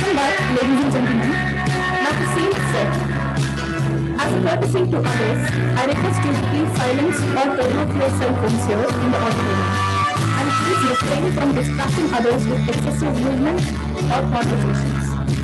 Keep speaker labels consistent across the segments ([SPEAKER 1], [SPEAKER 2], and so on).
[SPEAKER 1] Welcome back, ladies and gentlemen. Now the scene is set. As a courtesy to others, I request you to please silence or turn off your cell phones here in the auditorium. And please refrain from distracting others with excessive movement or conversations.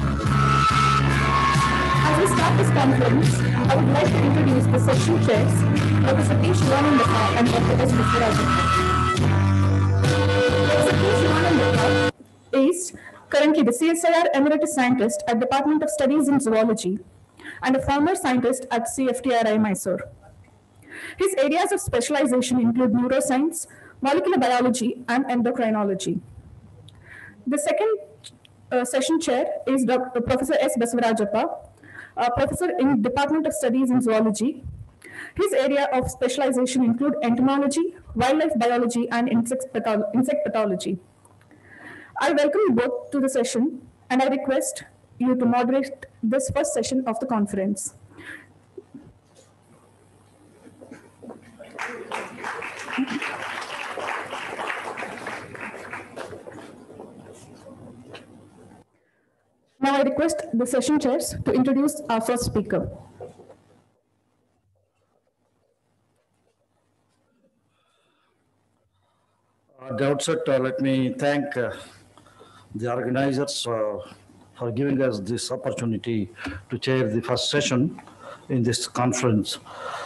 [SPEAKER 1] As we start this conference, I would like to introduce the session chairs, Professor P. Shivanandappa and Dr. S. Basvarajappa. Professor P. Shivanandappa is currently the CSIR Emeritus Scientist at Department of Studies in Zoology and a former scientist at CFTRI Mysore. His areas of specialization include neuroscience, molecular biology, and endocrinology. The second session chair is Dr. Professor S. Basvarajappa, professor in Department of Studies in Zoology. His area of specialization include entomology, wildlife biology, and insect pathology. I welcome you both to the session, and I request you to moderate this first session of the conference. Now I request the session chairs to introduce our first speaker.
[SPEAKER 2] At the outset, let me thank the organizers for giving us this opportunity to chair the first session in this conference.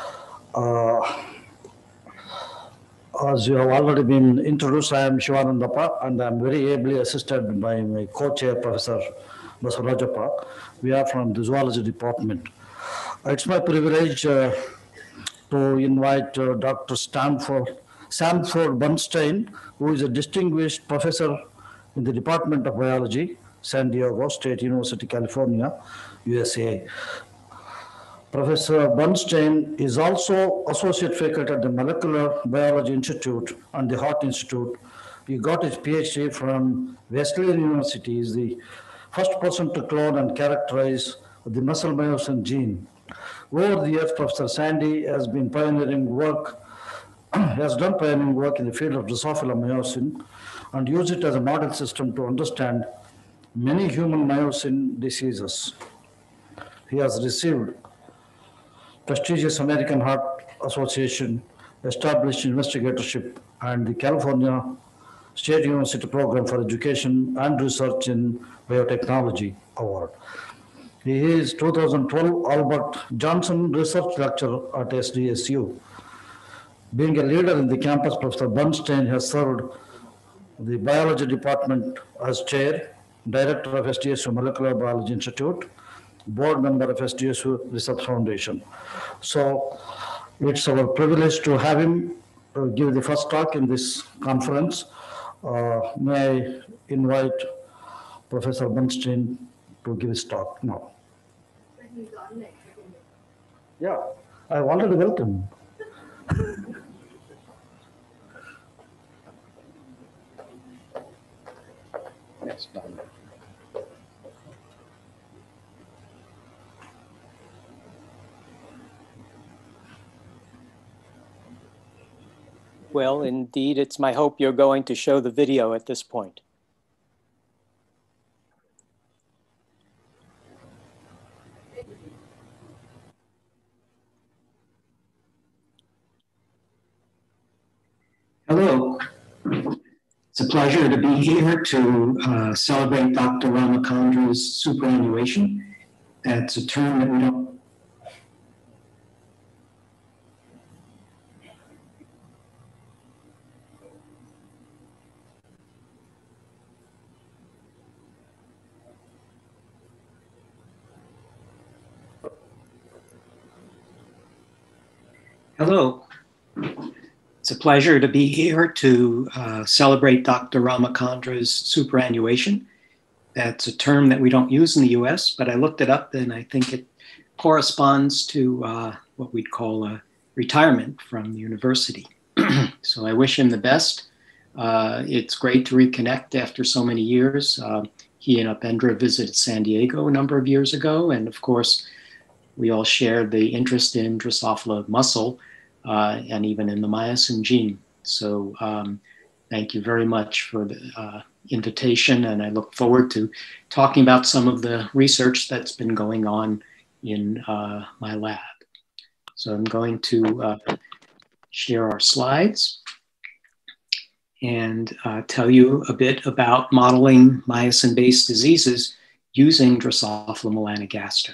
[SPEAKER 2] As you have already been introduced, I am Shivanandappa, and I am very ably assisted by my co-chair, Professor Basvarajappa. We are from the Zoology Department. It's my privilege to invite Dr. Sanford Bernstein, who is a distinguished professor in the Department of Biology, San Diego State University, California, USA. Professor Bernstein is also associate faculty at the Molecular Biology Institute and the Heart Institute. He got his PhD from Wesleyan University. He is the first person to clone and characterize the muscle myosin gene. Over the years, Professor Sandy has done pioneering work in the field of Drosophila myosin and used it as a model system to understand many human myosin diseases. He has received prestigious American Heart Association established investigatorship and the California State University Program for Education and Research in Biotechnology Award. He is 2012 Albert Johnson Research Lecturer at SDSU. Being a leader in the campus, Professor Bernstein has served the Biology Department as Chair, Director of SDSU Molecular Biology Institute, Board Member of SDSU Research Foundation. So it's our privilege to have him give the first talk in this conference. May I invite Professor Bernstein to give his talk now. Yeah, I wanted to welcome. Yes, done.
[SPEAKER 3] Well, indeed, it's my hope you're going to show the video at this point.
[SPEAKER 4] Hello. It's a pleasure to be here to celebrate Dr. Ramakandra's superannuation. That's a term that we don't. Hello. It's a pleasure to be here to celebrate Dr. Ramakandra's superannuation. That's a term that we don't use in the US, but I looked it up and I think it corresponds to what we'd call a retirement from the university. So I wish him the best. It's great to reconnect after so many years. He and Upendra visited San Diego a number of years ago. And of course, we all shared the interest in Drosophila muscle and even in the myosin gene. So thank you very much for invitation, and I look forward to talking about some of the research that's been going on in my lab. So I'm going to share our slides and tell you a bit about modeling myosin-based diseases using Drosophila melanogaster.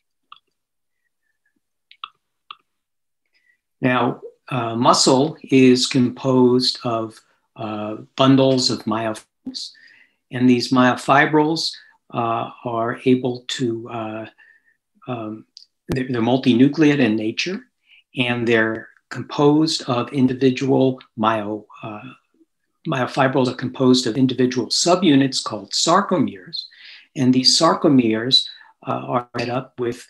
[SPEAKER 4] Now, muscle is composed of bundles of myofibrils, and these myofibrils are able to, they're multinucleate in nature, and they're composed of individual myofibrils are composed of individual subunits called sarcomeres, and these sarcomeres are made up with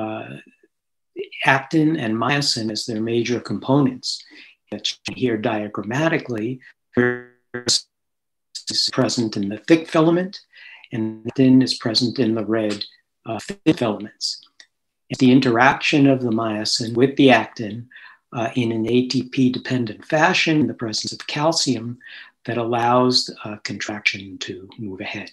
[SPEAKER 4] actin and myosin as their major components. Here diagrammatically, is present in the thick filament, and actin is present in the red thin filaments. It's the interaction of the myosin with the actin in an ATP-dependent fashion in the presence of calcium that allows contraction to move ahead.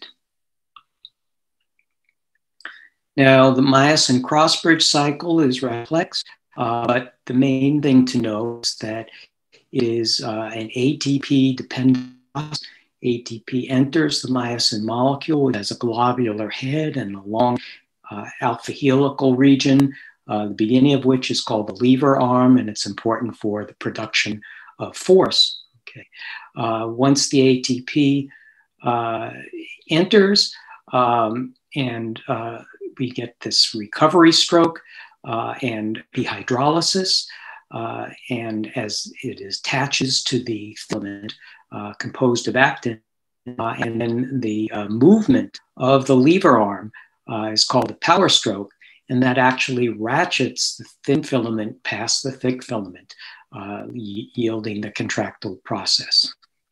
[SPEAKER 4] Now, the myosin cross-bridge cycle is complex, but the main thing to know is that it is an ATP-dependent process. ATP enters the myosin molecule. It has a globular head and a long alpha helical region, the beginning of which is called the lever arm, and it's important for the production of force. Okay. Once the ATP enters, and we get this recovery stroke and dehydrolysis, and as it attaches to the filament composed of actin, and then the movement of the lever arm is called a power stroke, and that actually ratchets the thin filament past the thick filament, yielding the contractile process.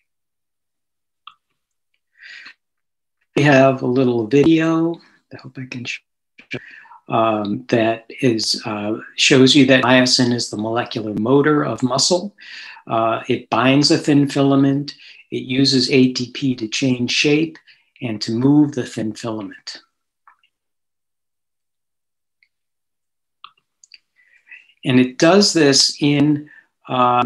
[SPEAKER 4] We have a little video, I hope I can show, that is, shows you that myosin is the molecular motor of muscle. It binds a thin filament, it uses ATP to change shape and to move the thin filament. And it does this in a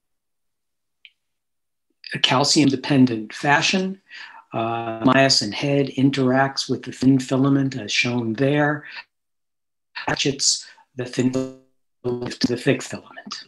[SPEAKER 4] calcium-dependent fashion. Myosin head interacts with the thin filament as shown there, ratchets the thin filament to the thick filament.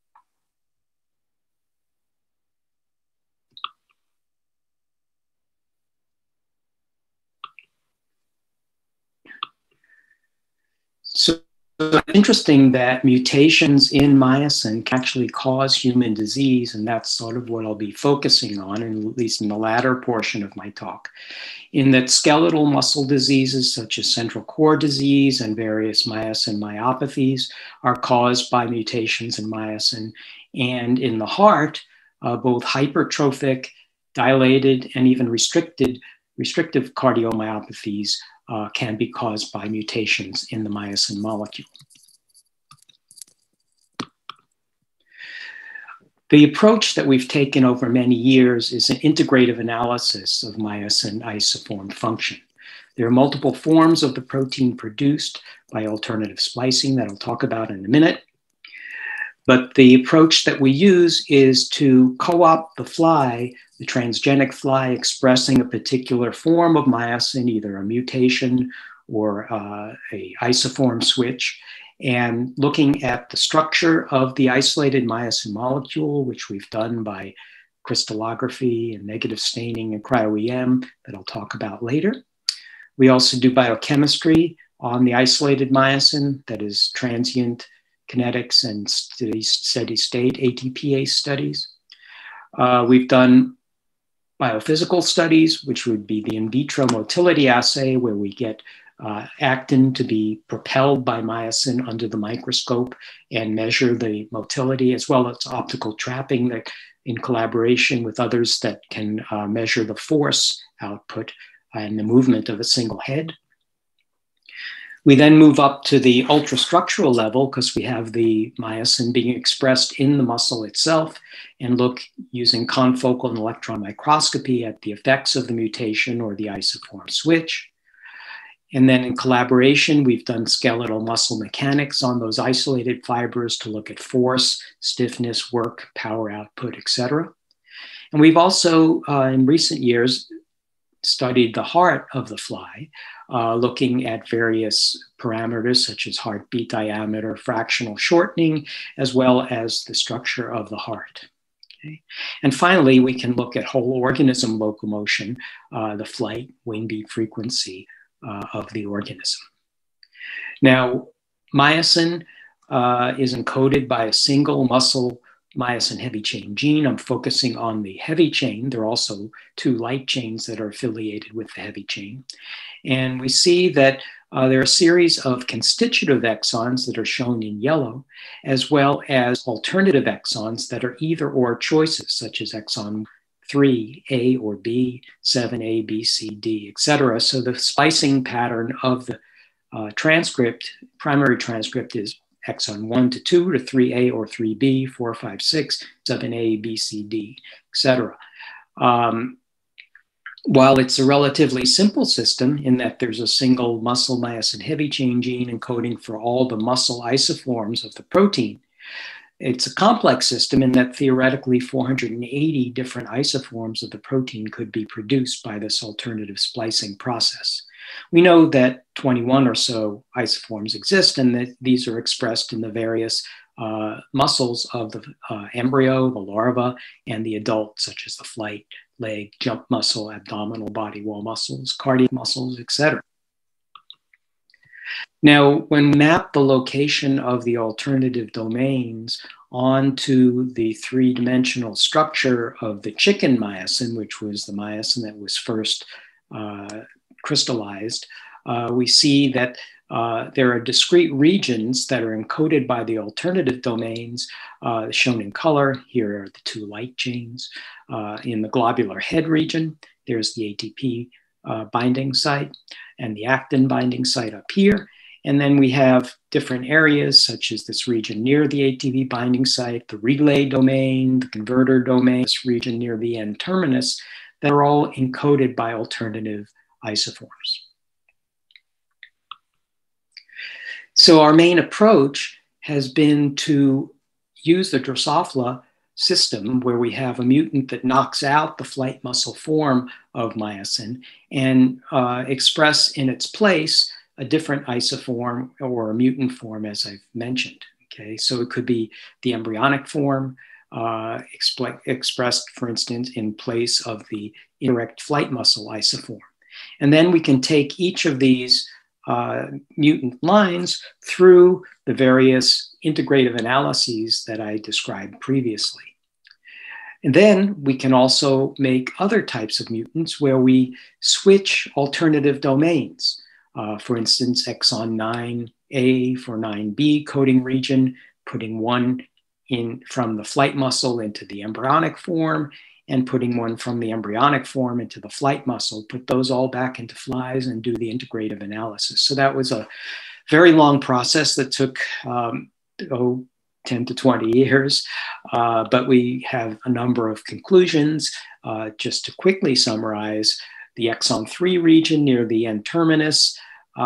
[SPEAKER 4] So it's interesting that mutations in myosin can actually cause human disease, and that's sort of what I'll be focusing on, at least in the latter portion of my talk, in that skeletal muscle diseases such as central core disease and various myosin myopathies are caused by mutations in myosin. And in the heart, both hypertrophic, dilated, and even restrictive cardiomyopathies can be caused by mutations in the myosin molecule. The approach that we've taken over many years is an integrative analysis of myosin isoform function. There are multiple forms of the protein produced by alternative splicing that I'll talk about in a minute. But the approach that we use is to co-opt the fly, the transgenic fly expressing a particular form of myosin, either a mutation or a isoform switch, and looking at the structure of the isolated myosin molecule, which we've done by crystallography and negative staining and cryo-EM that I'll talk about later. We also do biochemistry on the isolated myosin, that is transient kinetics and steady state ATPase studies. We've done biophysical studies, which would be the in vitro motility assay, where we get actin to be propelled by myosin under the microscope and measure the motility, as well as optical trapping that in collaboration with others that can measure the force output and the movement of a single head. We then move up to the ultrastructural level because we have the myosin being expressed in the muscle itself, and look using confocal and electron microscopy at the effects of the mutation or the isoform switch. And then in collaboration, we've done skeletal muscle mechanics on those isolated fibers to look at force, stiffness, work, power output, etc. And we've also, in recent years, studied the heart of the fly, looking at various parameters such as heartbeat diameter, fractional shortening, as well as the structure of the heart. Okay. And finally, we can look at whole organism locomotion, the flight, wing beat frequency of the organism. Now, myosin is encoded by a single muscle myosin heavy chain gene. I'm focusing on the heavy chain. There are also two light chains that are affiliated with the heavy chain. And we see that there are a series of constitutive exons that are shown in yellow, as well as alternative exons that are either or choices, such as exon 3, A or B, 7A, B, C, D, etc. So the splicing pattern of the transcript, primary transcript, is exon 1 to 2 to 3A or 3B, 4, 5, 6, 7A, B, C, D, etc. While it's a relatively simple system in that there's a single muscle myosin heavy chain gene encoding for all the muscle isoforms of the protein, it's a complex system in that theoretically 480 different isoforms of the protein could be produced by this alternative splicing process. We know that 21 or so isoforms exist and that these are expressed in the various muscles of the embryo, the larva, and the adult, such as the flight, leg, jump muscle, abdominal body wall muscles, cardiac muscles, etc. Now, when we map the location of the alternative domains onto the three-dimensional structure of the chicken myosin, which was the myosin that was first crystallized, we see that there are discrete regions that are encoded by the alternative domains shown in color. Here are the two light chains. In the globular head region, there's the ATP binding site and the actin binding site up here. And then we have different areas such as this region near the ATP binding site, the relay domain, the converter domain, this region near the N terminus, that are all encoded by alternative isoforms. So our main approach has been to use the Drosophila system where we have a mutant that knocks out the flight muscle form of myosin and express in its place a different isoform or a mutant form, as I've mentioned. Okay, so it could be the embryonic form expressed, for instance, in place of the indirect flight muscle isoform. And then we can take each of these mutant lines through the various integrative analyses that I described previously. And then we can also make other types of mutants where we switch alternative domains. For instance, exon 9A for 9B coding region, putting one in from the flight muscle into the embryonic form, and putting one from the embryonic form into the flight muscle, put those all back into flies and do the integrative analysis. So that was a very long process that took 10 to 20 years, but we have a number of conclusions. Just to quickly summarize, the exon 3 region near the N terminus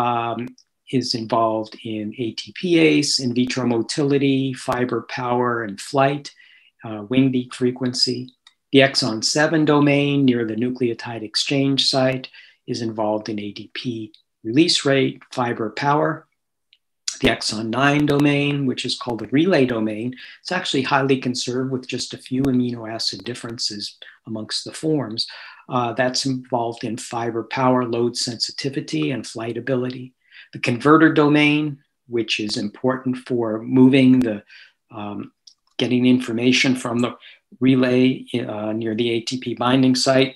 [SPEAKER 4] is involved in ATPase, in vitro motility, fiber power and flight, wing beat frequency. The exon 7 domain near the nucleotide exchange site is involved in ADP release rate, fiber power. The exon 9 domain, which is called the relay domain, it's actually highly conserved with just a few amino acid differences amongst the forms. That's involved in fiber power, load sensitivity, and flight ability. The converter domain, which is important for moving the, getting information from the relay near the ATP binding site,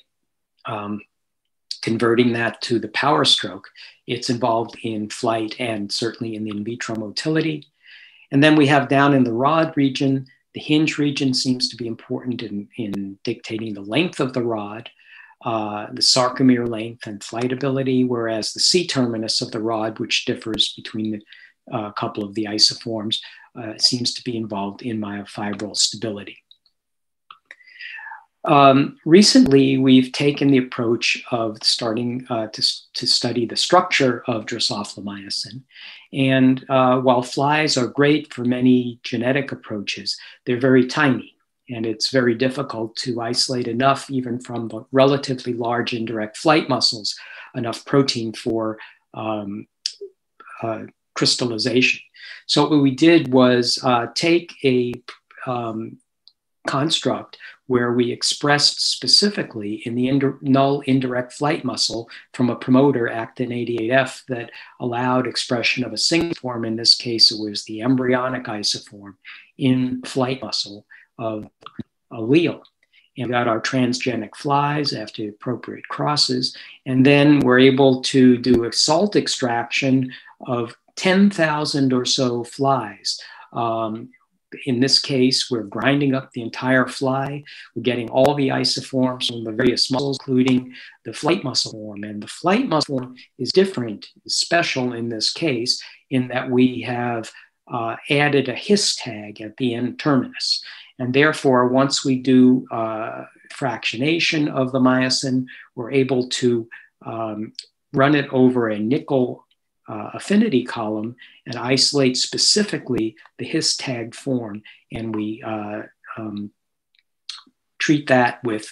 [SPEAKER 4] converting that to the power stroke. It's involved in flight and certainly in the in vitro motility. And then we have down in the rod region, the hinge region seems to be important in dictating the length of the rod. the sarcomere length and flightability, whereas the C-terminus of the rod, which differs between a couple of the isoforms, seems to be involved in myofibril stability. Recently, we've taken the approach of starting to study the structure of Drosophila myosin. And while flies are great for many genetic approaches, they're very tiny. And it's very difficult to isolate enough, even from the relatively large indirect flight muscles, enough protein for crystallization. So what we did was take a construct where we expressed specifically in the null indirect flight muscle from a promoter, actin 88F, that allowed expression of a single form. In this case, it was the embryonic isoform in flight muscle of allele. And we got our transgenic flies after appropriate crosses. And then we're able to do a salt extraction of 10,000 or so flies. In this case, we're grinding up the entire fly. We're getting all the isoforms from the various muscles, including the flight muscle form. And the flight muscle form is different, is special in this case, in that we have added a his tag at the end terminus. And therefore, once we do fractionation of the myosin, we're able to run it over a nickel affinity column and isolate specifically the his tagged form. And we treat that with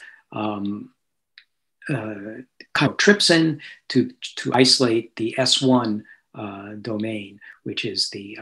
[SPEAKER 4] chymotrypsin to isolate the S1 domain, which is the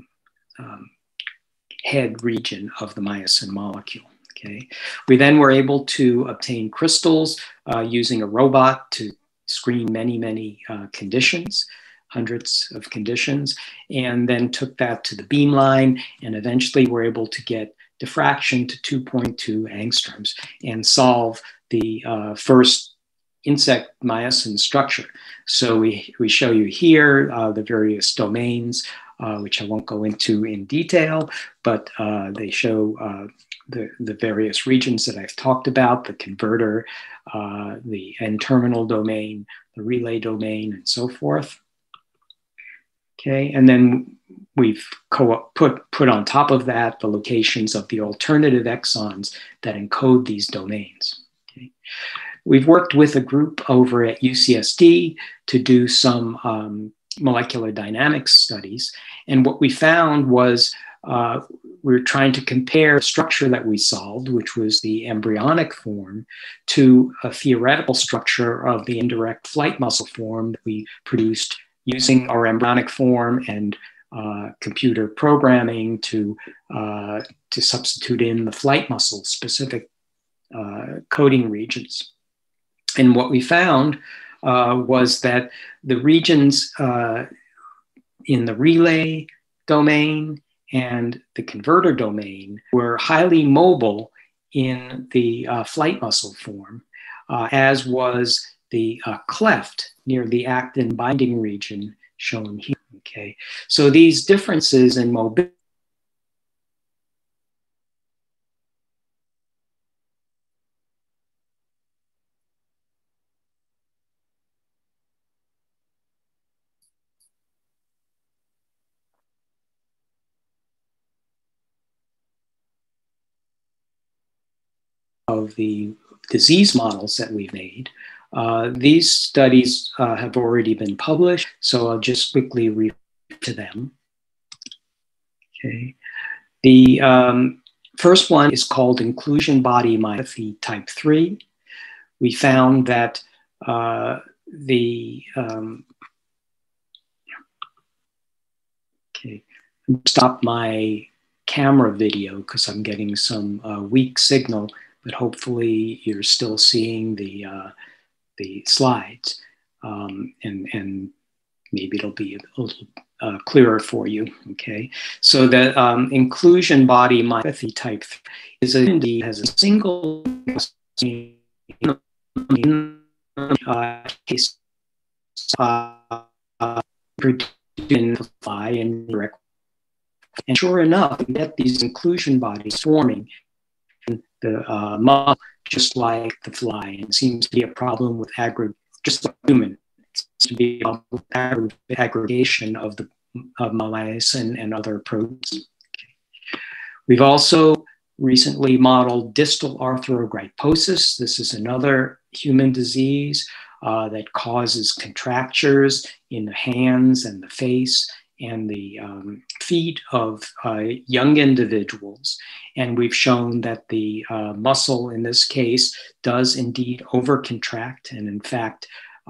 [SPEAKER 4] head region of the myosin molecule. Okay. We then were able to obtain crystals using a robot to screen many conditions, hundreds of conditions, and then took that to the beamline, and eventually were able to get diffraction to 2.2 angstroms and solve the first insect myosin structure. So we show you here the various domains, which I won't go into in detail, but they show the various regions that I've talked about, the converter, the N-terminal domain, the relay domain, and so forth. Okay, and then we've put on top of that the locations of the alternative exons that encode these domains. Okay. We've worked with a group over at UCSD to do some molecular dynamics studies. And what we found was we're trying to compare the structure that we solved, which was the embryonic form, to a theoretical structure of the indirect flight muscle form that we produced using our embryonic form and computer programming to substitute in the flight muscle specific coding regions. And what we found was that the regions in the relay domain and the converter domain were highly mobile in the flight muscle form, as was the cleft near the actin binding region shown here. Okay, so these differences in mobility of the disease models that we've made. These studies have already been published, so I'll just quickly refer to them. Okay. The first one is called inclusion body myopathy type 3. We found that stop my camera video because I'm getting some weak signal, but hopefully you're still seeing the slides, and maybe it'll be a little clearer for you. Okay, so the inclusion body myopathy type 3 is has a single case in the fly and direct. And sure enough, we get these inclusion bodies forming in the muscle just like the fly, and it seems to be a problem with just like human, it seems to be a problem with aggregation of myosin and other proteins. We've also recently modeled distal arthrogryposis. This is another human disease that causes contractures in the hands and the face and the feet of young individuals. And we've shown that the muscle in this case does indeed overcontract. And in fact,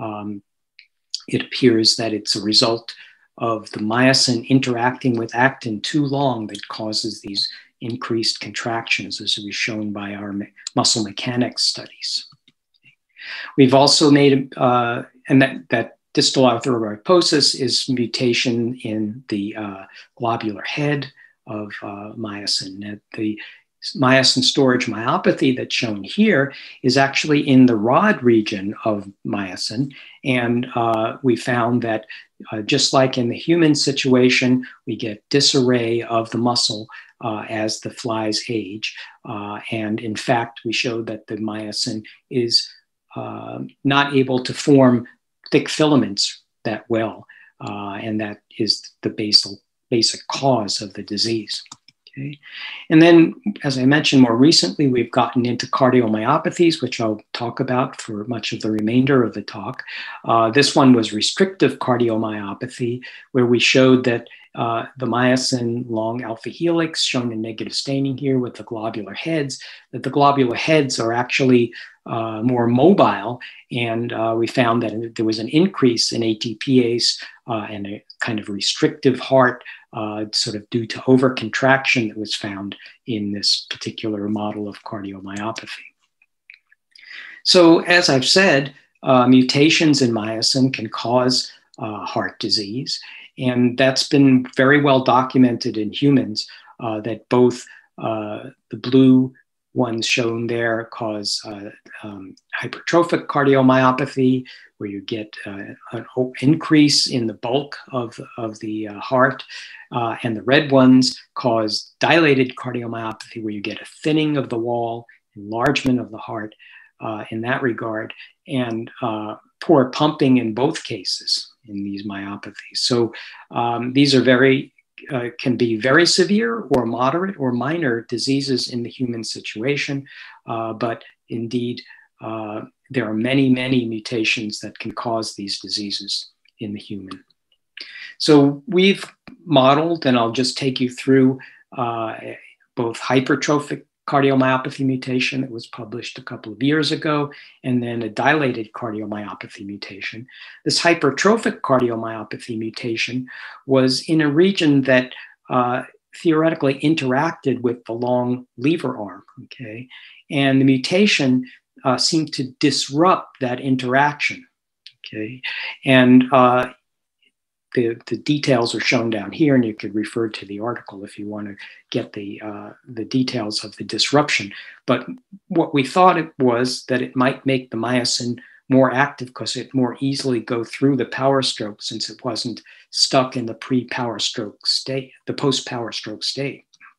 [SPEAKER 4] it appears that it's a result of the myosin interacting with actin too long that causes these increased contractions, as was shown by our muscle mechanics studies. We've also made, and that distal arthrogryposis is mutation in the globular head of myosin. The myosin storage myopathy that's shown here is actually in the rod region of myosin. And we found that just like in the human situation, we get disarray of the muscle as the flies age. And in fact, we showed that the myosin is not able to form thick filaments that well. And that is the basic cause of the disease. Okay. And then, as I mentioned more recently, we've gotten into cardiomyopathies, which I'll talk about for much of the remainder of the talk. This one was restrictive cardiomyopathy, where we showed that the myosin long alpha helix, shown in negative staining here with the globular heads, that the globular heads are actually more mobile. And we found that there was an increase in ATPase and a kind of restrictive heart sort of due to overcontraction that was found in this particular model of cardiomyopathy. So as I've said, mutations in myosin can cause heart disease. And that's been very well documented in humans that both the blue ones shown there cause hypertrophic cardiomyopathy, where you get an increase in the bulk of the heart. And the red ones cause dilated cardiomyopathy, where you get a thinning of the wall, enlargement of the heart in that regard, and poor pumping in both cases in these myopathies. So these are can be very severe or moderate or minor diseases in the human situation. But indeed, there are many, many mutations that can cause these diseases in the human. So we've modeled, and I'll just take you through both hypertrophic cardiomyopathy mutation that was published a couple of years ago, and then a dilated cardiomyopathy mutation. This hypertrophic cardiomyopathy mutation was in a region that theoretically interacted with the long lever arm, okay? And the mutation seemed to disrupt that interaction, okay? And the details are shown down here, and you could refer to the article if you want to get the details of the disruption. But what we thought it was that it might make the myosin more active because it more easily go through the power stroke, since it wasn't stuck in the pre-power stroke state, the post-power stroke state.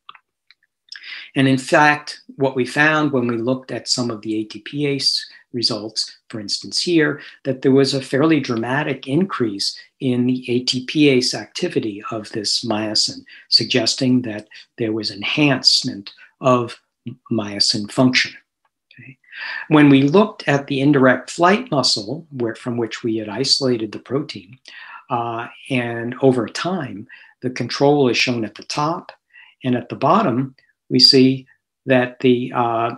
[SPEAKER 4] And in fact, what we found when we looked at some of the ATPase results, for instance here, that there was a fairly dramatic increase in the ATPase activity of this myosin, suggesting that there was enhancement of myosin function. Okay. When we looked at the indirect flight muscle, from which we had isolated the protein, and over time, the control is shown at the top, and at the bottom, we see that the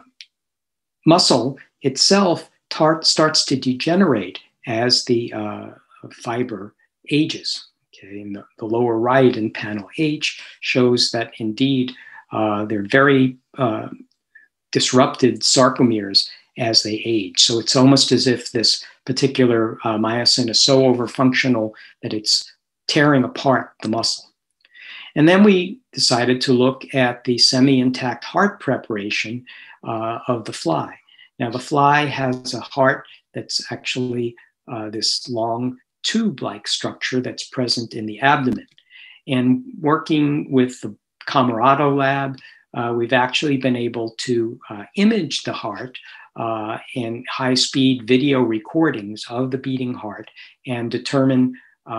[SPEAKER 4] muscle itself starts to degenerate as the fiber ages. Okay, and the lower right in panel H shows that indeed they're very disrupted sarcomeres as they age. So it's almost as if this particular myosin is so overfunctional that it's tearing apart the muscle. And then we decided to look at the semi-intact heart preparation of the fly. Now, the fly has a heart that's actually this long tube-like structure that's present in the abdomen. And working with the Camerado lab, we've actually been able to image the heart and high-speed video recordings of the beating heart and determine,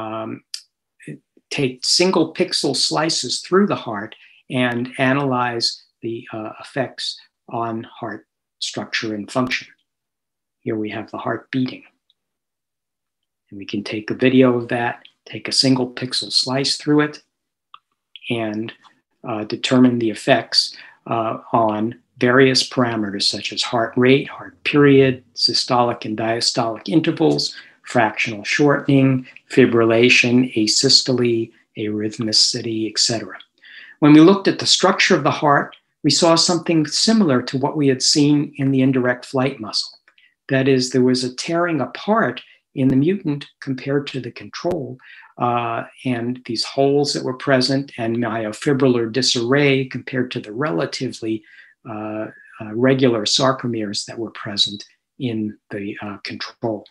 [SPEAKER 4] take single pixel slices through the heart and analyze the effects on heart structure and function. Here we have the heart beating. And we can take a video of that, take a single pixel slice through it, and determine the effects on various parameters such as heart rate, heart period, systolic and diastolic intervals, fractional shortening, fibrillation, asystole, arrhythmicity, etc. When we looked at the structure of the heart, we saw something similar to what we had seen in the indirect flight muscle. That is, there was a tearing apart in the mutant compared to the control, and these holes that were present and myofibrillar disarray compared to the relatively regular sarcomeres that were present in the control.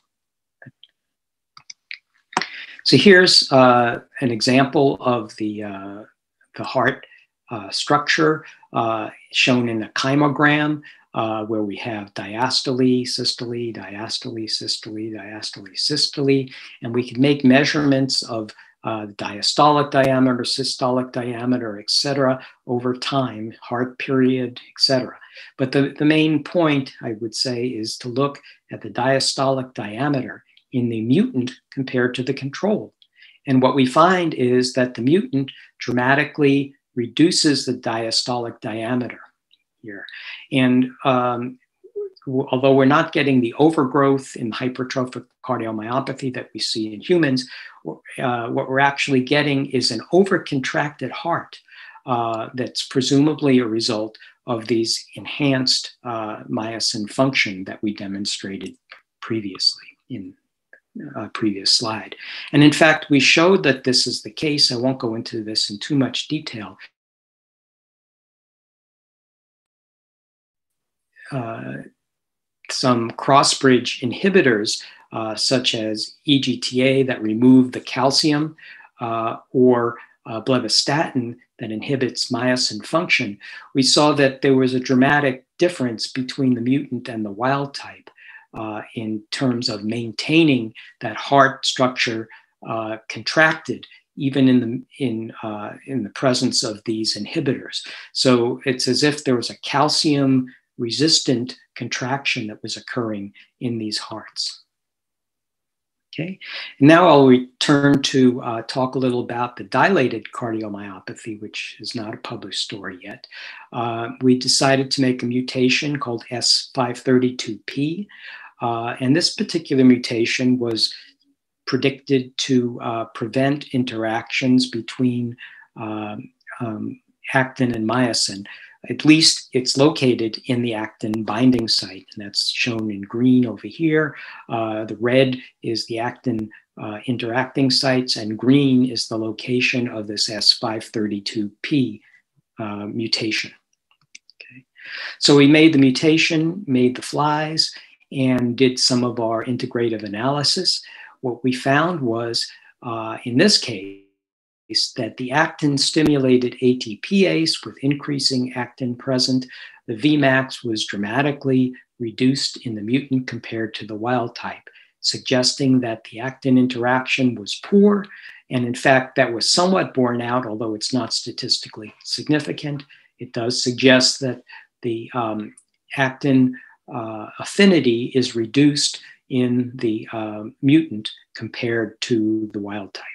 [SPEAKER 4] So here's an example of the heart structure shown in a chymogram, where we have diastole, systole, diastole, systole, diastole, systole, and we can make measurements of diastolic diameter, systolic diameter, etc., over time, heart period, etc. But the main point, I would say, is to look at the diastolic diameter in the mutant compared to the control. And what we find is that the mutant dramatically reduces the diastolic diameter here. And although we're not getting the overgrowth in hypertrophic cardiomyopathy that we see in humans, what we're actually getting is an overcontracted heart that's presumably a result of these enhanced myosin function that we demonstrated previously in a previous slide. And in fact, we showed that this is the case. I won't go into this in too much detail. Some cross-bridge inhibitors, such as EGTA that remove the calcium, or blebistatin that inhibits myosin function, we saw that there was a dramatic difference between the mutant and the wild type in terms of maintaining that heart structure contracted even in the presence of these inhibitors. So it's as if there was a calcium resistant contraction that was occurring in these hearts. Okay, now I'll return to talk a little about the dilated cardiomyopathy, which is not a published story yet. We decided to make a mutation called S532P, and this particular mutation was predicted to prevent interactions between actin and myosin. At least it's located in the actin binding site, and that's shown in green over here. The red is the actin interacting sites, and green is the location of this S532P mutation. Okay. So we made the mutation, made the flies, and did some of our integrative analysis. What we found was, in this case, that the actin-stimulated ATPase with increasing actin present, the Vmax was dramatically reduced in the mutant compared to the wild type, suggesting that the actin interaction was poor. And in fact, that was somewhat borne out, although it's not statistically significant. It does suggest that the actin affinity is reduced in the mutant compared to the wild type.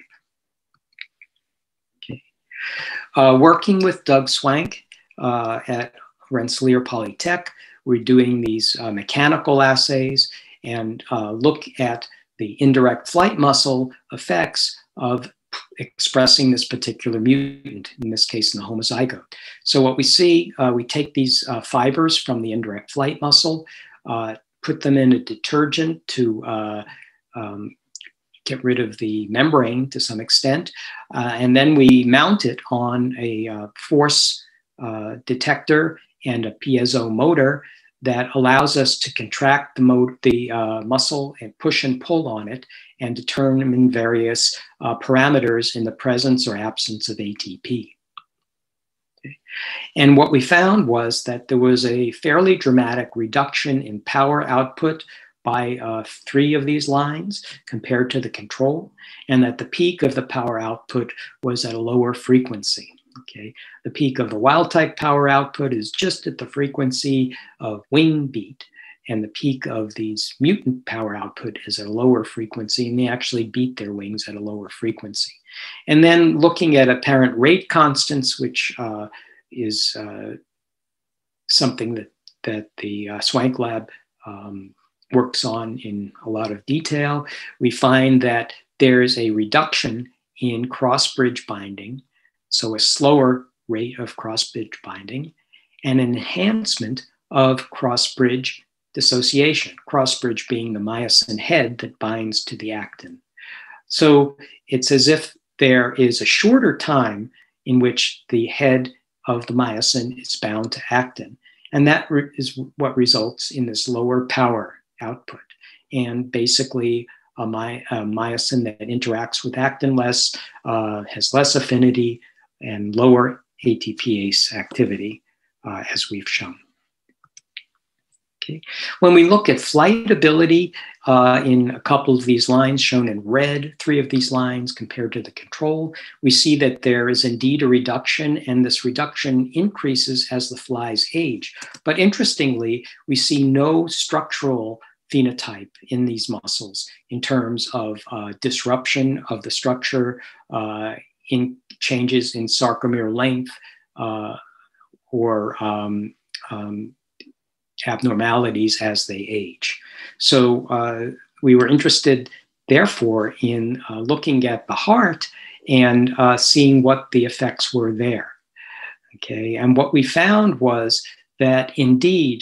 [SPEAKER 4] Working with Doug Swank at Rensselaer Polytech, we're doing these mechanical assays and look at the indirect flight muscle effects of expressing this particular mutant, in this case in the homozygote. So what we see, we take these fibers from the indirect flight muscle, put them in a detergent to get rid of the membrane to some extent, and then we mount it on a force detector and a piezo motor that allows us to contract the muscle and push and pull on it and determine various parameters in the presence or absence of ATP. And what we found was that there was a fairly dramatic reduction in power output by 3 of these lines compared to the control, and that the peak of the power output was at a lower frequency. Okay, the peak of the wild type power output is just at the frequency of wing beat, and the peak of these mutant power output is at a lower frequency, and they actually beat their wings at a lower frequency. And then looking at apparent rate constants, which is something that the Swank Lab works on in a lot of detail, we find that there's a reduction in cross-bridge binding, so a slower rate of cross-bridge binding, and an enhancement of cross-bridge dissociation, cross-bridge being the myosin head that binds to the actin. So it's as if there is a shorter time in which the head of the myosin is bound to actin. And that is what results in this lower power output. And basically a myosin that interacts with actin less, has less affinity and lower ATPase activity, as we've shown. Okay. When we look at flight ability in a couple of these lines shown in red, 3 of these lines compared to the control, we see that there is indeed a reduction, and this reduction increases as the flies age. But interestingly, we see no structural phenotype in these muscles in terms of disruption of the structure, in changes in sarcomere length, or abnormalities as they age. So we were interested, therefore, in looking at the heart and seeing what the effects were there. Okay, and what we found was that indeed,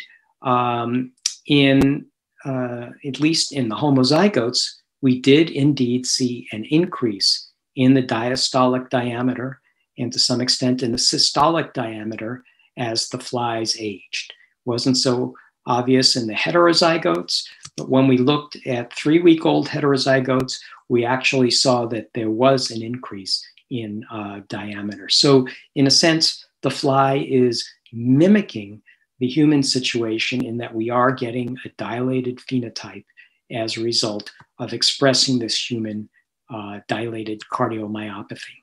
[SPEAKER 4] at least in the homozygotes, we did indeed see an increase in the diastolic diameter and to some extent in the systolic diameter as the flies aged. Wasn't so obvious in the heterozygotes, but when we looked at 3-week-old heterozygotes, we actually saw that there was an increase in diameter. So in a sense, the fly is mimicking the human situation in that we are getting a dilated phenotype as a result of expressing this human dilated cardiomyopathy.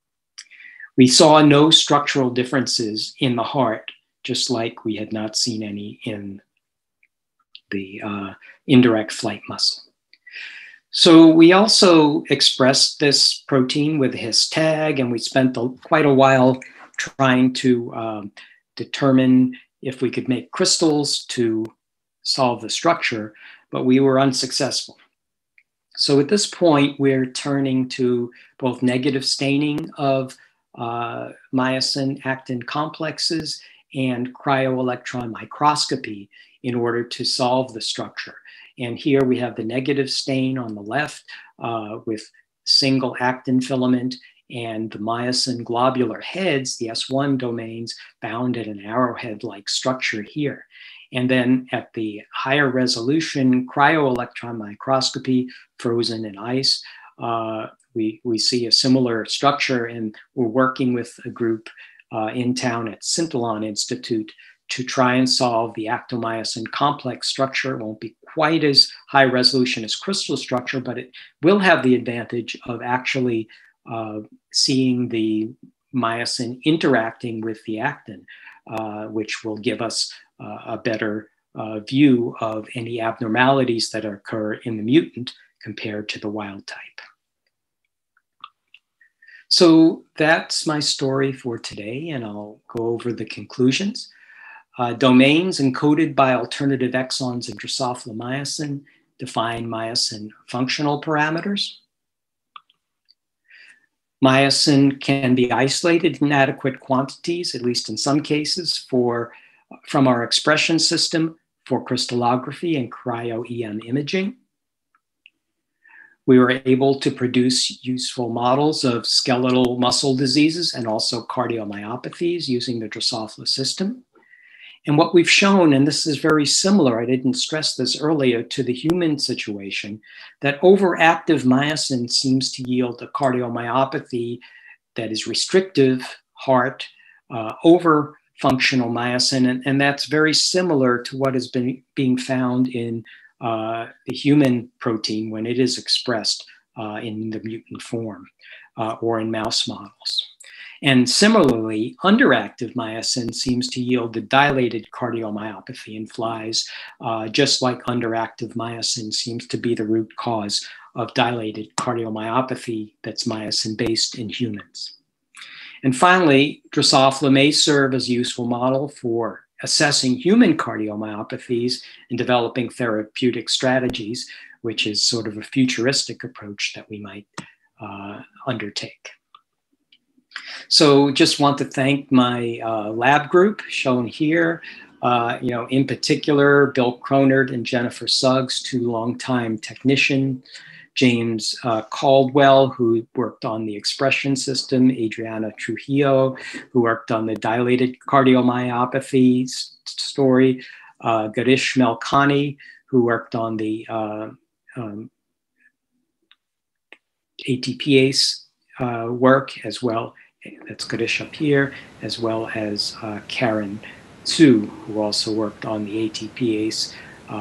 [SPEAKER 4] We saw no structural differences in the heart, just like we had not seen any in the indirect flight muscle. So we also expressed this protein with his tag, and we spent quite a while trying to determine if we could make crystals to solve the structure, but we were unsuccessful. So at this point, we're turning to both negative staining of myosin actin complexes and cryo-electron microscopy in order to solve the structure. And here we have the negative stain on the left with single actin filament and the myosin globular heads, the S1 domains, bound at an arrowhead-like structure here. And then at the higher resolution cryo-electron microscopy, frozen in ice, we see a similar structure, and we're working with a group in town at Syntelon Institute to try and solve the actomyosin complex structure. It won't be quite as high resolution as crystal structure, but it will have the advantage of actually seeing the myosin interacting with the actin, which will give us a better view of any abnormalities that occur in the mutant compared to the wild type. So that's my story for today, and I'll go over the conclusions. Domains encoded by alternative exons in Drosophila myosin define myosin functional parameters. Myosin can be isolated in adequate quantities, at least in some cases, from our expression system for crystallography and cryo-EM imaging. We were able to produce useful models of skeletal muscle diseases and also cardiomyopathies using the Drosophila system. And what we've shown, and this is very similar, I didn't stress this earlier, to the human situation, that overactive myosin seems to yield a cardiomyopathy that is restrictive heart over functional myosin, and that's very similar to what has been being found in the human protein when it is expressed in the mutant form or in mouse models. And similarly, underactive myosin seems to yield the dilated cardiomyopathy in flies, just like underactive myosin seems to be the root cause of dilated cardiomyopathy that's myosin-based in humans. And finally, Drosophila may serve as a useful model for assessing human cardiomyopathies and developing therapeutic strategies, which is sort of a futuristic approach that we might undertake. So just want to thank my lab group shown here, in particular, Bill Cronert and Jennifer Suggs, two longtime technicians, James Caldwell, who worked on the expression system, Adriana Trujillo, who worked on the dilated cardiomyopathy story, Garish Melkani, who worked on the ATPase work as well. That's Garish up here, as well as Karen Tsu, who also worked on the ATPase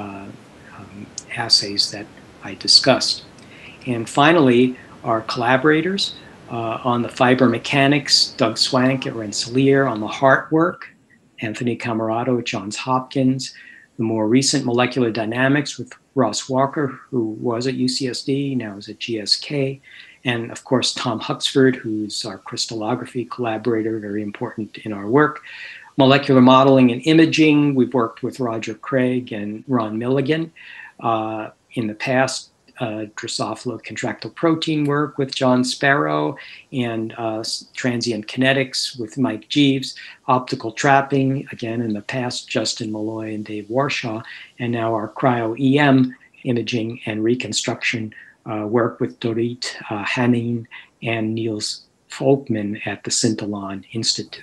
[SPEAKER 4] assays that I discussed. And finally, our collaborators on the fiber mechanics, Doug Swank at Rensselaer, on the heart work, Anthony Camarado at Johns Hopkins, the more recent molecular dynamics with Ross Walker, who was at UCSD, now is at GSK, and of course, Tom Huxford, who's our crystallography collaborator, very important in our work. Molecular modeling and imaging, we've worked with Roger Craig and Ron Milligan. In the past, Drosophila contractile protein work with John Sparrow, and transient kinetics with Mike Jeeves, optical trapping, again in the past, Justin Malloy and Dave Warshaw, and now our cryo-EM imaging and reconstruction work with Dorit Hanin and Niels Folkman at the Syntelon Institute.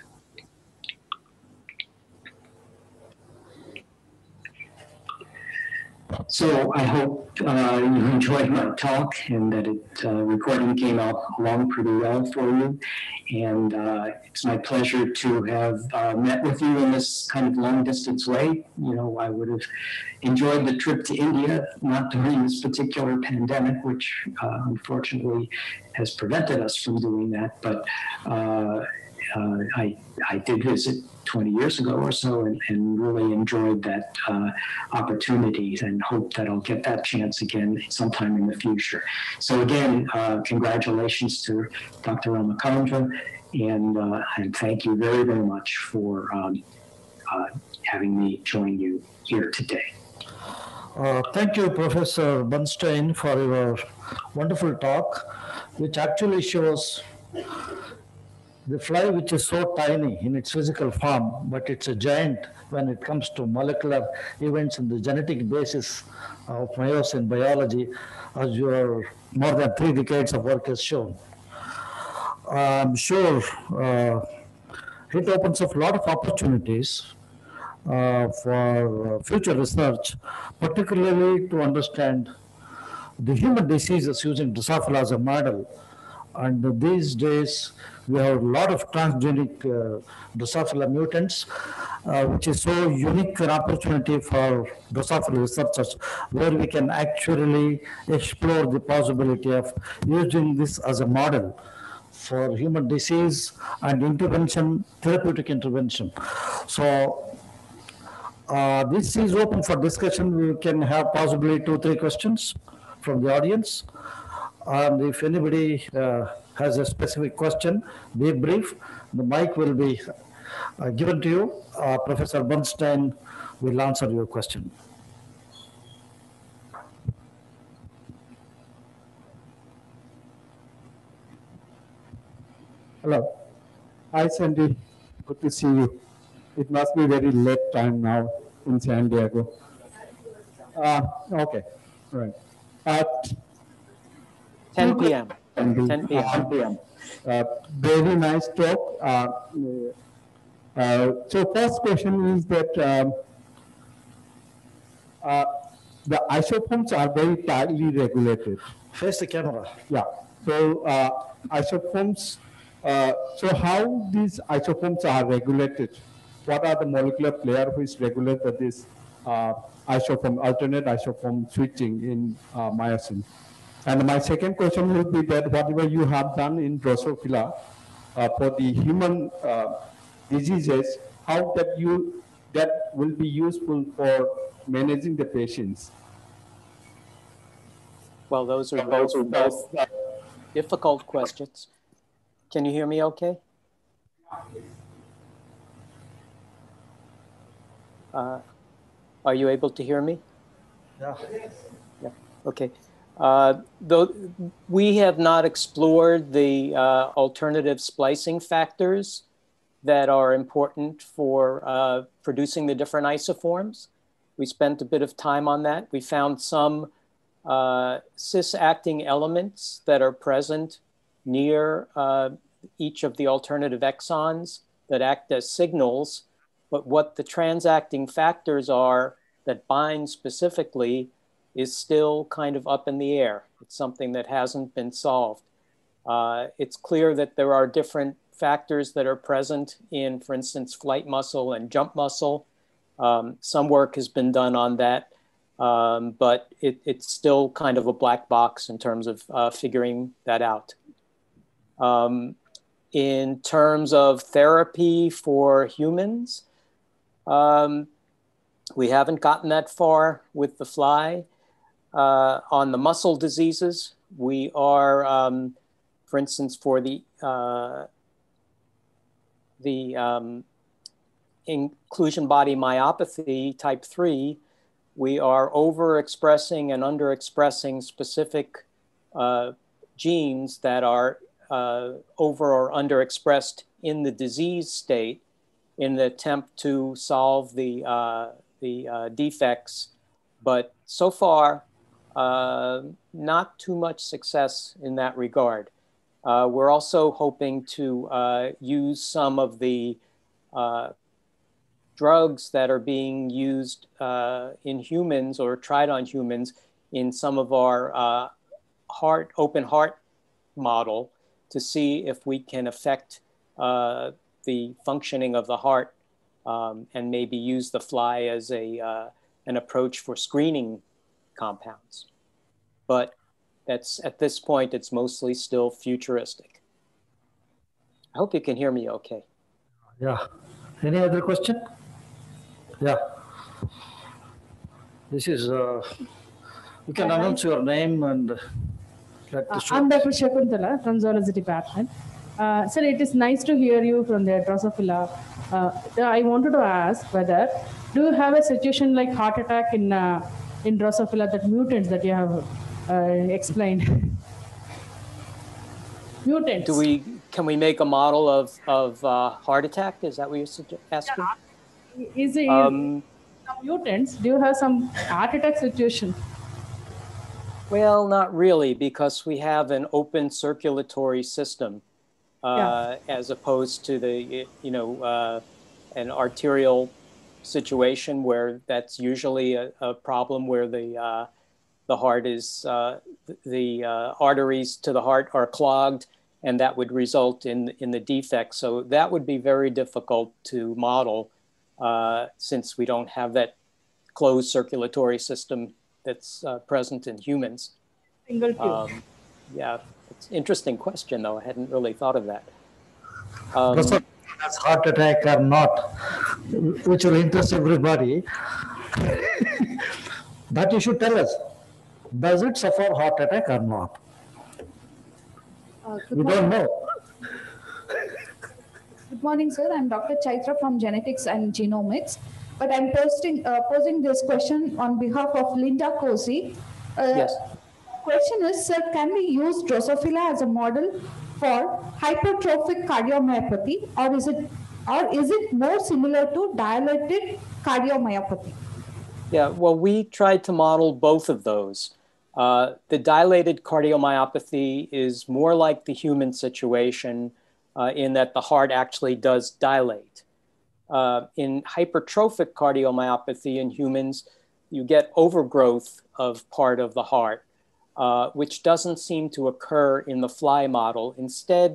[SPEAKER 4] So I hope you enjoyed my talk and that recording came out along pretty well for you. And it's my pleasure to have met with you in this kind of long distance way. I would have enjoyed the trip to India, not during this particular pandemic, which unfortunately has prevented us from doing that. But I did visit 20 years ago or so and really enjoyed that opportunity and hope that I'll get that chance again sometime in the future. So again, congratulations to Dr. Ramachandra, and thank you very, very much for having me join you here today.
[SPEAKER 2] Thank you, Professor Bernstein, for your wonderful talk, which actually shows the fly, which is so tiny in its physical form, but it's a giant when it comes to molecular events and the genetic basis of myosin biology, as your more than 3 decades of work has shown. I'm sure it opens up a lot of opportunities for future research, particularly to understand the human diseases using Drosophila as a model. And these days, we have a lot of transgenic Drosophila mutants, which is so unique an opportunity for Drosophila researchers, where we can actually explore the possibility of using this as a model for human disease and intervention, therapeutic intervention. So this is open for discussion. We can have possibly 2-3 questions from the audience. And if anybody has a specific question, be brief. The mic will be given to you. Professor Bernstein will answer your question.
[SPEAKER 5] Hello. Hi, Sandy. Good to see you. It must be very late time now in San Diego. Okay, right. At
[SPEAKER 3] 10 p.m. 10 p.m.
[SPEAKER 5] 10 p.m. Very nice talk. So first question is that the isoforms are very tightly regulated.
[SPEAKER 2] Face the camera.
[SPEAKER 5] Yeah. So isoforms So how these isoforms are regulated? What are the molecular players which regulate this isoform, alternate isoform switching in myosin? And my second question will be that whatever you have done in Drosophila for the human diseases, how that will be useful for managing the patients.
[SPEAKER 3] Well, those are both difficult questions. Can you hear me okay? Are you able to hear me?
[SPEAKER 2] Yeah.
[SPEAKER 3] Yeah, okay. Though we have not explored the alternative splicing factors that are important for producing the different isoforms. We spent a bit of time on that. We found some cis-acting elements that are present near each of the alternative exons that act as signals, but what the transacting factors are that bind specifically is still kind of up in the air. It's something that hasn't been solved. It's clear that there are different factors that are present in, for instance, flight muscle and jump muscle. Some work has been done on that, but it's still kind of a black box in terms of figuring that out. In terms of therapy for humans, we haven't gotten that far with the fly. On the muscle diseases, we are, for instance, for the inclusion body myopathy type 3, we are overexpressing and underexpressing specific genes that are over or underexpressed in the disease state in the attempt to solve the defects. But so far, not too much success in that regard. We're also hoping to use some of the drugs that are being used in humans or tried on humans in some of our open heart model to see if we can affect the functioning of the heart and maybe use the fly as an approach for screening compounds. But that's, at this point, it's mostly still futuristic. I hope you can hear me okay.
[SPEAKER 2] Yeah. Any other question? Yeah. This is, you can announce your name and let the
[SPEAKER 6] I'm Dr. Shakuntala from Zoology Department. Sir, it is nice to hear you from the Drosophila. I wanted to ask whether, do you have a situation like heart attack in Drosophila, that mutants that you have explained? Mutants.
[SPEAKER 3] Can we make a model of heart attack? Is that what you're asking?
[SPEAKER 6] Is it some mutants? Do you have some heart attack situation?
[SPEAKER 3] Well, not really, because we have an open circulatory system as opposed to the, an arterial situation where that's usually a problem where the heart is, the arteries to the heart are clogged, and that would result in the defect. So that would be very difficult to model since we don't have that closed circulatory system that's present in humans.
[SPEAKER 6] Single tube.
[SPEAKER 3] Yeah, it's an interesting question, though. I hadn't really thought of that.
[SPEAKER 2] Has heart attack or not, which will interest everybody. That you should tell us. Does it suffer heart attack or not? We don't know.
[SPEAKER 7] Good morning, sir. I'm Dr. Chaitra from Genetics and Genomics. But I'm posing this question on behalf of Linda Cosi.
[SPEAKER 3] Yes.
[SPEAKER 7] Question is, sir, can we use Drosophila as a model for hypertrophic cardiomyopathy, or is it more similar to dilated cardiomyopathy?
[SPEAKER 3] Yeah, well, we tried to model both of those. The dilated cardiomyopathy is more like the human situation in that the heart actually does dilate. In hypertrophic cardiomyopathy in humans, you get overgrowth of part of the heart, which doesn't seem to occur in the fly model. Instead,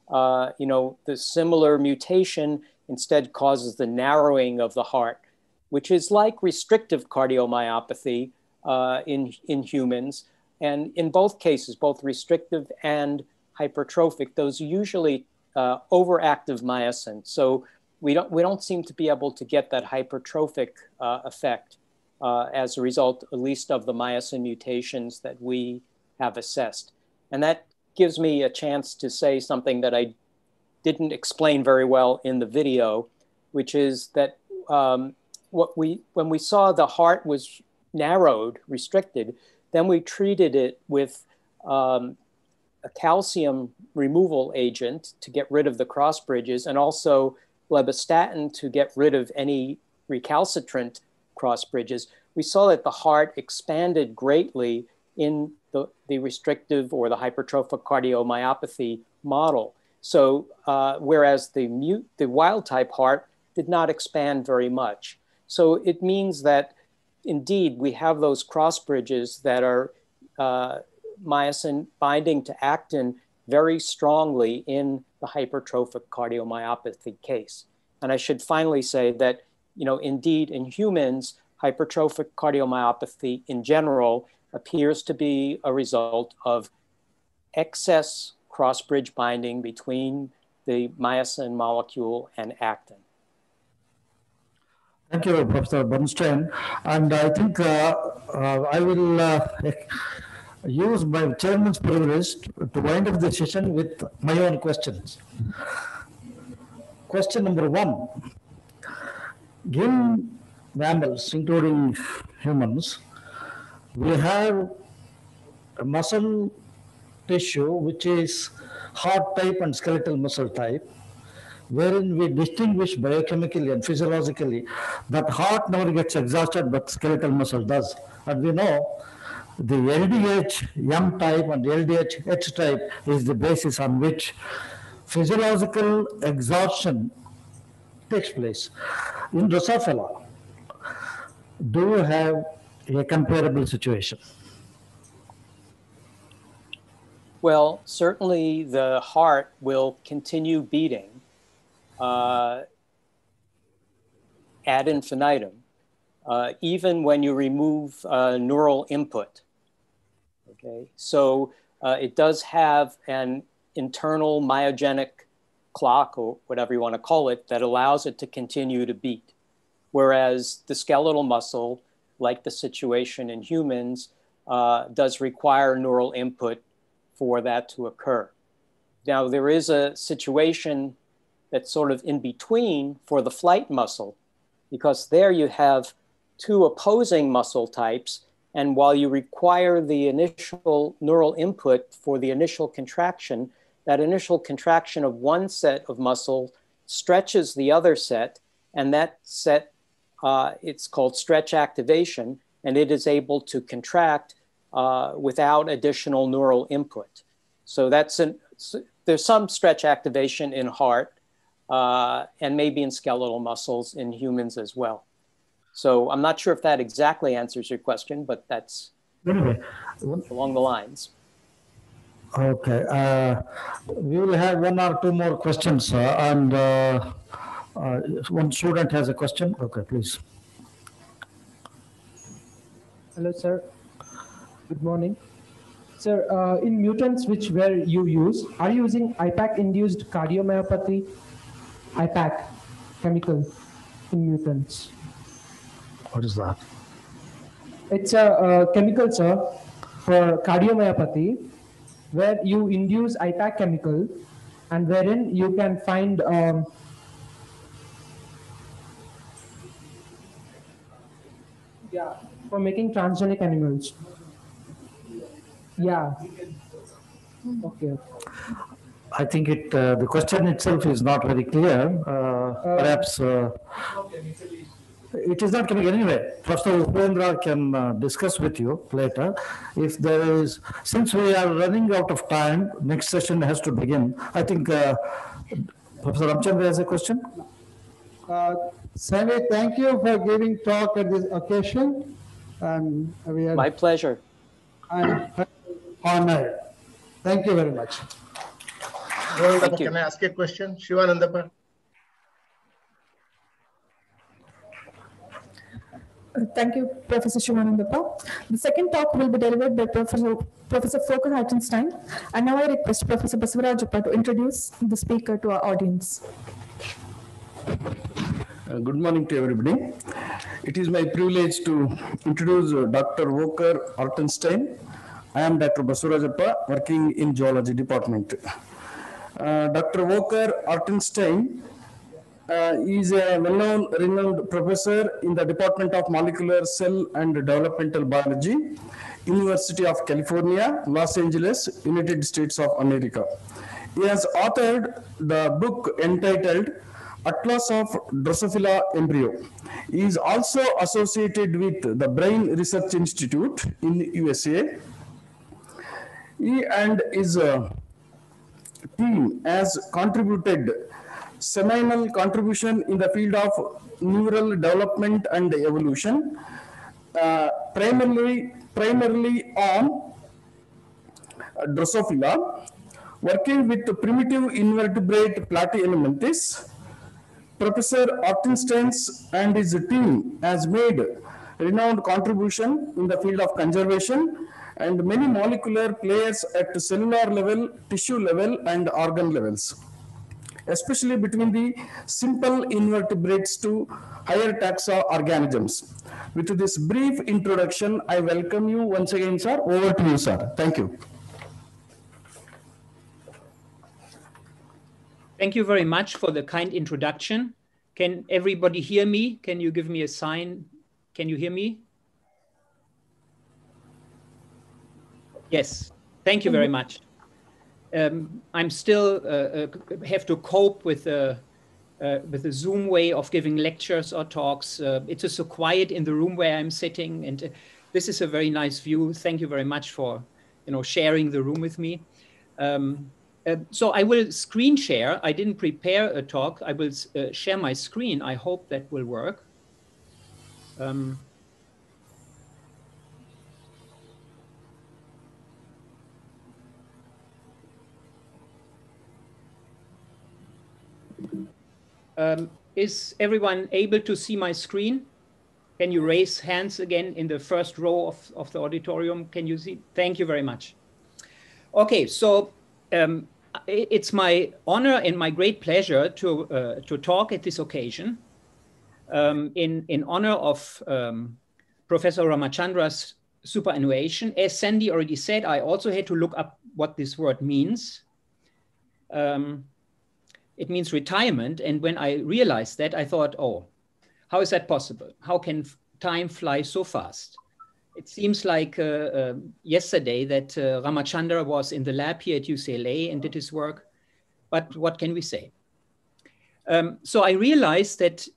[SPEAKER 3] the similar mutation instead causes the narrowing of the heart, which is like restrictive cardiomyopathy in humans. And in both cases, both restrictive and hypertrophic, those are usually overactive myosin. So we don't seem to be able to get that hypertrophic effect as a result, at least of the myosin mutations that we have assessed. And that gives me a chance to say something that I didn't explain very well in the video, which is that when we saw the heart was narrowed, restricted, then we treated it with a calcium removal agent to get rid of the cross bridges, and also blebistatin to get rid of any recalcitrant cross bridges. We saw that the heart expanded greatly in the restrictive or the hypertrophic cardiomyopathy model. So whereas the wild type heart did not expand very much. So it means that indeed we have those cross bridges that are myosin binding to actin very strongly in the hypertrophic cardiomyopathy case. And I should finally say that, indeed in humans, hypertrophic cardiomyopathy in general appears to be a result of excess cross-bridge binding between the myosin molecule and actin.
[SPEAKER 2] Thank you, Professor Bernstein. And I think I will use my chairman's privilege to wind up the session with my own questions. Question number one. In mammals, including humans, we have a muscle tissue which is heart type and skeletal muscle type, wherein we distinguish biochemically and physiologically that heart never gets exhausted, but skeletal muscle does. And we know the LDH M type and LDH H type is the basis on which physiological exhaustion takes place. In Drosophila, do you have a comparable situation?
[SPEAKER 3] Well, certainly the heart will continue beating ad infinitum, even when you remove neural input. Okay, so it does have an internal myogenic clock, or whatever you want to call it, that allows it to continue to beat. Whereas the skeletal muscle, like the situation in humans, does require neural input for that to occur. Now, there is a situation that's sort of in between for the flight muscle, because there you have two opposing muscle types, and while you require the initial neural input for the initial contraction, that initial contraction of one set of muscle stretches the other set, and that set, it's called stretch activation, and it is able to contract without additional neural input. So there's some stretch activation in heart, and maybe in skeletal muscles in humans as well. So I'm not sure if that exactly answers your question, but that's along the lines.
[SPEAKER 2] Okay. We will have one or two more questions, and one student has a question. Okay, please.
[SPEAKER 8] Hello, sir. Good morning. Sir, in mutants which were you use, are you using IPAC-induced cardiomyopathy? IPAC, chemical in mutants.
[SPEAKER 2] What is that?
[SPEAKER 8] It's a chemical, sir, for cardiomyopathy, where you induce IPAC chemical, and wherein you can find for making transgenic animals. Yeah. Okay.
[SPEAKER 2] I think the question itself is not very clear. Perhaps it is not coming anyway. Professor Upendra can discuss with you later. If there is, since we are running out of time, next session has to begin. I think Professor Ramchandra has a question.
[SPEAKER 9] Sami, thank you for giving talk at this occasion. We are
[SPEAKER 3] My pleasure.
[SPEAKER 9] I'm honored. Thank you very much.
[SPEAKER 10] Shivanandappa, can I ask a question? Shivanandappa.
[SPEAKER 1] Thank you, Professor Shivanandappa. The second talk will be delivered by Professor Volker Hartenstein. And now I request Professor Basavarajappa to introduce the speaker to our audience.
[SPEAKER 11] Good morning to everybody. It is my privilege to introduce Dr. Volker Hartenstein. I am Dr. Basavarajappa, working in Zoology Department. Dr. Volker Hartenstein is a well-known, renowned professor in the Department of Molecular Cell and Developmental Biology, University of California, Los Angeles, United States of America. He has authored the book entitled Atlas of Drosophila Embryo. He is also associated with the Brain Research Institute in the USA. He and his team has contributed seminal contribution in the field of neural development and evolution, primarily on Drosophila, working with primitive invertebrate Platyhelminthes. Professor Hartenstein and his team has made renowned contribution in the field of conservation and many molecular players at cellular level, tissue level, and organ levels, especially between the simple invertebrates to higher taxa organisms. With this brief introduction, I welcome you once again, sir. Over to you, sir. Thank you.
[SPEAKER 12] Thank you very much for the kind introduction. Can everybody hear me? Can you give me a sign? Can you hear me? Yes, thank you very much. I'm still have to cope with the Zoom way of giving lectures or talks. It is so quiet in the room where I'm sitting, and this is a very nice view. Thank you very much for sharing the room with me. So I will screen share. I didn't prepare a talk. I will share my screen. I hope that will work. Is everyone able to see my screen? Can you raise hands again in the first row of the auditorium? Can you see? Thank you very much. Okay, so it's my honor and my great pleasure to talk at this occasion in honor of Professor Ramachandra's superannuation. As Sandy already said, I also had to look up what this word means. It means retirement. And when I realized that, I thought, oh, how is that possible? How can time fly so fast? It seems like yesterday that Ramachandra was in the lab here at UCLA and did his work, but what can we say? So I realized that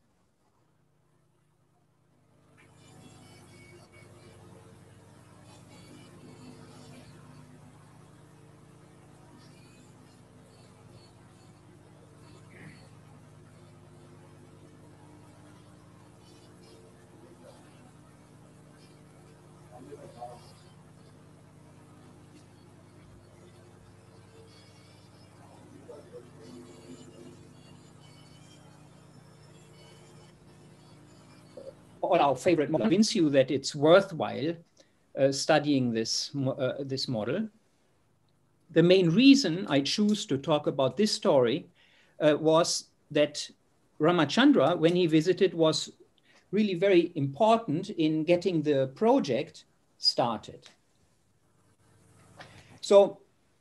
[SPEAKER 12] all our favorite model convince you that it's worthwhile studying this model. The main reason I choose to talk about this story was that Ramachandra, when he visited, was really very important in getting the project started. So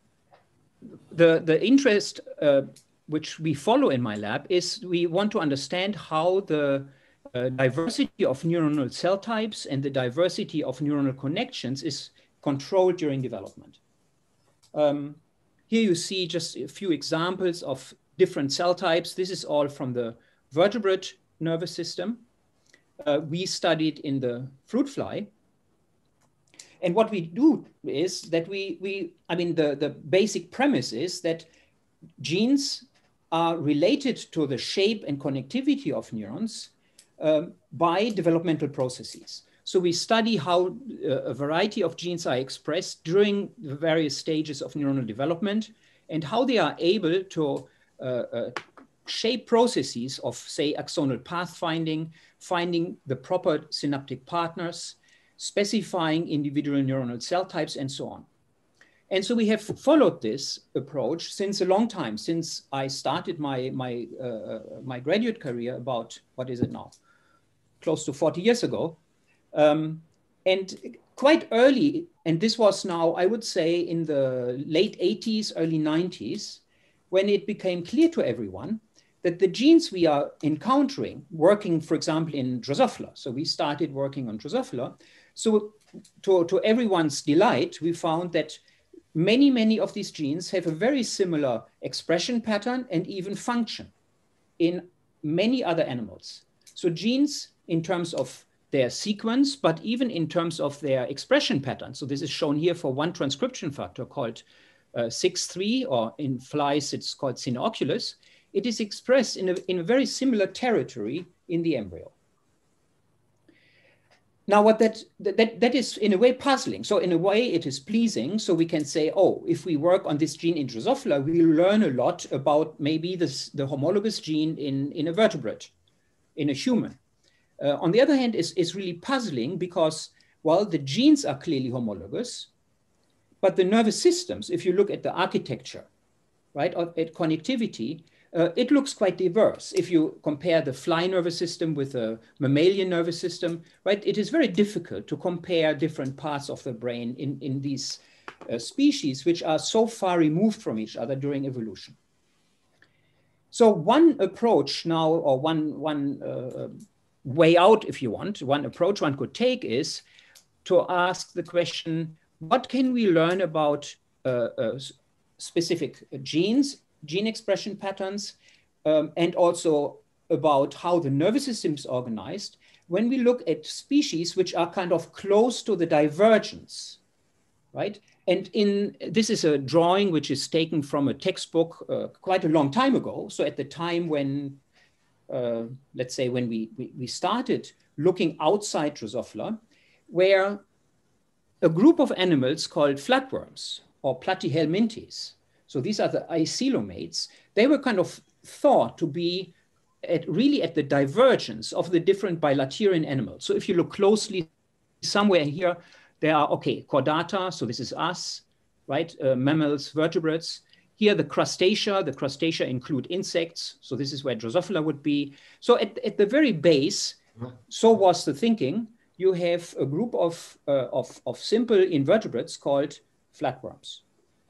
[SPEAKER 12] the interest which we follow in my lab is we want to understand how the diversity of neuronal cell types and the diversity of neuronal connections is controlled during development. Here you see just a few examples of different cell types. This is all from the vertebrate nervous system. We studied in the fruit fly. And what we do is that the basic premise is that genes are related to the shape and connectivity of neurons by developmental processes. So we study how a variety of genes are expressed during the various stages of neuronal development. and how they are able to shape processes of, say, axonal pathfinding, finding the proper synaptic partners, specifying individual neuronal cell types, and so on. And so we have followed this approach since a long time, since I started my graduate career about, what is it now, close to 40 years ago. And quite early, and this was now, I would say, in the late 80s, early 90s, when it became clear to everyone that the genes we are encountering, working, for example, in Drosophila. So we started working on Drosophila. So to everyone's delight, we found that many of these genes have a very similar expression pattern and even function in many other animals. So genes in terms of their sequence, but even in terms of their expression pattern. So this is shown here for one transcription factor called CYX3, or in flies, it's called cineoculus. It is expressed in a very similar territory in the embryo. Now, what that is in a way puzzling. So in a way, it is pleasing. So we can say, oh, if we work on this gene in Drosophila, we'll learn a lot about maybe the homologous gene in a vertebrate, in a human. On the other hand, it's really puzzling because, well, the genes are clearly homologous, but the nervous systems, if you look at the architecture, right, at connectivity, it looks quite diverse. If you compare the fly nervous system with the mammalian nervous system, right, it is very difficult to compare different parts of the brain in these species, which are so far removed from each other during evolution. So one approach now, or one way out, if you want, one approach one could take is to ask the question, what can we learn about specific genes, gene expression patterns, and also about how the nervous system is organized when we look at species which are kind of close to the divergence, right? And this is a drawing which is taken from a textbook quite a long time ago. So at the time when, let's say when we started looking outside Drosophila, where a group of animals called flatworms or platyhelminthes, so these are the icoelomates, they were kind of thought to be really at the divergence of the different bilaterian animals. So if you look closely, somewhere here, there are, okay, chordata, so this is us, right? Mammals, vertebrates. Here, the crustacea include insects. So this is where Drosophila would be. So at the very base, so was the thinking, you have a group of simple invertebrates called flatworms.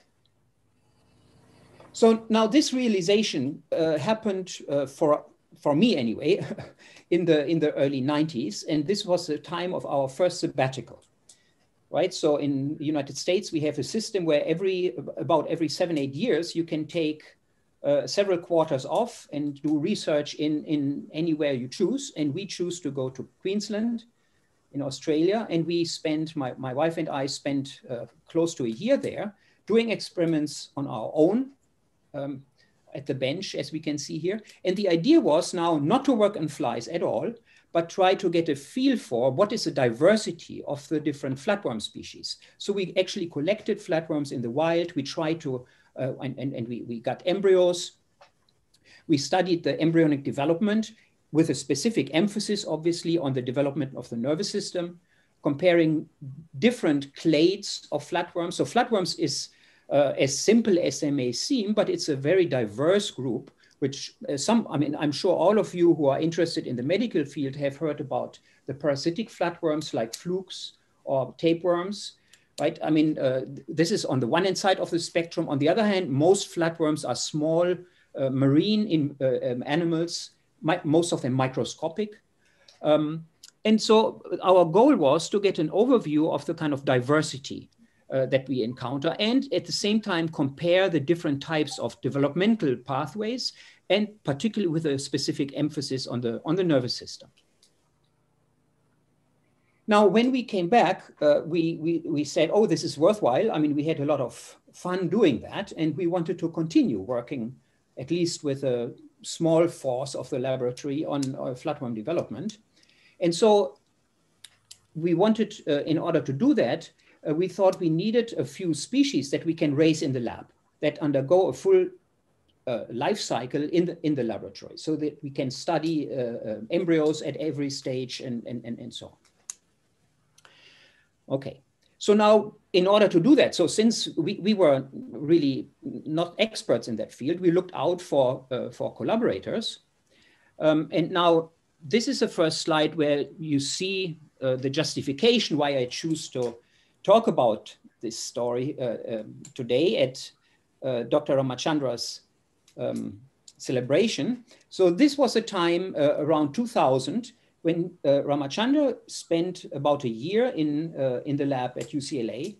[SPEAKER 12] So now this realization happened for me anyway, in the early 90s. And this was the time of our first sabbatical, right? So in the United States, we have a system where about every 7-8 years, you can take several quarters off and do research in anywhere you choose. And we choose to go to Queensland in Australia. And we spent, my wife and I spent close to a year there doing experiments on our own at the bench, as we can see here. And the idea was now not to work on flies at all, but try to get a feel for what is the diversity of the different flatworm species. So we actually collected flatworms in the wild. We tried to, and we got embryos. We studied the embryonic development with a specific emphasis, obviously, on the development of the nervous system, comparing different clades of flatworms. So flatworms is as simple as they may seem, but it's a very diverse group, which I'm sure all of you who are interested in the medical field have heard about the parasitic flatworms like flukes or tapeworms, right? I mean, this is on the one hand side of the spectrum. On the other hand, most flatworms are small marine animals, most of them microscopic. And so our goal was to get an overview of the kind of diversity that we encounter, and at the same time compare the different types of developmental pathways, and particularly with a specific emphasis on the nervous system. Now, when we came back, we said, oh, this is worthwhile. I mean, we had a lot of fun doing that, and we wanted to continue working, at least with a small force of the laboratory on flatworm development. And so we wanted, in order to do that, we thought we needed a few species that we can raise in the lab. that undergo a full life cycle in the laboratory, so that we can study embryos at every stage and so on. Okay, so now in order to do that, so since we were really not experts in that field, we looked out for collaborators. And now this is the first slide where you see the justification why I choose to talk about this story today at Dr. Ramachandra's celebration. So this was a time around 2000 when Ramachandra spent about a year in the lab at UCLA.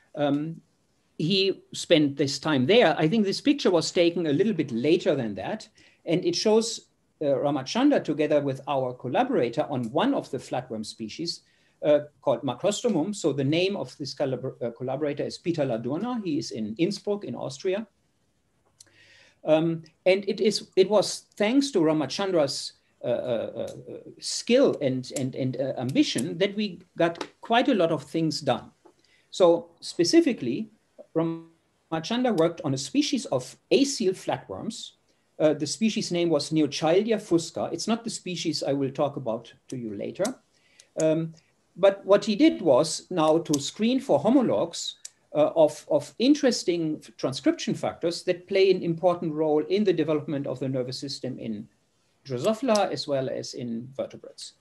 [SPEAKER 12] He spent this time there. I think this picture was taken a little bit later than that, and it shows Ramachandra together with our collaborator on one of the flatworm species called Macrostomum. So the name of this collaborator is Peter Ladurner. He is in Innsbruck in Austria. And it was thanks to Ramachandra's skill and ambition that we got quite a lot of things done. So specifically, Ramachandra worked on a species of acyl flatworms. The species name was Neochildia fusca. It's not the species I will talk about to you later. But what he did was now to screen for homologs of interesting transcription factors that play an important role in the development of the nervous system in Drosophila as well as in vertebrates.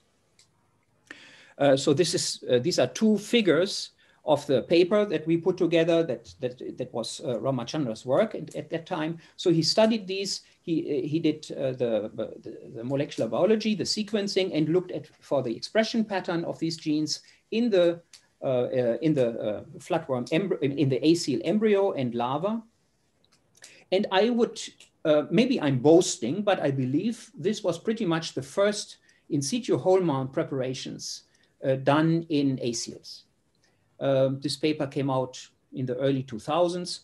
[SPEAKER 12] So these are two figures of the paper that we put together that was Ramachandra's work at that time. So he studied these, he did the molecular biology, the sequencing, and looked for the expression pattern of these genes in the flatworm in the acyl embryo and larva. And I would, maybe I'm boasting, but I believe this was pretty much the first in situ whole mount preparations done in acyls. This paper came out in the early 2000s.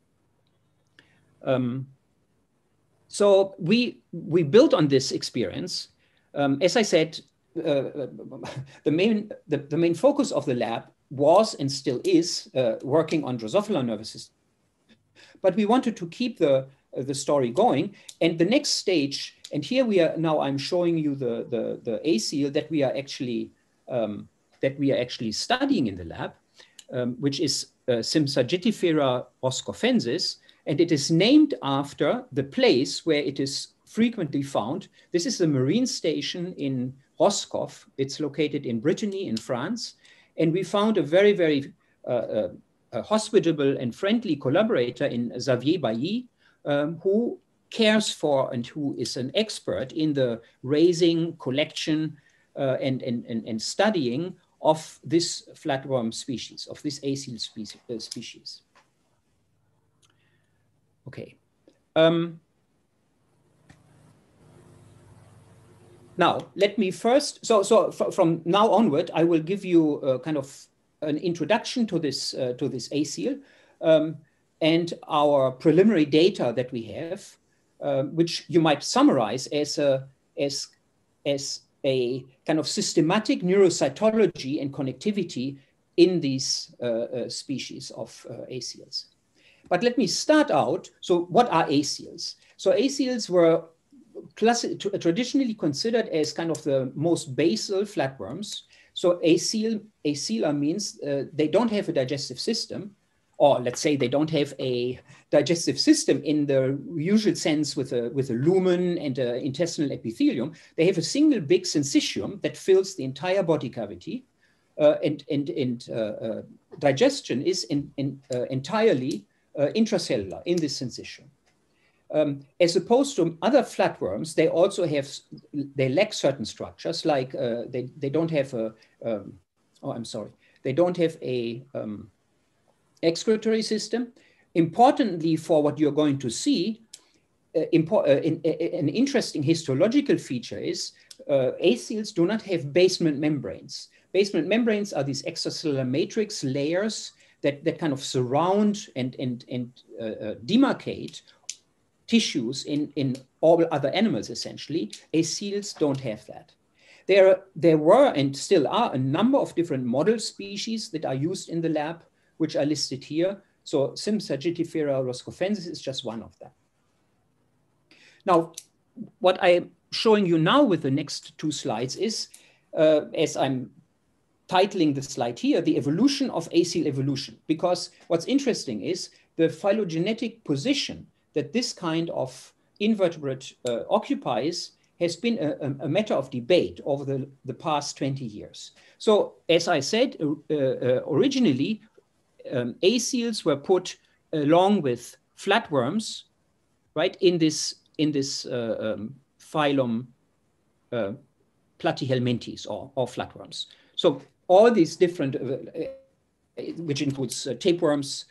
[SPEAKER 12] So we built on this experience. As I said, the main focus of the lab was and still is working on Drosophila nervous system. But we wanted to keep the story going. And the next stage, and here we are now, I'm showing you the acyl that we are actually studying in the lab, which is Sympsagitifera roscoffensis, and it is named after the place where it is frequently found. This is the marine station in Roscoff. It's located in Brittany in France. And we found a very, very hospitable and friendly collaborator in Xavier Bailly, who cares for and who is an expert in the raising, collection, and studying of this flatworm species, of this acyl species. Okay. Now, let me first, so from now onward, I will give you kind of an introduction to this acyl and our preliminary data that we have, which you might summarize as a kind of systematic neurocytology and connectivity in these species of acyls. But let me start out. So what are acyls? So acyls were traditionally considered as kind of the most basal flatworms. So acyla means they don't have a digestive system, or let's say they don't have a digestive system in the usual sense with a lumen and an intestinal epithelium. They have a single big syncytium that fills the entire body cavity, and digestion is entirely intracellular in this syncytium. As opposed to other flatworms, they also have, they lack certain structures, like they don't have a, they don't have a excretory system. Importantly, for what you're going to see, an interesting histological feature is acyls do not have basement membranes. Basement membranes are these extracellular matrix layers that kind of surround and demarcate tissues in all other animals, essentially. Acyls don't have that. There were and still are a number of different model species that are used in the lab, which are listed here. So Sim-Sagitifera roscoffensis is just one of them. Now, what I'm showing you now with the next two slides is, as I'm titling the slide here, the evolution of acial evolution, because what's interesting is the phylogenetic position that this kind of invertebrate occupies has been a matter of debate over the past 20 years. So as I said, originally, acials were put along with flatworms, right, in this phylum Platyhelminthes or flatworms. So all these different, which includes tapeworms,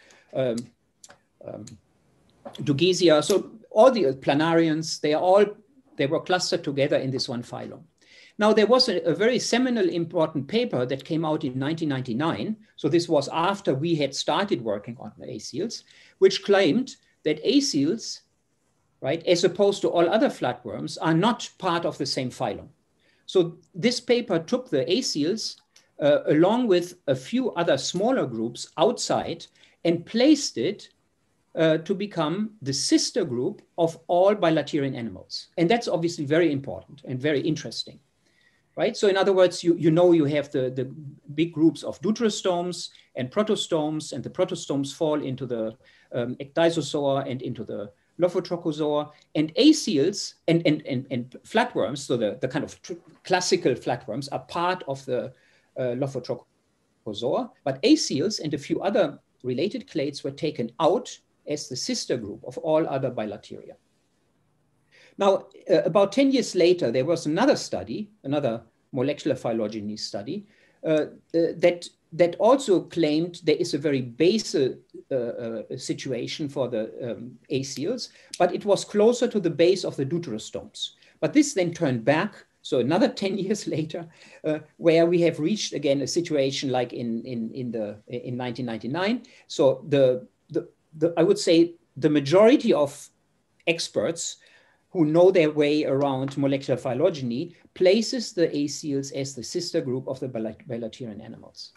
[SPEAKER 12] Dugesia, so all the planarians, they were clustered together in this one phylum. Now, there was a very seminal important paper that came out in 1999. So this was after we had started working on acials, which claimed that acials, right, as opposed to all other flatworms, are not part of the same phylum. So this paper took the acials along with a few other smaller groups outside and placed it to become the sister group of all bilaterian animals. And that's obviously very important and very interesting, right? So in other words, you know you have the big groups of deuterostomes and protostomes, and the protostomes fall into the ecdysozoa and into the Lophotrochozoa, and acials and flatworms, so the kind of classical flatworms, are part of the Lophotrochozoa, but acials and a few other related clades were taken out as the sister group of all other bilateria. Now, about 10 years later, there was another study, another molecular phylogeny study, that also claimed there is a very basal situation for the acials, but it was closer to the base of the deuterostomes. But this then turned back, so another 10 years later, where we have reached again a situation like in 1999. So I would say the majority of experts who know their way around molecular phylogeny places the acials as the sister group of the bilaterian animals.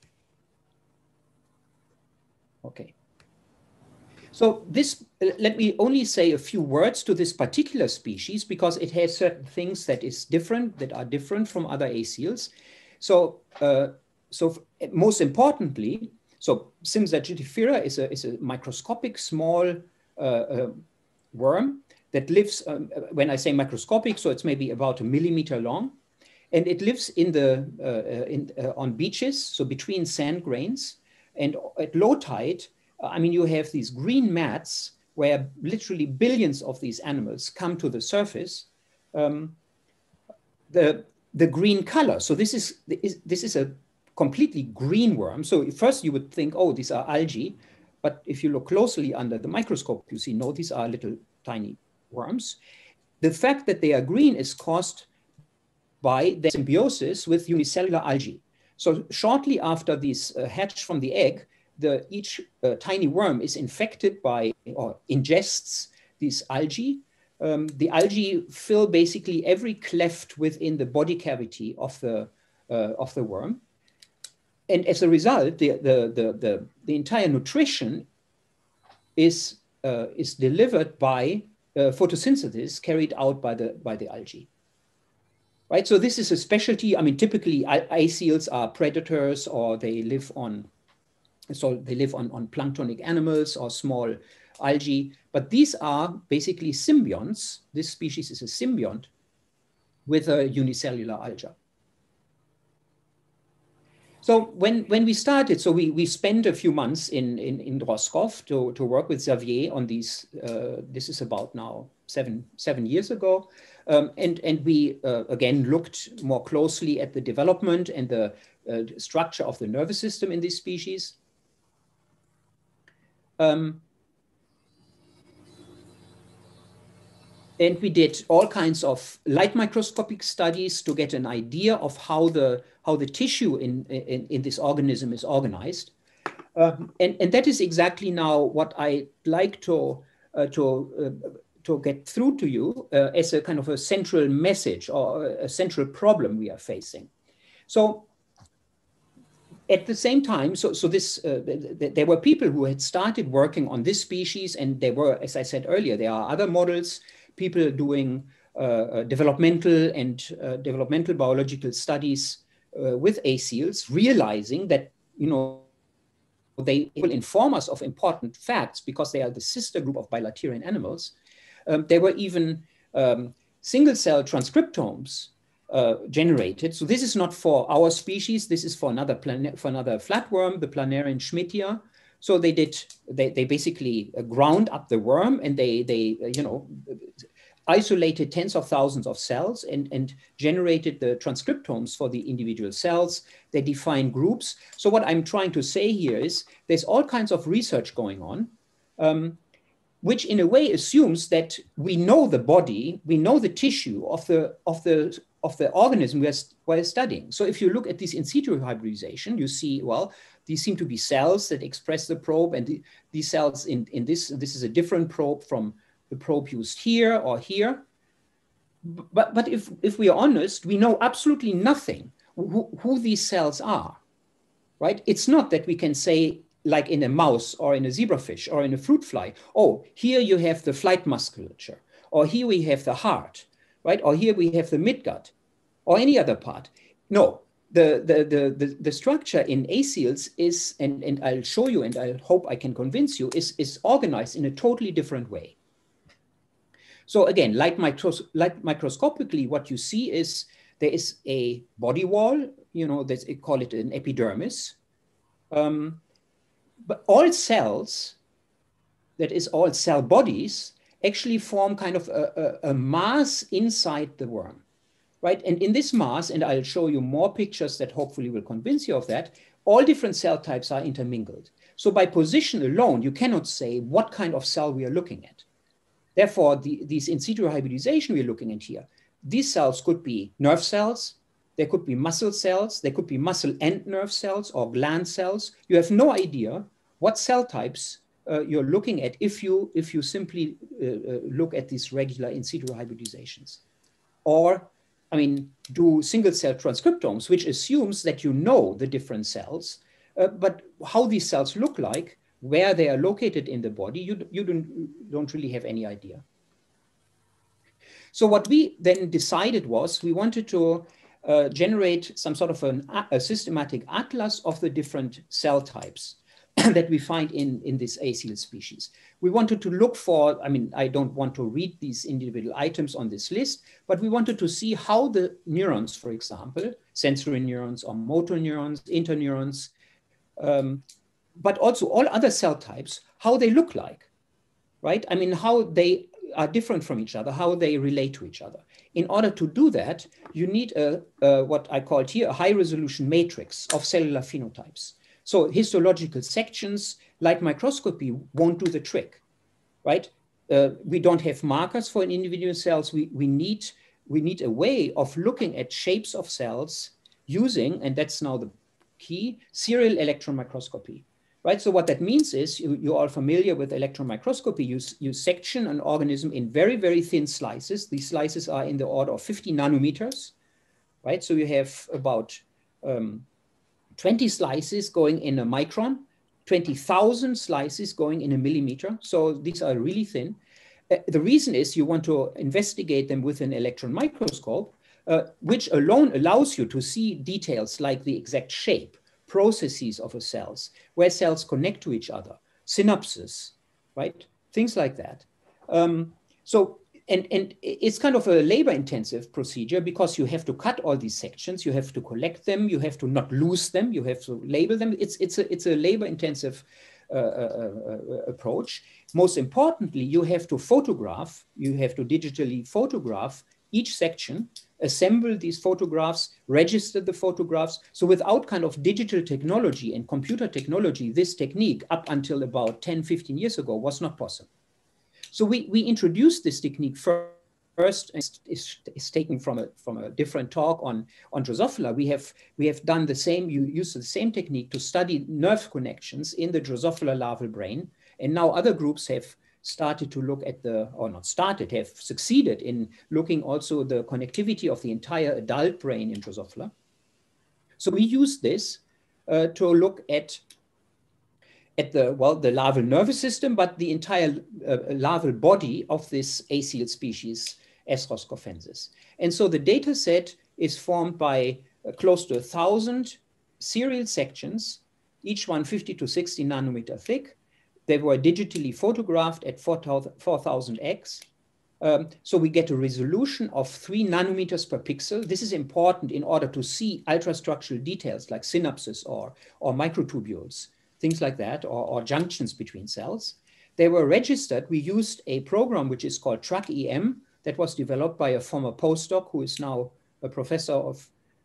[SPEAKER 12] Okay. So this, let me only say a few words to this particular species because it has certain things that are different from other acials. So, most importantly, so Sim-Sagitifera is a microscopic small worm that lives, when I say microscopic, so it's maybe about 1 millimeter long, and it lives on beaches, so between sand grains, and at low tide, I mean, you have these green mats where literally billions of these animals come to the surface. The green color, so this is a completely green worm. So first you would think, oh, these are algae, but if you look closely under the microscope, you see, no, these are little tiny worms. The fact that they are green is caused by the symbiosis with unicellular algae. So shortly after these hatch from the egg, each tiny worm is infected by or ingests these algae. The algae fill basically every cleft within the body cavity of the worm. And as a result, the entire nutrition is delivered by photosynthesis carried out by the algae. Right, so this is a specialty. I mean, typically acials are predators, or they live on planktonic animals or small algae. But these are basically symbionts. This species is a symbiont with a unicellular alga. So when we started, so we spent a few months in Roscoff to work with Xavier on these. This is about now seven years ago. And we, again, looked more closely at the development and the structure of the nervous system in this species. And we did all kinds of light microscopic studies to get an idea of how the tissue in this organism is organized. And that is exactly now what I'd like to get through to you as a kind of a central message or a central problem we are facing. So At the same time, there were people who had started working on this species, and there were, as I said earlier, there are other models, people doing developmental biological studies with A seals, realizing that, they will inform us of important facts because they are the sister group of bilaterian animals. There were even single-cell transcriptomes generated. So this is not for our species. This is for another flatworm, the Planarian schmidtia. So they basically ground up the worm, and they isolated tens of thousands of cells and generated the transcriptomes for the individual cells. They defined groups. So what I'm trying to say here is there's all kinds of research going on, which in a way assumes that we know the body, we know the tissue of the organism we're studying. So if you look at this in situ hybridization, you see, well, these seem to be cells that express the probe, and these cells in this is a different probe from the probe used here or here. But if we are honest, we know absolutely nothing who these cells are, right? It's not that we can say, like in a mouse or in a zebrafish or in a fruit fly, oh, here you have the flight musculature, or here we have the heart, right? Or here we have the midgut, or any other part. No, the structure in A seals is, and I'll show you, and I hope I can convince you, is organized in a totally different way. So again, like microscopically, what you see is there is a body wall, they call it an epidermis. But all cells, that is all cell bodies, actually form kind of a mass inside the worm, right? And in this mass, and I'll show you more pictures that hopefully will convince you of that, all different cell types are intermingled. So by position alone, you cannot say what kind of cell we are looking at. Therefore, these in situ hybridization we're looking at here, these cells could be nerve cells, there could be muscle cells, there could be muscle and nerve cells or gland cells. You have no idea what cell types you're looking at if you simply look at these regular in situ hybridizations. Or, do single cell transcriptomes, which assumes that you know the different cells, but how these cells look like, where they are located in the body, you don't really have any idea. So what we then decided was we wanted to generate some sort of a systematic atlas of the different cell types that we find in this A seal species. We wanted to look for, I don't want to read these individual items on this list, but we wanted to see how the neurons, for example, sensory neurons or motor neurons, interneurons, but also all other cell types, how they look like, right? How they are different from each other, how they relate to each other. In order to do that, you need what I called here a high resolution matrix of cellular phenotypes. So histological sections, like microscopy, won't do the trick, right? We don't have markers for an individual cells. We need a way of looking at shapes of cells using, and that's now the key, serial electron microscopy. Right, so what that means is you're all familiar with electron microscopy. You section an organism in very, very thin slices. These slices are in the order of 50 nanometers, right? So you have about 20 slices going in a micron, 20,000 slices going in a millimeter. So these are really thin. The reason is you want to investigate them with an electron microscope, which alone allows you to see details like the exact shape, processes of a cells, where cells connect to each other, synapses, right? Things like that. And it's kind of a labor-intensive procedure because you have to cut all these sections, you have to collect them, you have to not lose them, you have to label them. It's a labor-intensive approach. Most importantly, you have to photograph, you have to digitally photograph each section, assemble these photographs, register the photographs. So without kind of digital technology and computer technology, this technique up until about 10, 15 years ago was not possible. So we introduced this technique first, is taken from a different talk on Drosophila. We have done the same, you use the same technique to study nerve connections in the Drosophila larval brain. And now other groups have started to look at have succeeded in looking also the connectivity of the entire adult brain in Drosophila. So we used this to look at the larval nervous system, but the entire larval body of this acial species, S. roscoffensis. And so the data set is formed by close to 1,000 serial sections, each one 50 to 60 nanometer thick. They were digitally photographed at 4000x. So we get a resolution of 3 nanometers per pixel. This is important in order to see ultrastructural details like synapses or microtubules, things like that, or junctions between cells. They were registered. We used a program which is called TrackEM that was developed by a former postdoc who is now a professor of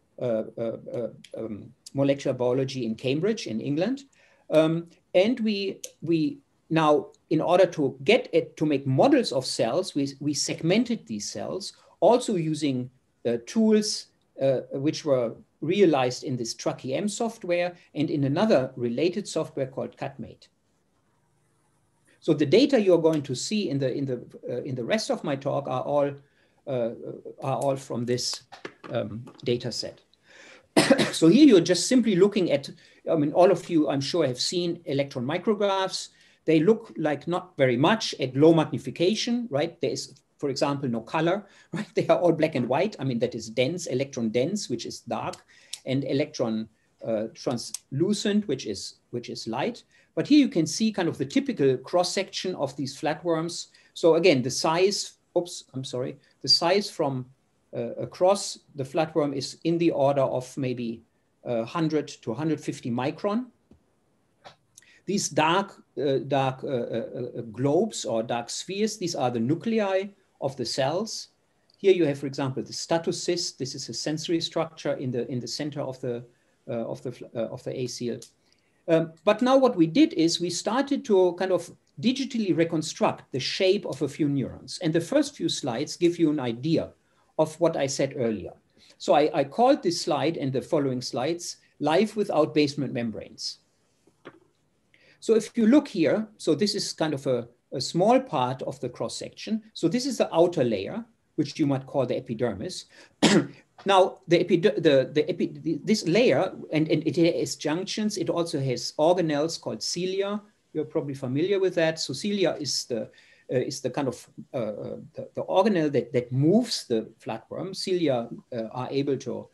[SPEAKER 12] molecular biology in Cambridge in England. And we now, in order to get it to make models of cells, we segmented these cells, also using tools which were realized in this TrackEM software and in another related software called CutMate. So the data you're going to see in the rest of my talk are all from this data set. So here you're just simply looking at, I mean, all of you, I'm sure, have seen electron micrographs. They look like not very much at low magnification, right? There is, for example, no color, right? They are all black and white. I mean, that is dense, electron dense, which is dark, and electron translucent, which is light. But here you can see kind of the typical cross-section of these flatworms. So again, the size, the size from across the flatworm is in the order of maybe 100 to 150 micron. These dark globes or dark spheres, these are the nuclei of the cells. Here you have, for example, the statocyst. This is a sensory structure in the center of the acial. But now what we did is we started to kind of digitally reconstruct the shape of a few neurons. And the first few slides give you an idea of what I said earlier. So I called this slide and the following slides, Life Without Basement Membranes. So if you look here, so this is kind of a small part of the cross-section. So this is the outer layer, which you might call the epidermis. Now, this layer, and it has junctions, it also has organelles called cilia. You're probably familiar with that. So cilia is the kind of the organelle that moves the flatworm. Cilia are able to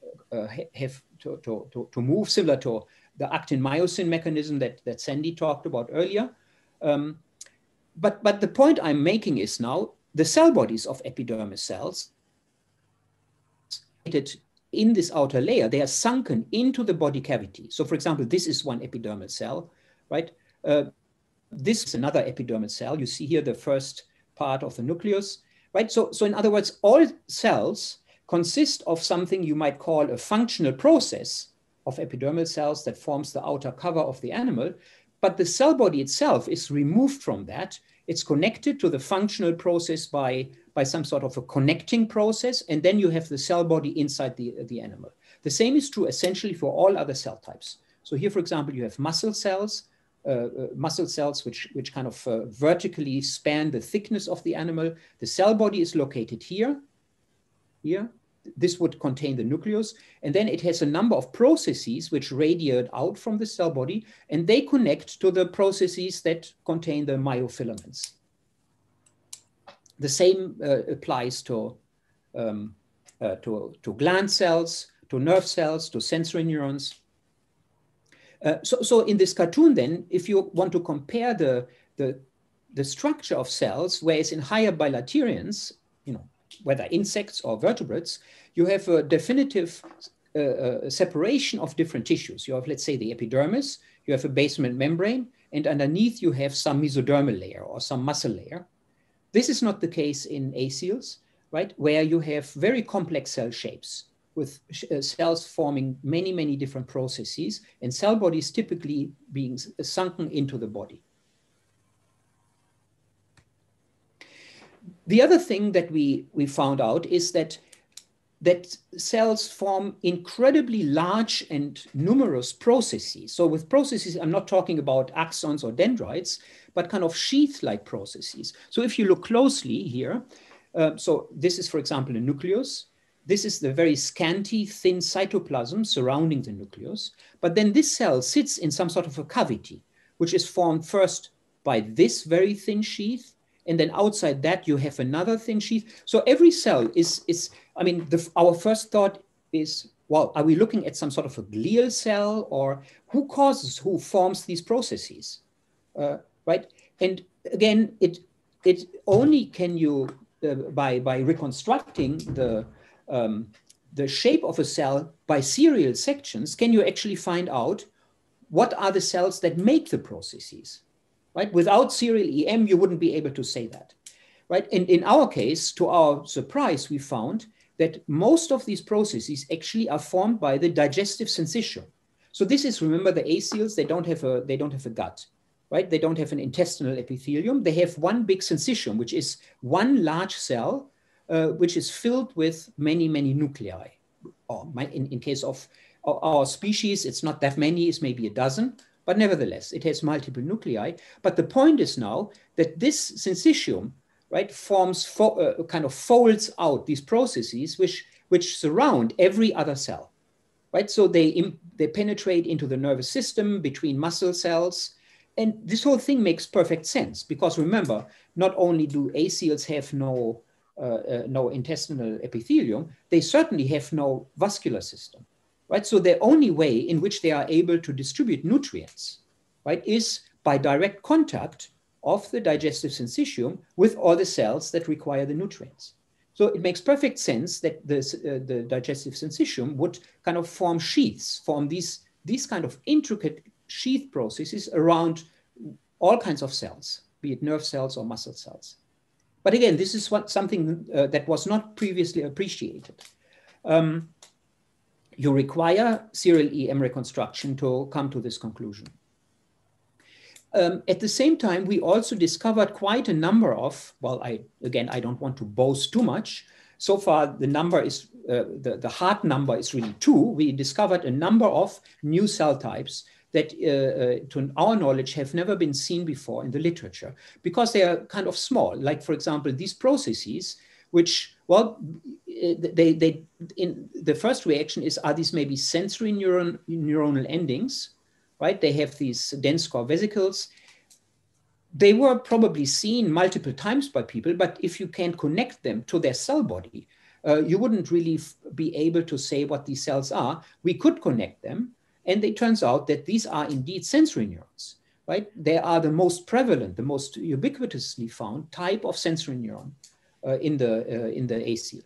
[SPEAKER 12] move, similar to the actin-myosin mechanism that Sandy talked about earlier. But the point I'm making is now the cell bodies of epidermis cells in this outer layer, they are sunken into the body cavity. So for example, this is one epidermal cell, right? This is another epidermal cell. You see here the first part of the nucleus, right? So in other words, all cells consist of something you might call a functional process of epidermal cells that forms the outer cover of the animal, but the cell body itself is removed from that. It's connected to the functional process by some sort of a connecting process, and then you have the cell body inside the animal. The same is true essentially for all other cell types. So here, for example, you have muscle cells which kind of vertically span the thickness of the animal. The cell body is located here. This would contain the nucleus, and then it has a number of processes which radiate out from the cell body, and they connect to the processes that contain the myofilaments. The same applies to gland cells, to nerve cells, to sensory neurons. So in this cartoon then, if you want to compare the structure of cells, whereas in higher bilaterians, whether insects or vertebrates, you have a definitive separation of different tissues. You have, let's say, the epidermis, you have a basement membrane, and underneath you have some mesodermal layer or some muscle layer. This is not the case in acials, right, where you have very complex cell shapes with cells forming many, many different processes and cell bodies typically being sunken into the body. The other thing that we found out is that cells form incredibly large and numerous processes. So with processes, I'm not talking about axons or dendrites, but kind of sheath-like processes. So if you look closely here, so this is, for example, a nucleus. this is the very scanty, thin cytoplasm surrounding the nucleus. But then this cell sits in some sort of a cavity, which is formed first by this very thin sheath, and then outside that you have another thin sheath. So every cell is I mean, our first thought is, well, are we looking at some sort of a glial cell, or who forms these processes, right? And again, it only can you, by reconstructing the shape of a cell by serial sections, can you actually find out what are the cells that make the processes, right? Without serial EM, you wouldn't be able to say that, right? And in our case, to our surprise, we found that most of these processes actually are formed by the digestive syncytium. So this is, remember, the acials, they don't have a gut, right? They don't have an intestinal epithelium. They have one big syncytium, which is one large cell, which is filled with many, many nuclei. Or in case of our species, it's not that many, it's maybe a dozen, but nevertheless, it has multiple nuclei. But the point is now that this syncytium, right, kind of folds out these processes which surround every other cell, right? So they penetrate into the nervous system, between muscle cells, and this whole thing makes perfect sense, because remember, not only do acials have no intestinal epithelium, they certainly have no vascular system, right? So the only way in which they are able to distribute nutrients, right, is by direct contact of the digestive syncytium with all the cells that require the nutrients. So it makes perfect sense that the digestive syncytium would kind of form sheaths, form these kind of intricate sheath processes around all kinds of cells, be it nerve cells or muscle cells. But again, this is something that was not previously appreciated. You require serial EM reconstruction to come to this conclusion. At the same time, we also discovered quite a number of, well, I don't want to boast too much. So far, the number is, the hard number is really 2. We discovered a number of new cell types that, to our knowledge, have never been seen before in the literature, because they are kind of small. Like, for example, these processes, which, well, in the first reaction is, are these maybe sensory neuronal endings? Right? They have these dense core vesicles. They were probably seen multiple times by people, but if you can't connect them to their cell body, you wouldn't really be able to say what these cells are. We could connect them, and it turns out that these are indeed sensory neurons, right? They are the most prevalent, the most ubiquitously found type of sensory neuron in the acial.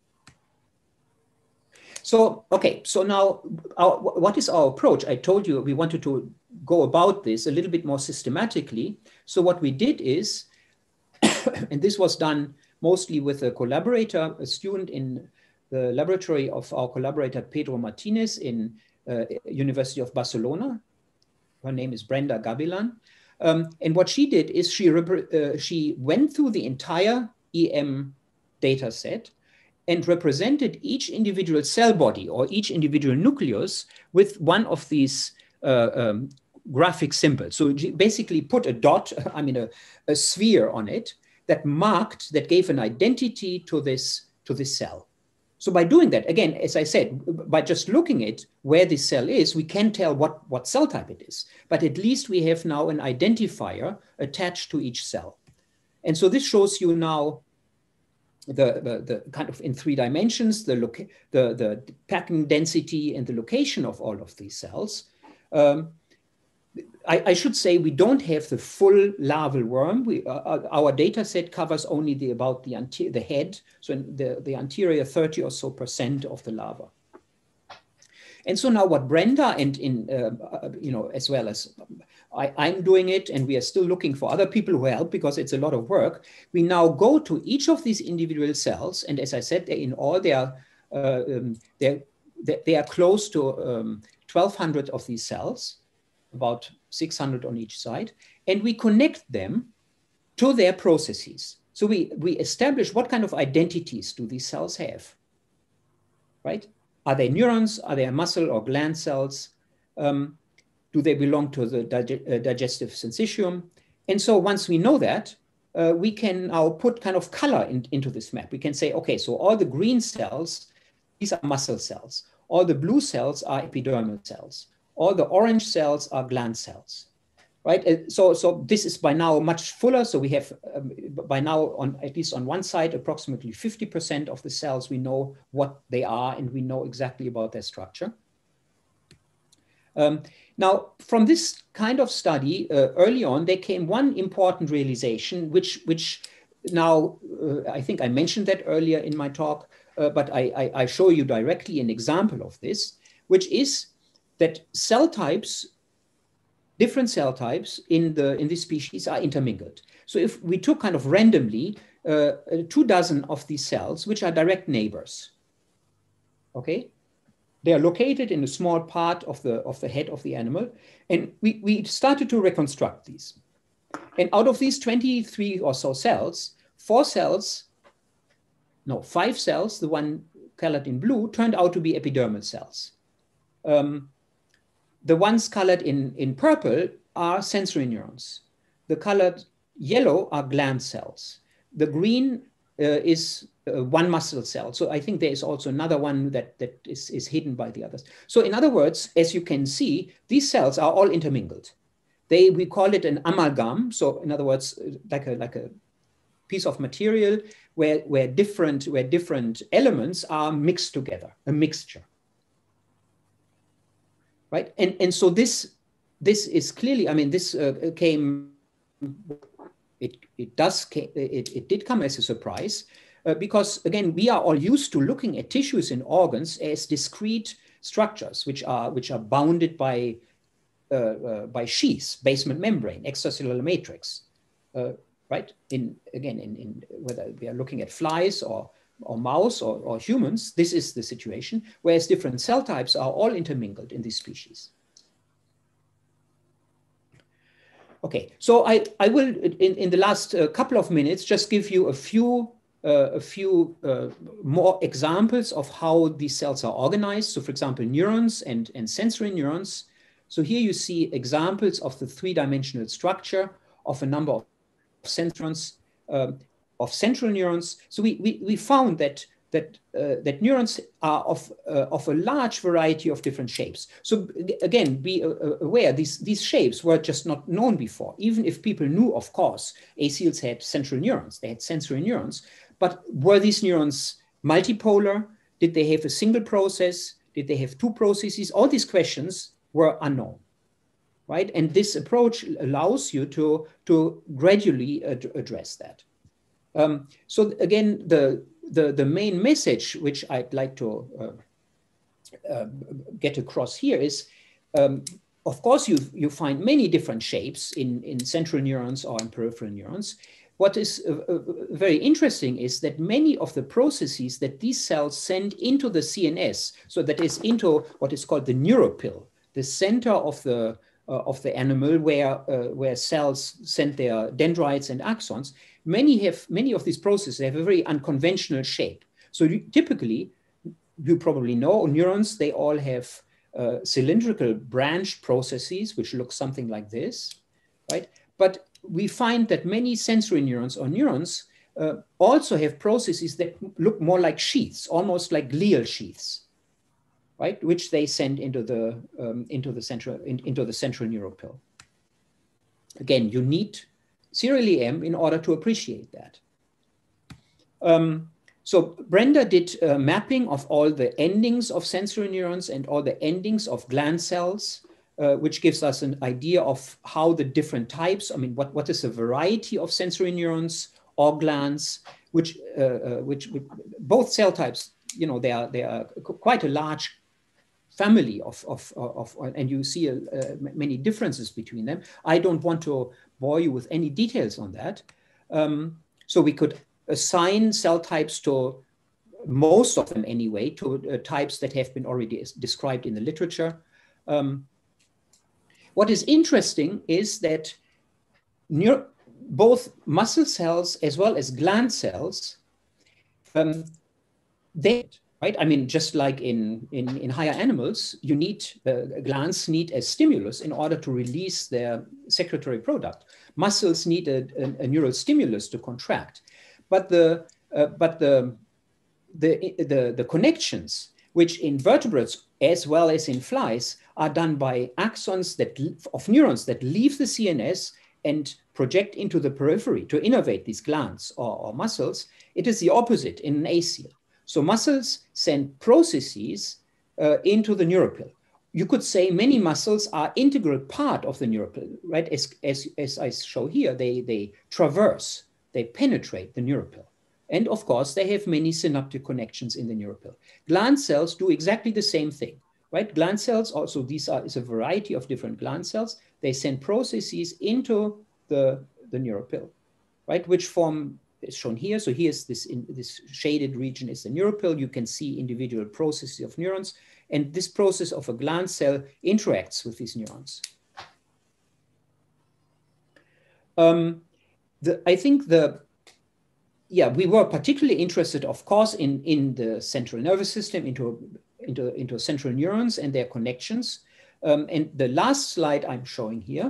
[SPEAKER 12] So, okay, so now what is our approach? I told you we wanted to go about this a little bit more systematically. So what we did is, and this was done mostly with a collaborator, a student in the laboratory of our collaborator Pedro Martinez in University of Barcelona. Her name is Brenda Gavilan. And what she did is she went through the entire EM data set and represented each individual cell body or each individual nucleus with one of these graphic symbols. So basically put a dot, I mean a sphere on it that gave an identity to this cell. So by doing that, again, as I said, by just looking at where this cell is, we can tell what cell type it is. But at least we have now an identifier attached to each cell. And so this shows you now the kind of in 3 dimensions, the packing density and the location of all of these cells. I should say we don't have the full larval worm. Our data set covers only about the head, so the anterior 30% or so of the larva. And so now what Brenda and as well as I'm doing it, and we are still looking for other people who help because it's a lot of work. We now go to each of these individual cells, and as I said, in all they are close to 1,200 of these cells, about 600 on each side, and we connect them to their processes. So we establish what kind of identities do these cells have, right? Are they neurons? Are they muscle or gland cells? Do they belong to the digestive syncytium? And so once we know that, we can now put kind of color into this map. We can say, okay, so all the green cells, these are muscle cells. All the blue cells are epidermal cells. All the orange cells are gland cells, right? So this is by now much fuller. So we have by now, at least on one side, approximately 50% of the cells, we know what they are and we know exactly about their structure. Now, from this kind of study, early on, there came one important realization, which now, I think I mentioned that earlier in my talk, but I show you directly an example of this, which is that cell types, different cell types in this species are intermingled. So if we took kind of randomly 24 of these cells, which are direct neighbors, okay? They are located in a small part of the head of the animal. And we started to reconstruct these. And out of these 23 or so cells, 5 cells, the one colored in blue, turned out to be epidermal cells. The ones colored in purple are sensory neurons. The colored yellow are gland cells. The green is one muscle cell. So I think there is also another one that is hidden by the others. So in other words, as you can see, these cells are all intermingled. We call it an amalgam. So in other words, like a piece of material where different elements are mixed together, a mixture. Right? And so this is clearly, I mean, this came, it did come as a surprise, because again, we are all used to looking at tissues and organs as discrete structures, which are bounded by sheaths, basement membrane, extracellular matrix, right? In whether we are looking at flies or mouse or humans, this is the situation, whereas different cell types are all intermingled in this species. Okay, so I will, in the last couple of minutes, just give you a few more examples of how these cells are organized. So for example, neurons and sensory neurons. So here you see examples of the three-dimensional structure of a number of sentrons, of central neurons. So we found that neurons are of a large variety of different shapes. So again, be aware, these shapes were just not known before. Even if people knew, of course, ACLs had central neurons, they had sensory neurons, but were these neurons multipolar? Did they have a single process? Did they have two processes? All these questions were unknown, right? And this approach allows you to gradually address that. So again, the main message which I'd like to get across here is, of course, you find many different shapes in central neurons or in peripheral neurons. What is very interesting is that many of the processes that these cells send into the CNS, so that is into what is called the neuropil, the center of the animal where cells send their dendrites and axons, many of these processes have a very unconventional shape. So typically, you probably know neurons, they all have cylindrical branched processes, which look something like this, right? But we find that many sensory neurons or neurons also have processes that look more like sheaths, almost like glial sheaths, right? Which they send into the central neuropil. Again, you need serial EM in order to appreciate that. So Brenda did mapping of all the endings of sensory neurons and all the endings of gland cells, which gives us an idea of how the different types, I mean, what is a variety of sensory neurons or glands, which both cell types, you know, they are quite a large family and you see many differences between them. I don't want to bore you with any details on that. So we could assign cell types to, most of them anyway, to types that have been already described in the literature. What is interesting is that both muscle cells as well as gland cells, right? I mean, just like in higher animals, you need, glands need a stimulus in order to release their secretory product. Muscles need a neural stimulus to contract. But the connections which in vertebrates as well as in flies are done by axons of neurons that leave the CNS and project into the periphery to innervate these glands or muscles. It is the opposite in an acial. So muscles send processes into the neuropil. You could say many muscles are integral part of the neuropil, right? As I show here, they traverse, they penetrate the neuropil. And of course, they have many synaptic connections in the neuropil. Gland cells do exactly the same thing, right? Gland cells also, is a variety of different gland cells. They send processes into the neuropil, right? Which form is shown here. So here's this shaded region is the neuropil. You can see individual processes of neurons. And this process of a gland cell interacts with these neurons. I think we were particularly interested, of course, in the central nervous system, into central neurons and their connections. And the last slide I'm showing here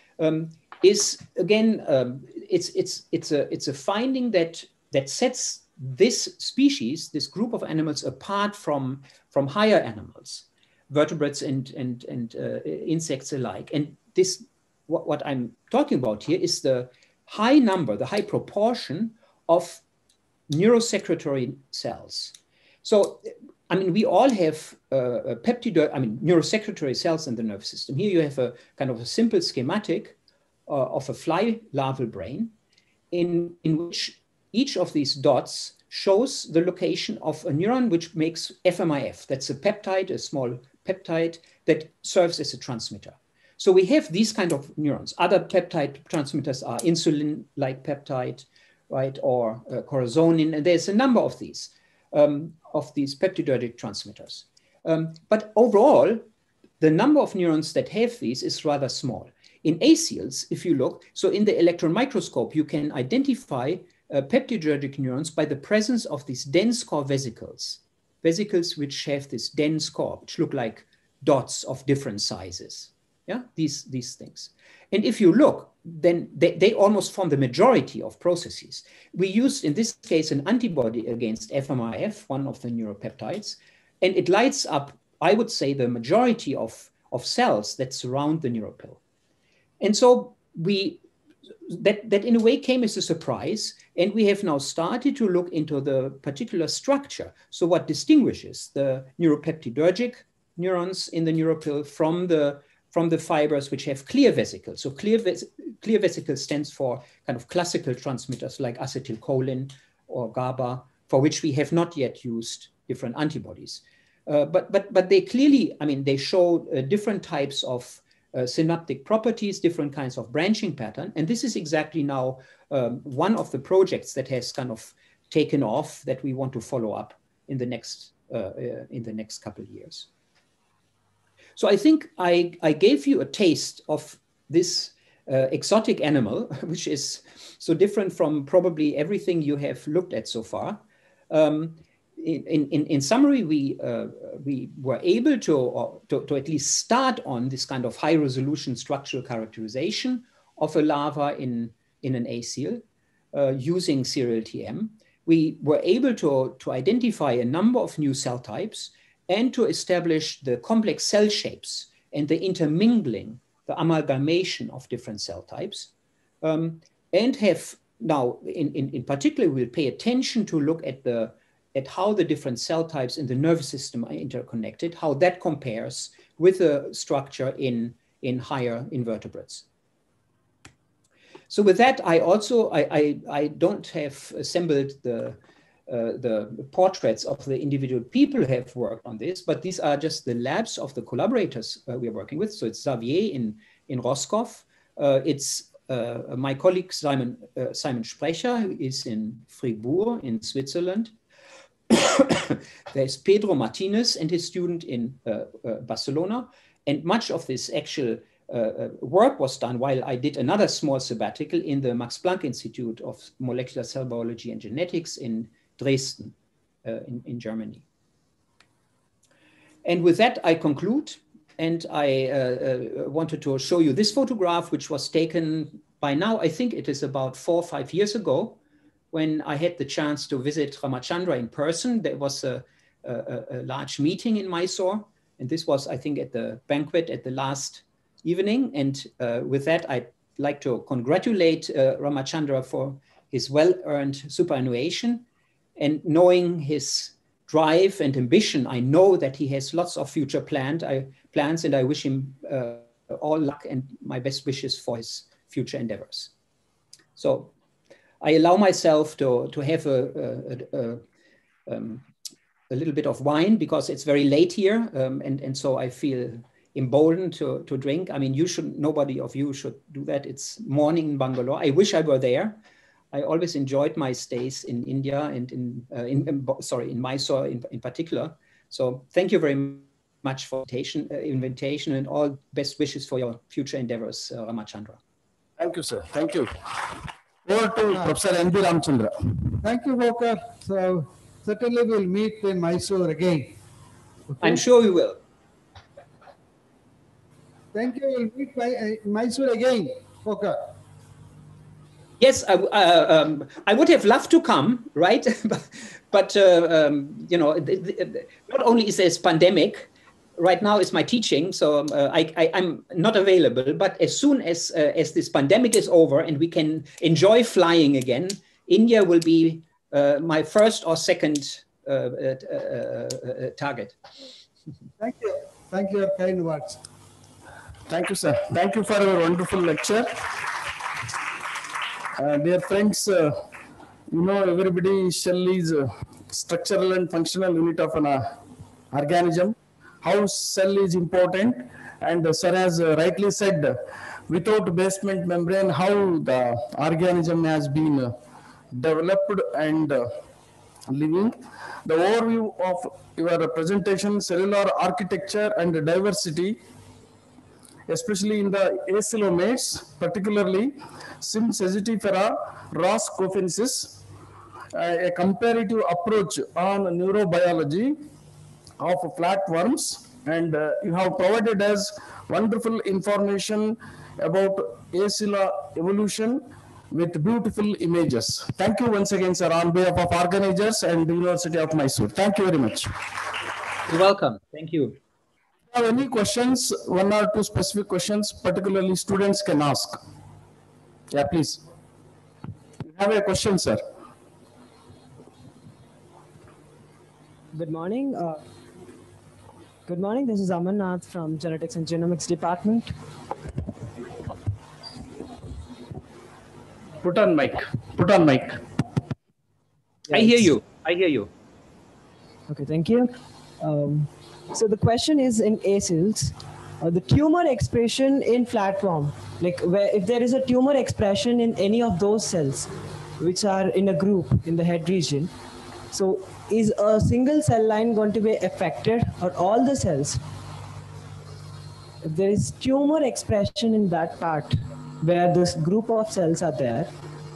[SPEAKER 12] is again, it's a finding that sets this species, this group of animals, apart from higher animals, vertebrates and insects alike. And this, what I'm talking about here, is the high number, the high proportion of neurosecretory cells. So, I mean, we all have neurosecretory cells in the nervous system. Here you have a kind of a simple schematic of a fly larval brain in which each of these dots shows the location of a neuron which makes FMIF. That's a peptide, a small peptide that serves as a transmitter. So we have these kind of neurons. Other peptide transmitters are insulin-like peptide, right, or corazonin, and there's a number of these peptidergic transmitters. But overall, the number of neurons that have these is rather small. In acials, if you look, so in the electron microscope, you can identify peptidergic neurons by the presence of these dense core vesicles, vesicles which have this dense core, which look like dots of different sizes. Yeah, these things. And if you look, then they almost form the majority of processes. We used, in this case, an antibody against FMIF, one of the neuropeptides, and it lights up, I would say, the majority of cells that surround the neuropil. And so that in a way came as a surprise, and we have now started to look into the particular structure. So what distinguishes the neuropeptidergic neurons in the neuropil from the fibers which have clear vesicles. So clear vesicles stands for kind of classical transmitters like acetylcholine or GABA, for which we have not yet used different antibodies. But they clearly, I mean, they show different types of synaptic properties, different kinds of branching pattern. And this is exactly now one of the projects that has kind of taken off that we want to follow up in the next couple of years. So I think I gave you a taste of this exotic animal, which is so different from probably everything you have looked at so far. In summary, we were able to at least start on this kind of high resolution structural characterization of a larva in an acial using serial TM. We were able to identify a number of new cell types and to establish the complex cell shapes and the intermingling, the amalgamation of different cell types, and have now, in particular, we'll pay attention to look at how the different cell types in the nervous system are interconnected, how that compares with the structure in higher invertebrates. So with that, I don't have assembled the portraits of the individual people who have worked on this, but these are just the labs of the collaborators we are working with. So it's Xavier in Roscoff. It's my colleague Simon Sprecher, who is in Fribourg in Switzerland. There's Pedro Martinez and his student in Barcelona. And much of this actual work was done while I did another small sabbatical in the Max Planck Institute of Molecular Cell Biology and Genetics in Dresden, in Germany. And with that, I conclude. And I wanted to show you this photograph, which was taken by now, I think it is about 4 or 5 years ago, when I had the chance to visit Ramachandra in person. There was a a large meeting in Mysore. And this was, I think, at the banquet at the last evening. And with that, I'd like to congratulate Ramachandra for his well-earned superannuation. And knowing his drive and ambition, I know that he has lots of future plans, and I wish him all luck and my best wishes for his future endeavors. So I allow myself to have a little bit of wine because it's very late here, and so I feel emboldened to drink. I mean, nobody of you should do that. It's morning in Bangalore. I wish I were there. I always enjoyed my stays in India and in Mysore in particular. So thank you very much for invitation and all best wishes for your future endeavors, Ramachandra.
[SPEAKER 11] Thank you, sir. Thank you. Over to Professor N.B. Ramachandra.
[SPEAKER 9] Thank you, Volker. So certainly we'll meet in Mysore again.
[SPEAKER 12] Okay? I'm sure we will.
[SPEAKER 9] Thank you. We'll meet in Mysore again, Volker.
[SPEAKER 12] Yes, I would have loved to come, right? but you know, not only is this pandemic, right now is my teaching, so I'm not available. But as soon as this pandemic is over and we can enjoy flying again, India will be my first or second target.
[SPEAKER 9] Thank you. Thank you for your kind words.
[SPEAKER 11] Thank you, sir. Thank you for your wonderful lecture. Dear friends, you know, everybody, cell is a structural and functional unit of an organism. How cell is important, and sir has rightly said, without basement membrane, how the organism has been developed and living. The overview of your presentation, cellular architecture and diversity, especially in the acoelomates, particularly Simpsogittifera, Ross cofensis, a comparative approach on neurobiology of flatworms, and you have provided us wonderful information about acellular evolution with beautiful images. Thank you once again, sir, on behalf of organizers and the University of Mysore. Thank you very much.
[SPEAKER 12] You're welcome. Thank you.
[SPEAKER 11] If you have any questions, one or two specific questions, particularly students can ask. Yeah, please. You have a question, sir.
[SPEAKER 13] Good morning. Good morning. This is Amarnath from Genetics and Genomics Department.
[SPEAKER 11] Put on mic. Put on mic.
[SPEAKER 12] I hear you. I hear you.
[SPEAKER 13] Okay, thank you. So the question is in ACELs, the tumor expression in flatworm, like if there is a tumor expression in any of those cells, which are in a group in the head region, so is a single cell line going to be affected or all the cells? If there is tumor expression in that part where this group of cells are there.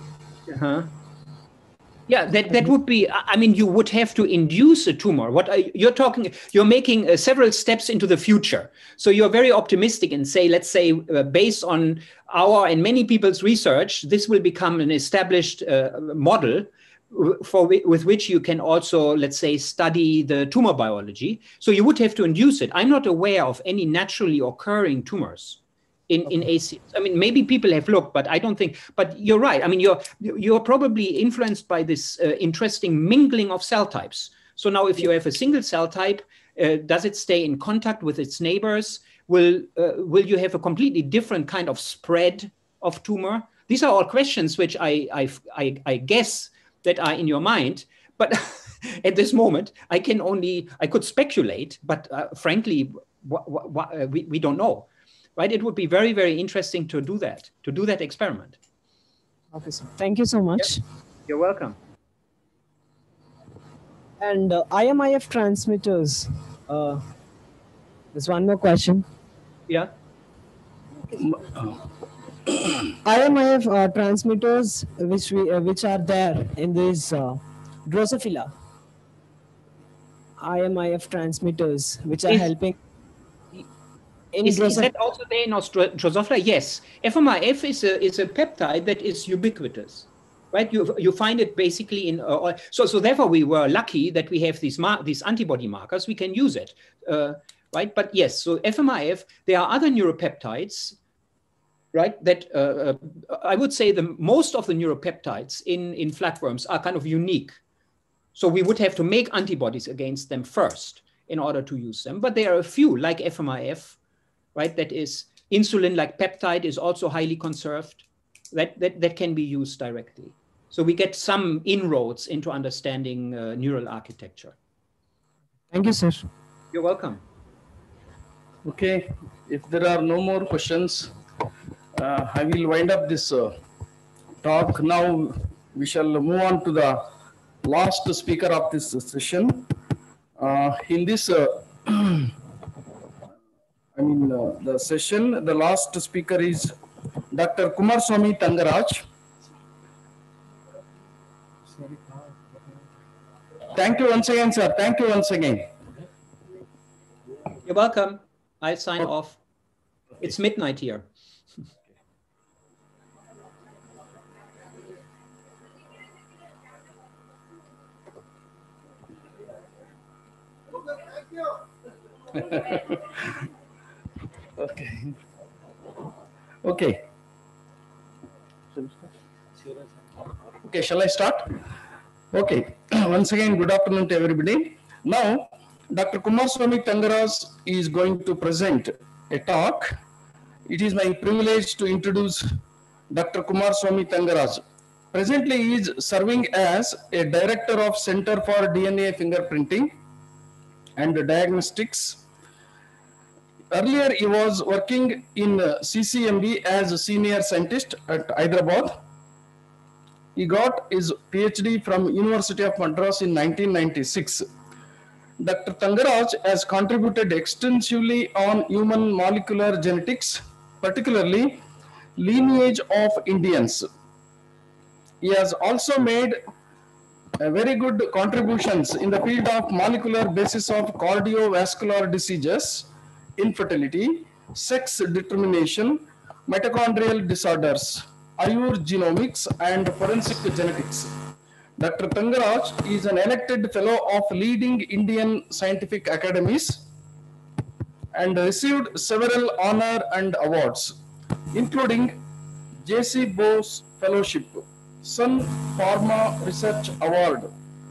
[SPEAKER 12] Yeah, that would be, I mean, you would have to induce a tumor. You're making several steps into the future. So you're very optimistic and say, let's say, based on our and many people's research, this will become an established model with which you can also, let's say, study the tumor biology. So you would have to induce it. I'm not aware of any naturally occurring tumors in ACELs. I mean, maybe people have looked, but I don't think, but you're right. I mean, you're probably influenced by this interesting mingling of cell types. So now if you have a single cell type, does it stay in contact with its neighbors? Will you have a completely different kind of spread of tumor? These are all questions which I guess that are in your mind, but at this moment, I could speculate, but frankly, we don't know. Right? It would be very, very interesting to do that experiment.
[SPEAKER 13] Okay, sir. Thank you so much.
[SPEAKER 12] Yep. You're welcome.
[SPEAKER 13] And IMIF transmitters. There's one more question.
[SPEAKER 12] Yeah.
[SPEAKER 13] IMIF transmitters which are there in this Drosophila. IMIF transmitters which are helping.
[SPEAKER 12] Is that also there in Drosophila? Yes. FMIF is a peptide that is ubiquitous. right? You find it basically in, so therefore we were lucky that we have these antibody markers, we can use it, right? But yes, so FMRF, there are other neuropeptides, right? That I would say most of the neuropeptides in flatworms are kind of unique. So we would have to make antibodies against them first in order to use them. But there are a few like FMRF, right? That is insulin-like peptide is also highly conserved. That can be used directly. So we get some inroads into understanding neural architecture.
[SPEAKER 11] Thank you, sir.
[SPEAKER 12] You're welcome.
[SPEAKER 11] Okay, if there are no more questions, I will wind up this talk. Now we shall move on to the last speaker of this session. In this, the session, the last speaker is Dr. Kumaraswamy Tangaraj. Thank you once again, sir. Thank you once again.
[SPEAKER 12] You're welcome. I'll sign off. It's midnight here.
[SPEAKER 11] Okay. Okay. Okay, shall I start? Okay. Once again, good afternoon to everybody. Now, Dr. Kumaraswamy Tangaraj is going to present a talk. It is my privilege to introduce Dr. Kumaraswamy Tangaraj. Presently, he is serving as a director of Center for DNA Fingerprinting and Diagnostics. Earlier, he was working in CCMB as a senior scientist at Hyderabad. He got his PhD from University of Madras in 1996. Dr. Tangaraj has contributed extensively on human molecular genetics, particularly lineage of Indians. He has also made very good contributions in the field of molecular basis of cardiovascular diseases, infertility, sex determination, mitochondrial disorders, genomics, and forensic genetics. Dr. Tangaraj is an elected fellow of leading Indian scientific academies and received several honor and awards, including J.C. Bose Fellowship, Sun Pharma Research Award,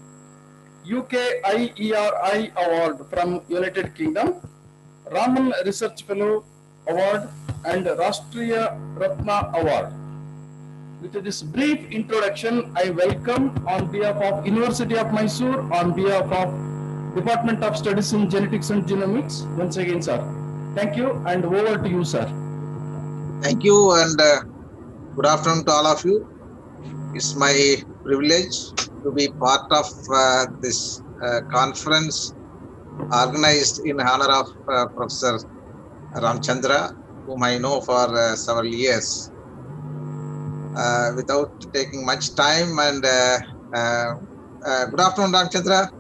[SPEAKER 11] UK IERI Award from United Kingdom, Raman Research Fellow Award, and Rashtriya Ratna Award. With this brief introduction, I welcome on behalf of University of Mysore, on behalf of Department of Studies in Genetics and Genomics, once again, sir. Thank you, and over to you, sir.
[SPEAKER 14] Thank you, and good afternoon to all of you. It's my privilege to be part of this conference organized in honor of Professor Ramchandra, whom I know for several years. Without taking much time, and good afternoon, Ramchandra.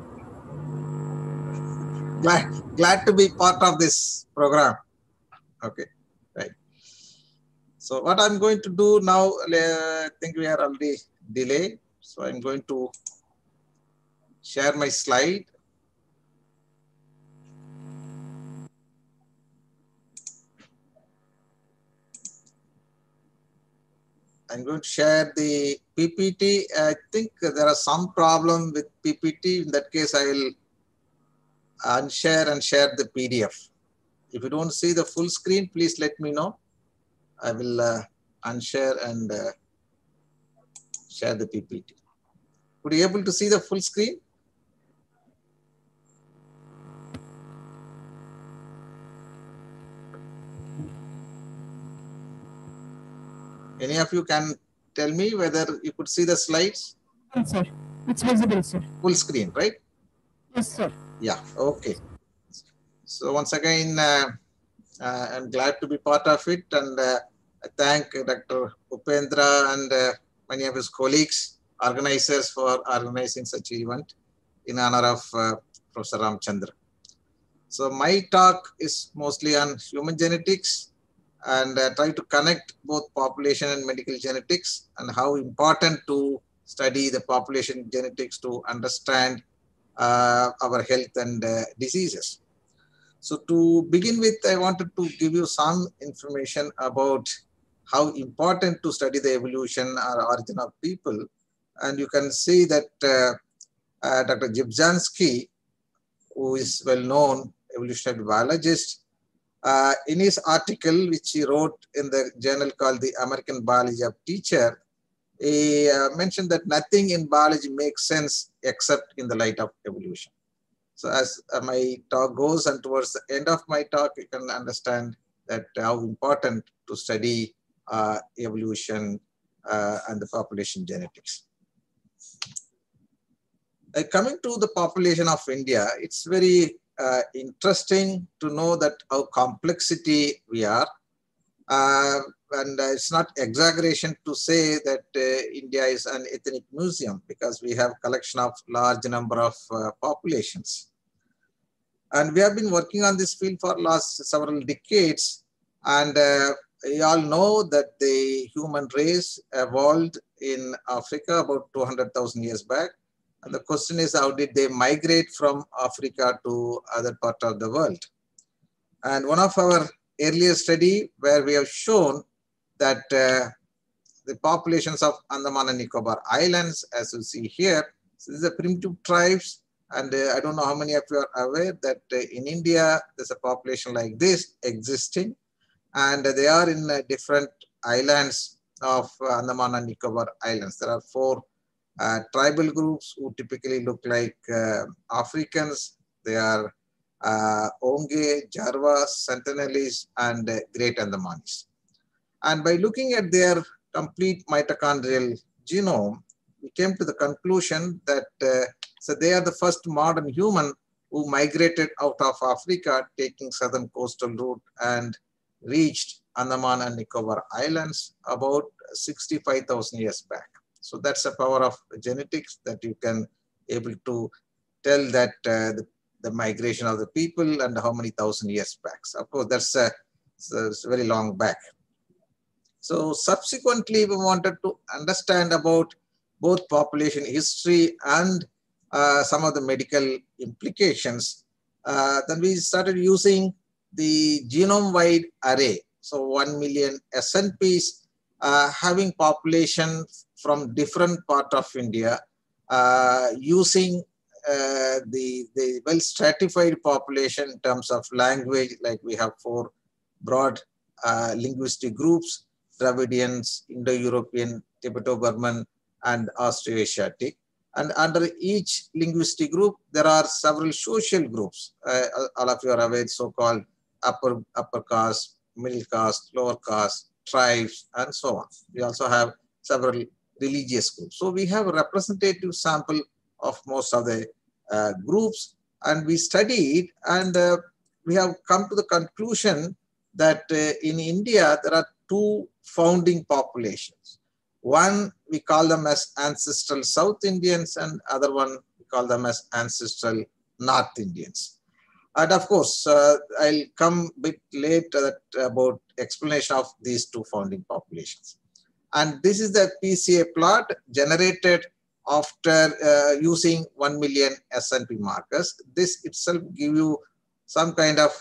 [SPEAKER 14] Glad to be part of this program. Okay, right. So what I'm going to do now, I think we are already delayed. So I'm going to share my slide. I'm going to share the PPT. I think there are some problem with PPT. In that case, I will unshare and share the PDF. If you don't see the full screen, please let me know. I will unshare and share the PPT. Would you be able to see the full screen? Any of you can tell me whether you could see the slides?
[SPEAKER 1] Yes, sir. It's visible, sir.
[SPEAKER 14] Full screen, right?
[SPEAKER 1] Yes, sir.
[SPEAKER 14] Yeah, okay. So once again, I'm glad to be part of it, and I thank Dr. Upendra and many of his colleagues, organizers, for organizing such an event in honor of Professor Ramchandra. So my talk is mostly on human genetics, and try to connect both population and medical genetics, and how important to study the population genetics to understand our health and diseases. So to begin with, I wanted to give you some information about how important to study the evolution or origin of people. And you can see that Dr. Jibzhansky, who is well-known evolutionary biologist, in his article, which he wrote in the journal called the American Biology of Teacher, he mentioned that nothing in biology makes sense except in the light of evolution. So as my talk goes, and towards the end of my talk, you can understand that how important to study evolution and the population genetics. Coming to the population of India, it's very interesting to know that how complexity we are. And it's not exaggeration to say that India is an ethnic museum, because we have collection of large number of populations. And we have been working on this field for last several decades. And we all know that the human race evolved in Africa about 200,000 years back. And the question is, how did they migrate from Africa to other parts of the world? And one of our earlier study where we have shown that the populations of Andaman and Nicobar Islands, as you see here, so these are primitive tribes. And I don't know how many of you are aware that in India, there's a population like this existing. And they are in different islands of Andaman and Nicobar Islands. There are 4 tribal groups who typically look like Africans. They are Onge, Jarvas, Sentinelese, and Great Andamanis. And by looking at their complete mitochondrial genome, we came to the conclusion that so they are the first modern human who migrated out of Africa, taking southern coastal route and reached Andaman and Nicobar Islands about 65,000 years back. So that's the power of genetics, that you can able to tell that the migration of the people and how many thousand years back. So of course, that's very long back. So subsequently, we wanted to understand about both population history and some of the medical implications. Then we started using the genome-wide array. So 1 million SNPs having population from different part of India using the well-stratified population in terms of language, like we have 4 broad linguistic groups: Dravidians, Indo-European, Tibeto-Burman, and Austroasiatic. And under each linguistic group, there are several social groups. All of you are aware, so-called upper caste, middle caste, lower caste, tribes, and so on. We also have several religious groups. So we have a representative sample of most of the groups, and we studied, and we have come to the conclusion that in India, there are 2 founding populations. One, we call them as ancestral South Indians, and other one, we call them as ancestral North Indians. And of course, I'll come a bit later about explanation of these 2 founding populations. And this is the PCA plot generated after using 1 million SNP markers. This itself gives you some kind of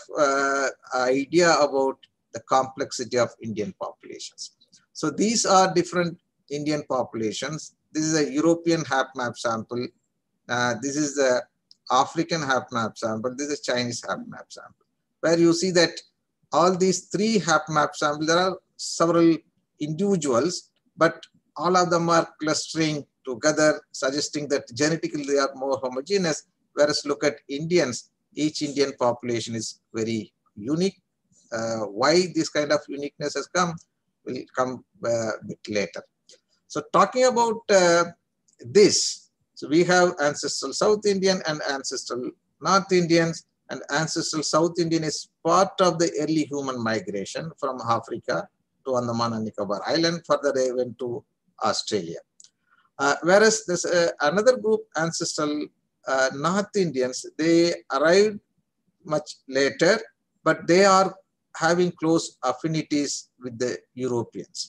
[SPEAKER 14] idea about the complexity of Indian populations. So these are different Indian populations. This is a European HapMap sample. This is the African HapMap sample. This is a Chinese HapMap sample. Where you see that all these 3 HapMap samples, there are several individuals, but all of them are clustering together, suggesting that genetically they are more homogeneous. Whereas look at Indians, each Indian population is very unique. Why this kind of uniqueness has come, will come a bit later. So talking about this, so we have ancestral South Indian and ancestral North Indians, and ancestral South Indian is part of the early human migration from Africa to Andaman and Nicobar Island. Further, they went to Australia. Whereas there's another group, ancestral North Indians, they arrived much later, but they are having close affinities with the Europeans.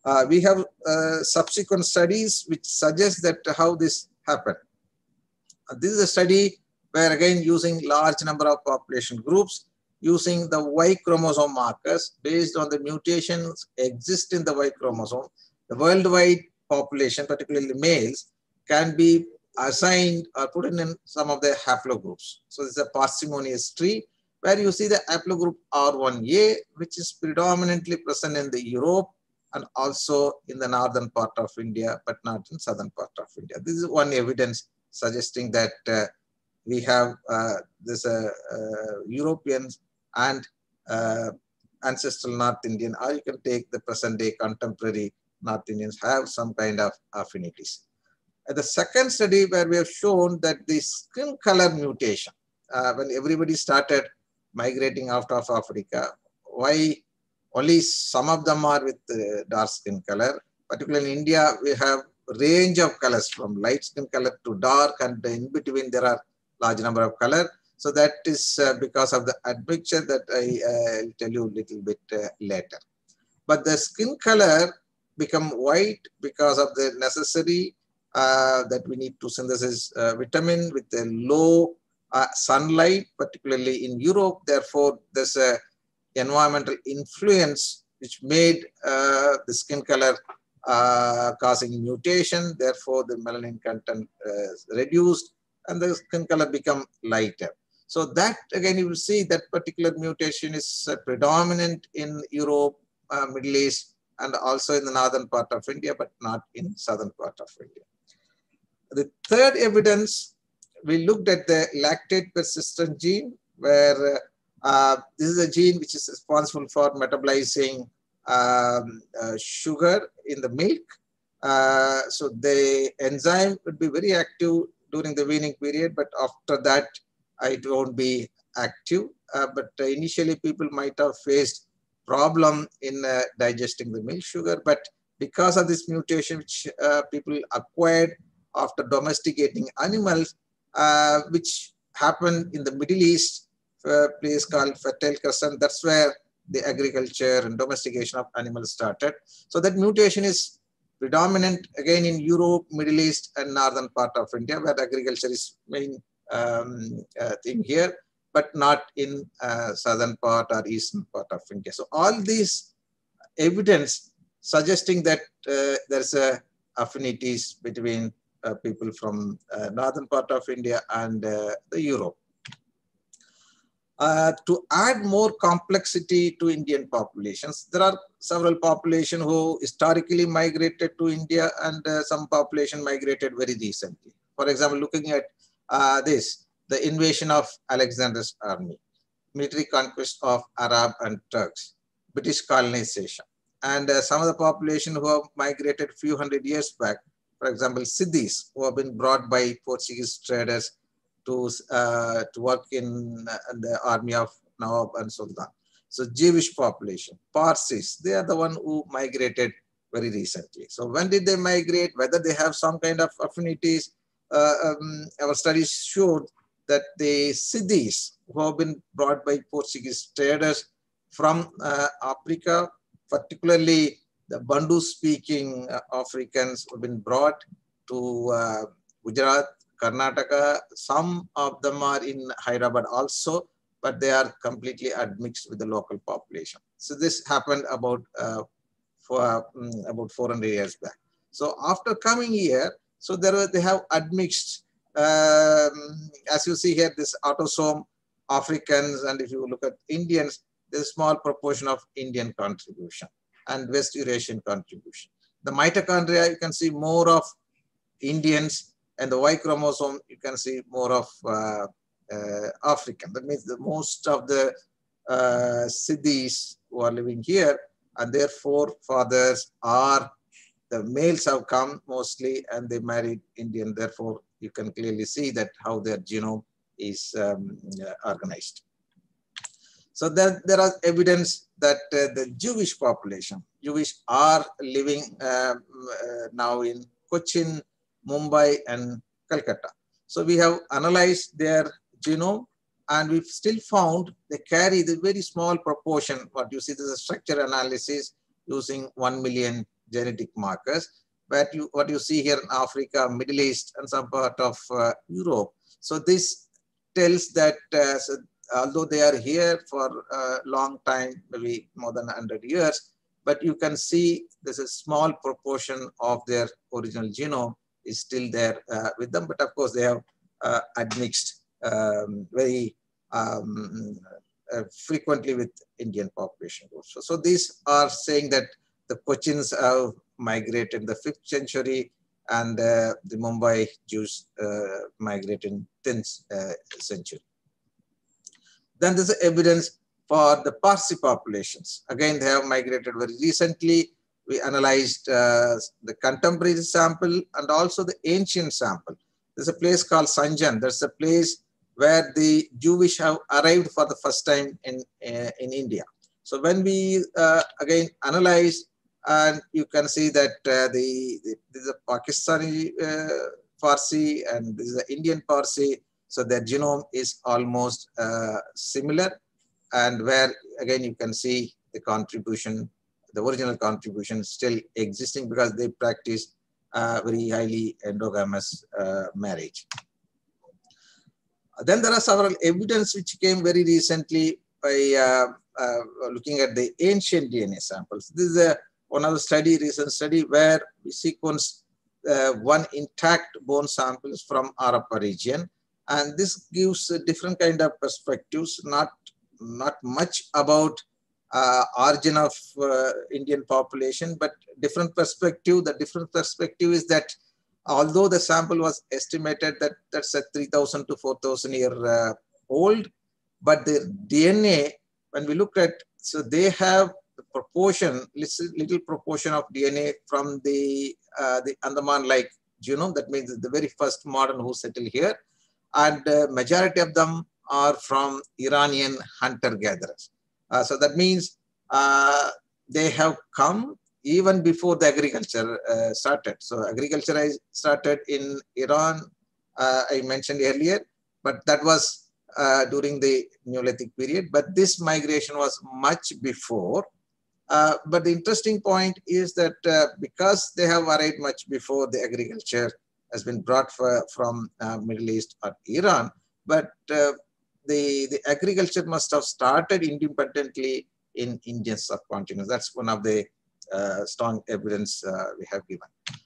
[SPEAKER 14] We have subsequent studies which suggest that how this happened. This is a study where again using large number of population groups, using the Y chromosome markers based on the mutations exist in the Y chromosome, the worldwide population, particularly males, can be assigned or put in some of the haplogroups. So this is a parsimonious tree where you see the haplogroup R1A, which is predominantly present in the Europe and also in the northern part of India, but not in southern part of India. This is one evidence suggesting that we have this European and ancestral North Indian, or you can take the present day contemporary North Indians have some kind of affinities. The second study where we have shown that the skin color mutation, when everybody started migrating out of Africa, why only some of them are with dark skin color. Particularly in India, we have range of colors from light skin color to dark, and in between there are large number of color. So that is because of the admixture that I will tell you a little bit later. But the skin color become white because of the necessary that we need to synthesize vitamin with the low sunlight, particularly in Europe. Therefore, there's a environmental influence which made the skin color causing mutation. Therefore, the melanin content reduced and the skin color become lighter. So that again, you will see that particular mutation is predominant in Europe, Middle East, and also in the northern part of India, but not in southern part of India. The third evidence, we looked at the lactate persistent gene, where this is a gene which is responsible for metabolizing sugar in the milk. So the enzyme would be very active during the weaning period, but after that, it won't be active. But initially, people might have faced problem in digesting the milk sugar, but because of this mutation which people acquired after domesticating animals, which happened in the Middle East, a place called Fertile Crescent, that's where the agriculture and domestication of animals started. So that mutation is predominant again in Europe, Middle East, and northern part of India, where agriculture is main thing here, but not in southern part or eastern part of India. So all these evidence suggesting that there's a affinities between people from northern part of India and the Europe. To add more complexity to Indian populations, there are several populations who historically migrated to India, and some population migrated very recently. For example, looking at the invasion of Alexander's army, military conquest of Arab and Turks, British colonization, and some of the population who have migrated a few hundred years back, for example, Siddhis, who have been brought by Portuguese traders to work in the army of Nawab and Sultan. So Jewish population, Parsis, they are the one who migrated very recently. So when did they migrate? Whether they have some kind of affinities? Our studies showed that the Siddhis, who have been brought by Portuguese traders from Africa, particularly the Bantu-speaking Africans, have been brought to Gujarat, Karnataka. Some of them are in Hyderabad also, but they are completely admixed with the local population. So this happened about 400 years back. So after coming here, so they have admixed, as you see here, this autosome Africans, and if you look at Indians, there's a small proportion of Indian contribution and West Eurasian contribution. The mitochondria, you can see more of Indians, and the Y chromosome, you can see more of African. That means the most of the Siddhis who are living here, and their forefathers are, the males have come mostly and they married Indian. Therefore, you can clearly see that how their genome is organized. So there are evidence that the Jewish population, Jewish are living now in Cochin, Mumbai, and Calcutta. So we have analyzed their genome, and we've still found they carry the very small proportion. What you see, this is a structure analysis using 1 million genetic markers. But what you see here in Africa, Middle East, and some part of Europe. So this tells that although they are here for a long time, maybe more than 100 years, but you can see there's a small proportion of their original genome is still there with them. But of course, they have admixed very frequently with Indian population groups. So these are saying that the Cochins have migrated in the 5th century, and the Mumbai Jews migrated in 10th century. Then there's evidence for the Parsi populations. Again, they have migrated very recently. We analyzed the contemporary sample and also the ancient sample. There's a place called Sanjan. There's a place where the Jewish have arrived for the first time in India. So when we again analyze, and you can see that this is a Pakistani Parsi and this is the Indian Parsi. So their genome is almost similar, and where again you can see the contribution, the original contribution still existing because they practice very highly endogamous marriage. Then there are several evidence which came very recently by looking at the ancient DNA samples. This is one of the recent study where we sequenced one intact bone samples from Harappa region. And this gives a different kind of perspectives, not much about origin of Indian population, but different perspective. The different perspective is that although the sample was estimated that that's a 3,000 to 4,000 year old, but the DNA, when we looked at, so they have the proportion, little proportion of DNA from the Andaman-like genome. That means the very first modern who settled here. And majority of them are from Iranian hunter-gatherers. So that means they have come even before the agriculture started. So agriculture started in Iran, I mentioned earlier, but that was during the Neolithic period. But this migration was much before. But the interesting point is that because they have arrived much before the agriculture has been brought from Middle East or Iran, but the agriculture must have started independently in Indian subcontinent. That's one of the strong evidence we have given.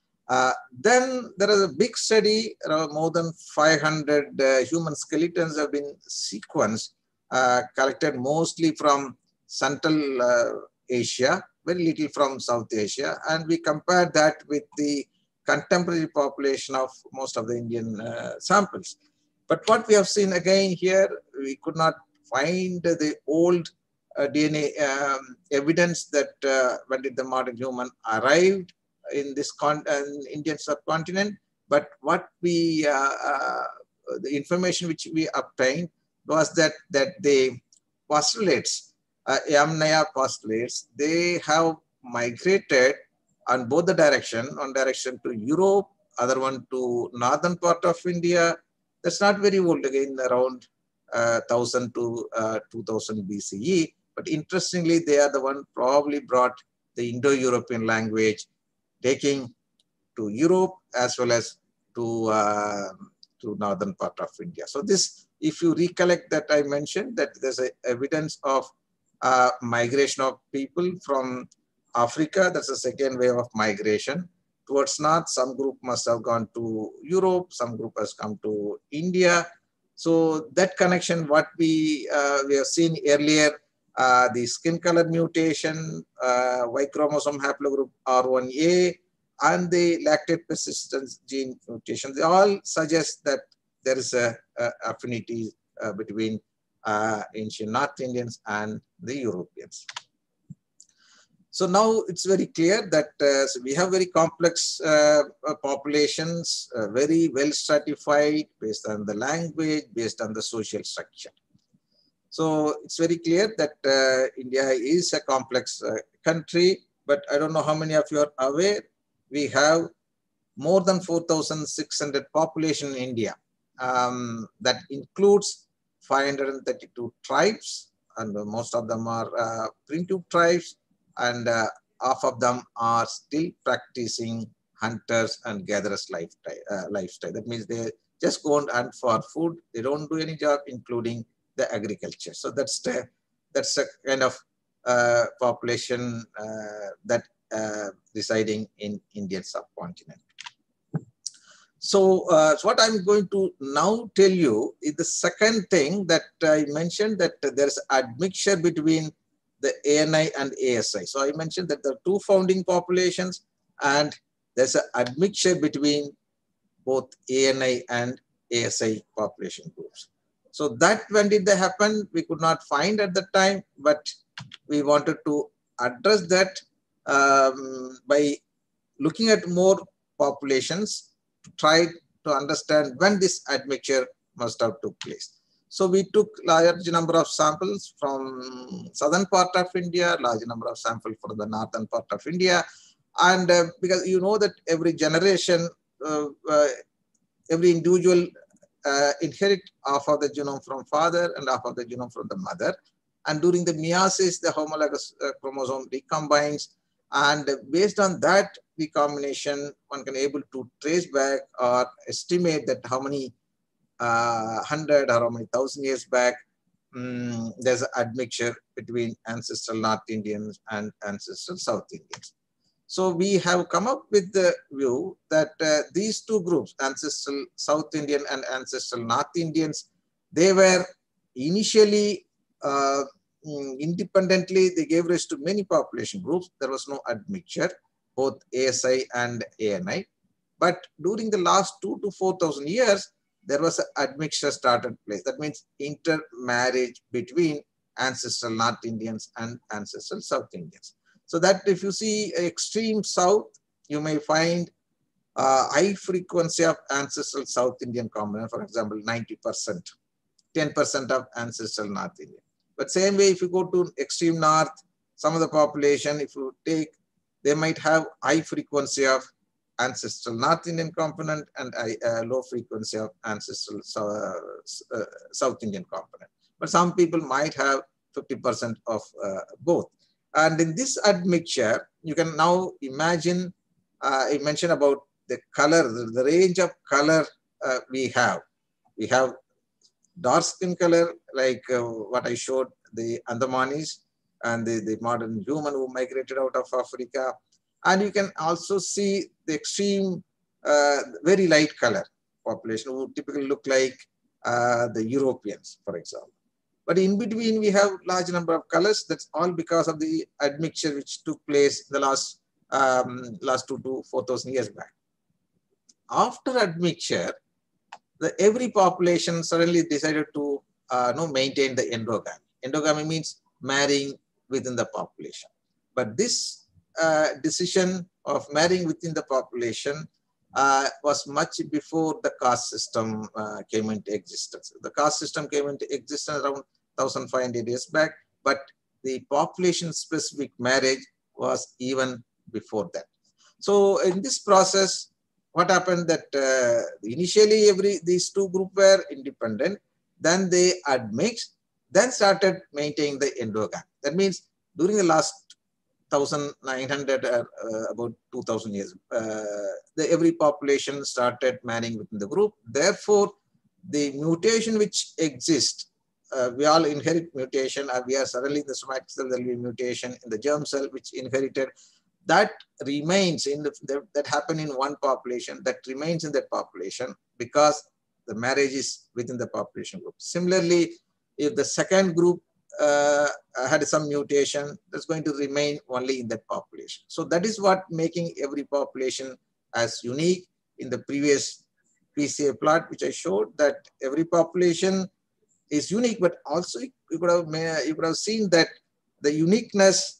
[SPEAKER 14] Then there is a big study, more than 500 human skeletons have been sequenced, collected mostly from Central Asia, very little from South Asia, and we compared that with the contemporary population of most of the Indian samples. But what we have seen again here, we could not find the old DNA evidence that when did the modern human arrived in this Indian subcontinent. But what we, the information which we obtained was that the postulates, Yamnaya postulates, they have migrated on both the direction, one direction to Europe, other one to northern part of India. That's not very old, again around 1000 to 2000 BCE. But interestingly, they are the one probably brought the Indo-European language, taking to Europe as well as to northern part of India. So this, if you recollect that I mentioned that there's a evidence of migration of people from Africa, that's the second wave of migration. Towards north, some group must have gone to Europe, some group has come to India. So that connection, what we have seen earlier, the skin color mutation, Y chromosome haplogroup R1A, and the lactate persistence gene mutation, they all suggest that there is a affinity between ancient North Indians and the Europeans. So now it's very clear that so we have very complex populations, very well stratified based on the language, based on the social structure. So it's very clear that India is a complex country, but I don't know how many of you are aware, we have more than 4,600 population in India. That includes 532 tribes, and most of them are primitive tribes, and half of them are still practicing hunters and gatherers lifestyle. That means they just go and hunt for food. They don't do any job, including the agriculture. So that's a kind of population that residing in Indian subcontinent. So, what I'm going to now tell you is the second thing that I mentioned, that there's admixture between the ANI and ASI. So I mentioned that there are two founding populations and there's an admixture between both ANI and ASI population groups. So that, when did that happen? We could not find at the time, but we wanted to address that by looking at more populations to try to understand when this admixture must have took place. So we took large number of samples from southern part of India, large number of samples from the northern part of India. And because you know that every generation, every individual inherit half of the genome from father and half of the genome from the mother. And during the meiosis, the homologous chromosome recombines. And based on that recombination, one can able to trace back or estimate that how many 100 or how many 1,000 years back, there's an admixture between ancestral North Indians and ancestral South Indians. So we have come up with the view that these two groups, ancestral South Indian and ancestral North Indians, they were initially independently, they gave rise to many population groups. There was no admixture, both ASI and ANI. But during the last 2,000 to 4,000 years, there was an admixture started place. That means intermarriage between ancestral North Indians and ancestral South Indians. So that if you see extreme south, you may find high frequency of ancestral South Indian component, for example, 90%, 10% of ancestral North Indian. But same way, if you go to extreme north, some of the population, if you take, they might have high frequency of ancestral North Indian component and low frequency of ancestral South Indian component. But some people might have 50% of both. And in this admixture, you can now imagine, I mentioned about the color, the range of color we have. We have dark skin color, like what I showed, the Andamanis and the modern human who migrated out of Africa. And you can also see the extreme, very light color population who typically look like the Europeans, for example. But in between, we have large number of colors. That's all because of the admixture which took place in the last 2,000 to 4,000 years back. After admixture, every population suddenly decided to maintain the endogamy. Endogamy means marrying within the population. But this decision of marrying within the population was much before the caste system came into existence. The caste system came into existence around 1,500 years back, but the population-specific marriage was even before that. So in this process, what happened that initially these two groups were independent, then they admixed, then started maintaining the endogamy. That means during the last 1,900 about 2,000 years, every population started marrying within the group. Therefore, the mutation which exists, we all inherit mutation. We are suddenly in the somatic cell, there will be mutation in the germ cell which inherited. That remains in that happened in one population, that remains in that population because the marriage is within the population group. Similarly, if the second group had some mutation, that's going to remain only in that population. So that is what making every population as unique. In the previous PCA plot, which I showed, that every population is unique, but also you could have seen that the uniqueness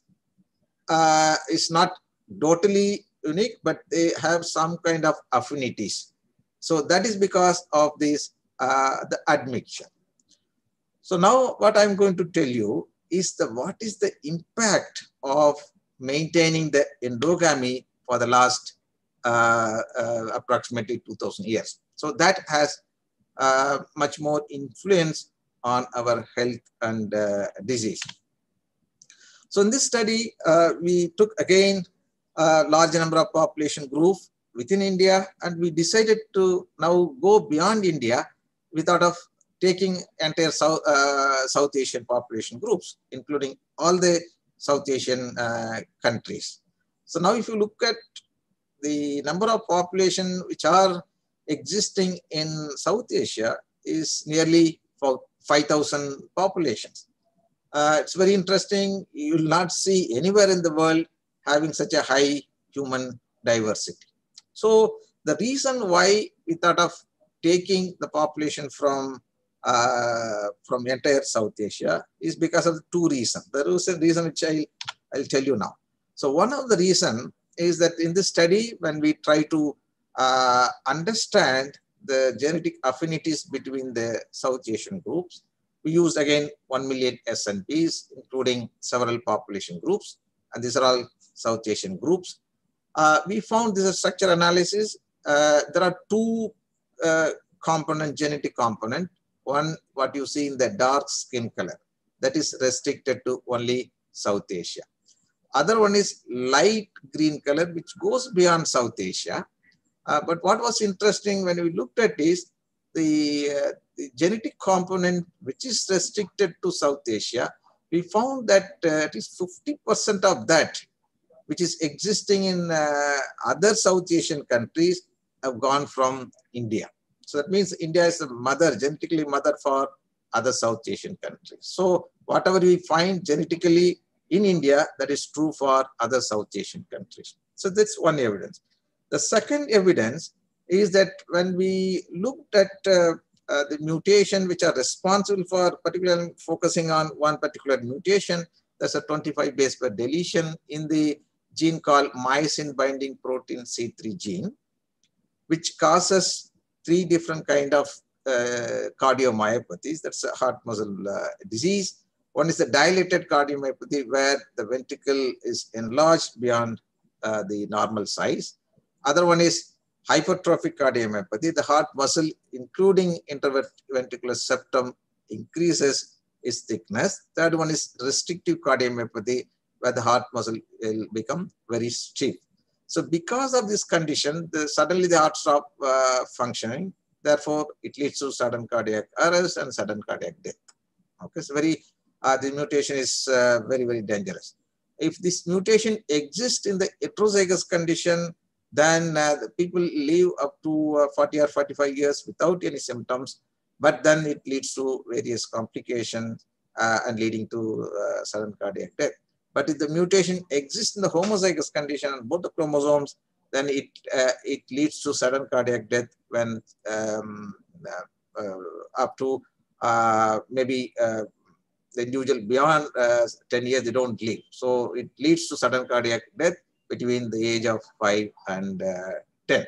[SPEAKER 14] is not totally unique, but they have some kind of affinities. So that is because of this the admixture. So now what I'm going to tell you is what is the impact of maintaining the endogamy for the last approximately 2,000 years. So that has much more influence on our health and disease. So in this study, we took again a large number of population groups within India, and we decided to now go beyond India without of taking entire South Asian population groups, including all the South Asian countries. So now if you look at the number of population which are existing in South Asia is nearly 5,000 populations. It's very interesting. You will not see anywhere in the world having such a high human diversity. So the reason why we thought of taking the population from entire South Asia is because of two reasons. There is a reason which I'll tell you now. So one of the reason is that in this study, when we try to understand the genetic affinities between the South Asian groups, we used again 1 million SNPs, including several population groups, and these are all South Asian groups. We found this structure analysis. There are two genetic component. One, what you see in the dark skin color, that is restricted to only South Asia. Other one is light green color, which goes beyond South Asia. But what was interesting when we looked at is the genetic component which is restricted to South Asia, we found that at least 50% of that which is existing in other South Asian countries have gone from India. So that means India is the mother, genetically mother for other South Asian countries. So whatever we find genetically in India, that is true for other South Asian countries. So that's one evidence. The second evidence is that when we looked at the mutation which are responsible for particularly focusing on one particular mutation, that's a 25 base pair deletion in the gene called myosin binding protein C3 gene, which causes 3 different kind of cardiomyopathies. That's a heart muscle disease. One is the dilated cardiomyopathy, where the ventricle is enlarged beyond the normal size. Other one is hypertrophic cardiomyopathy. The heart muscle, including interventricular septum, increases its thickness. Third one is restrictive cardiomyopathy, where the heart muscle will become very stiff. So because of this condition, suddenly the heart stops functioning. Therefore, it leads to sudden cardiac arrest and sudden cardiac death. Okay, so the mutation is very, very dangerous. If this mutation exists in the heterozygous condition, then the people live up to 40 or 45 years without any symptoms, but then it leads to various complications and leading to sudden cardiac death. But if the mutation exists in the homozygous condition on both the chromosomes, then it leads to sudden cardiac death when up to maybe the individual beyond 10 years, they don't live. So it leads to sudden cardiac death between the age of 5 and 10.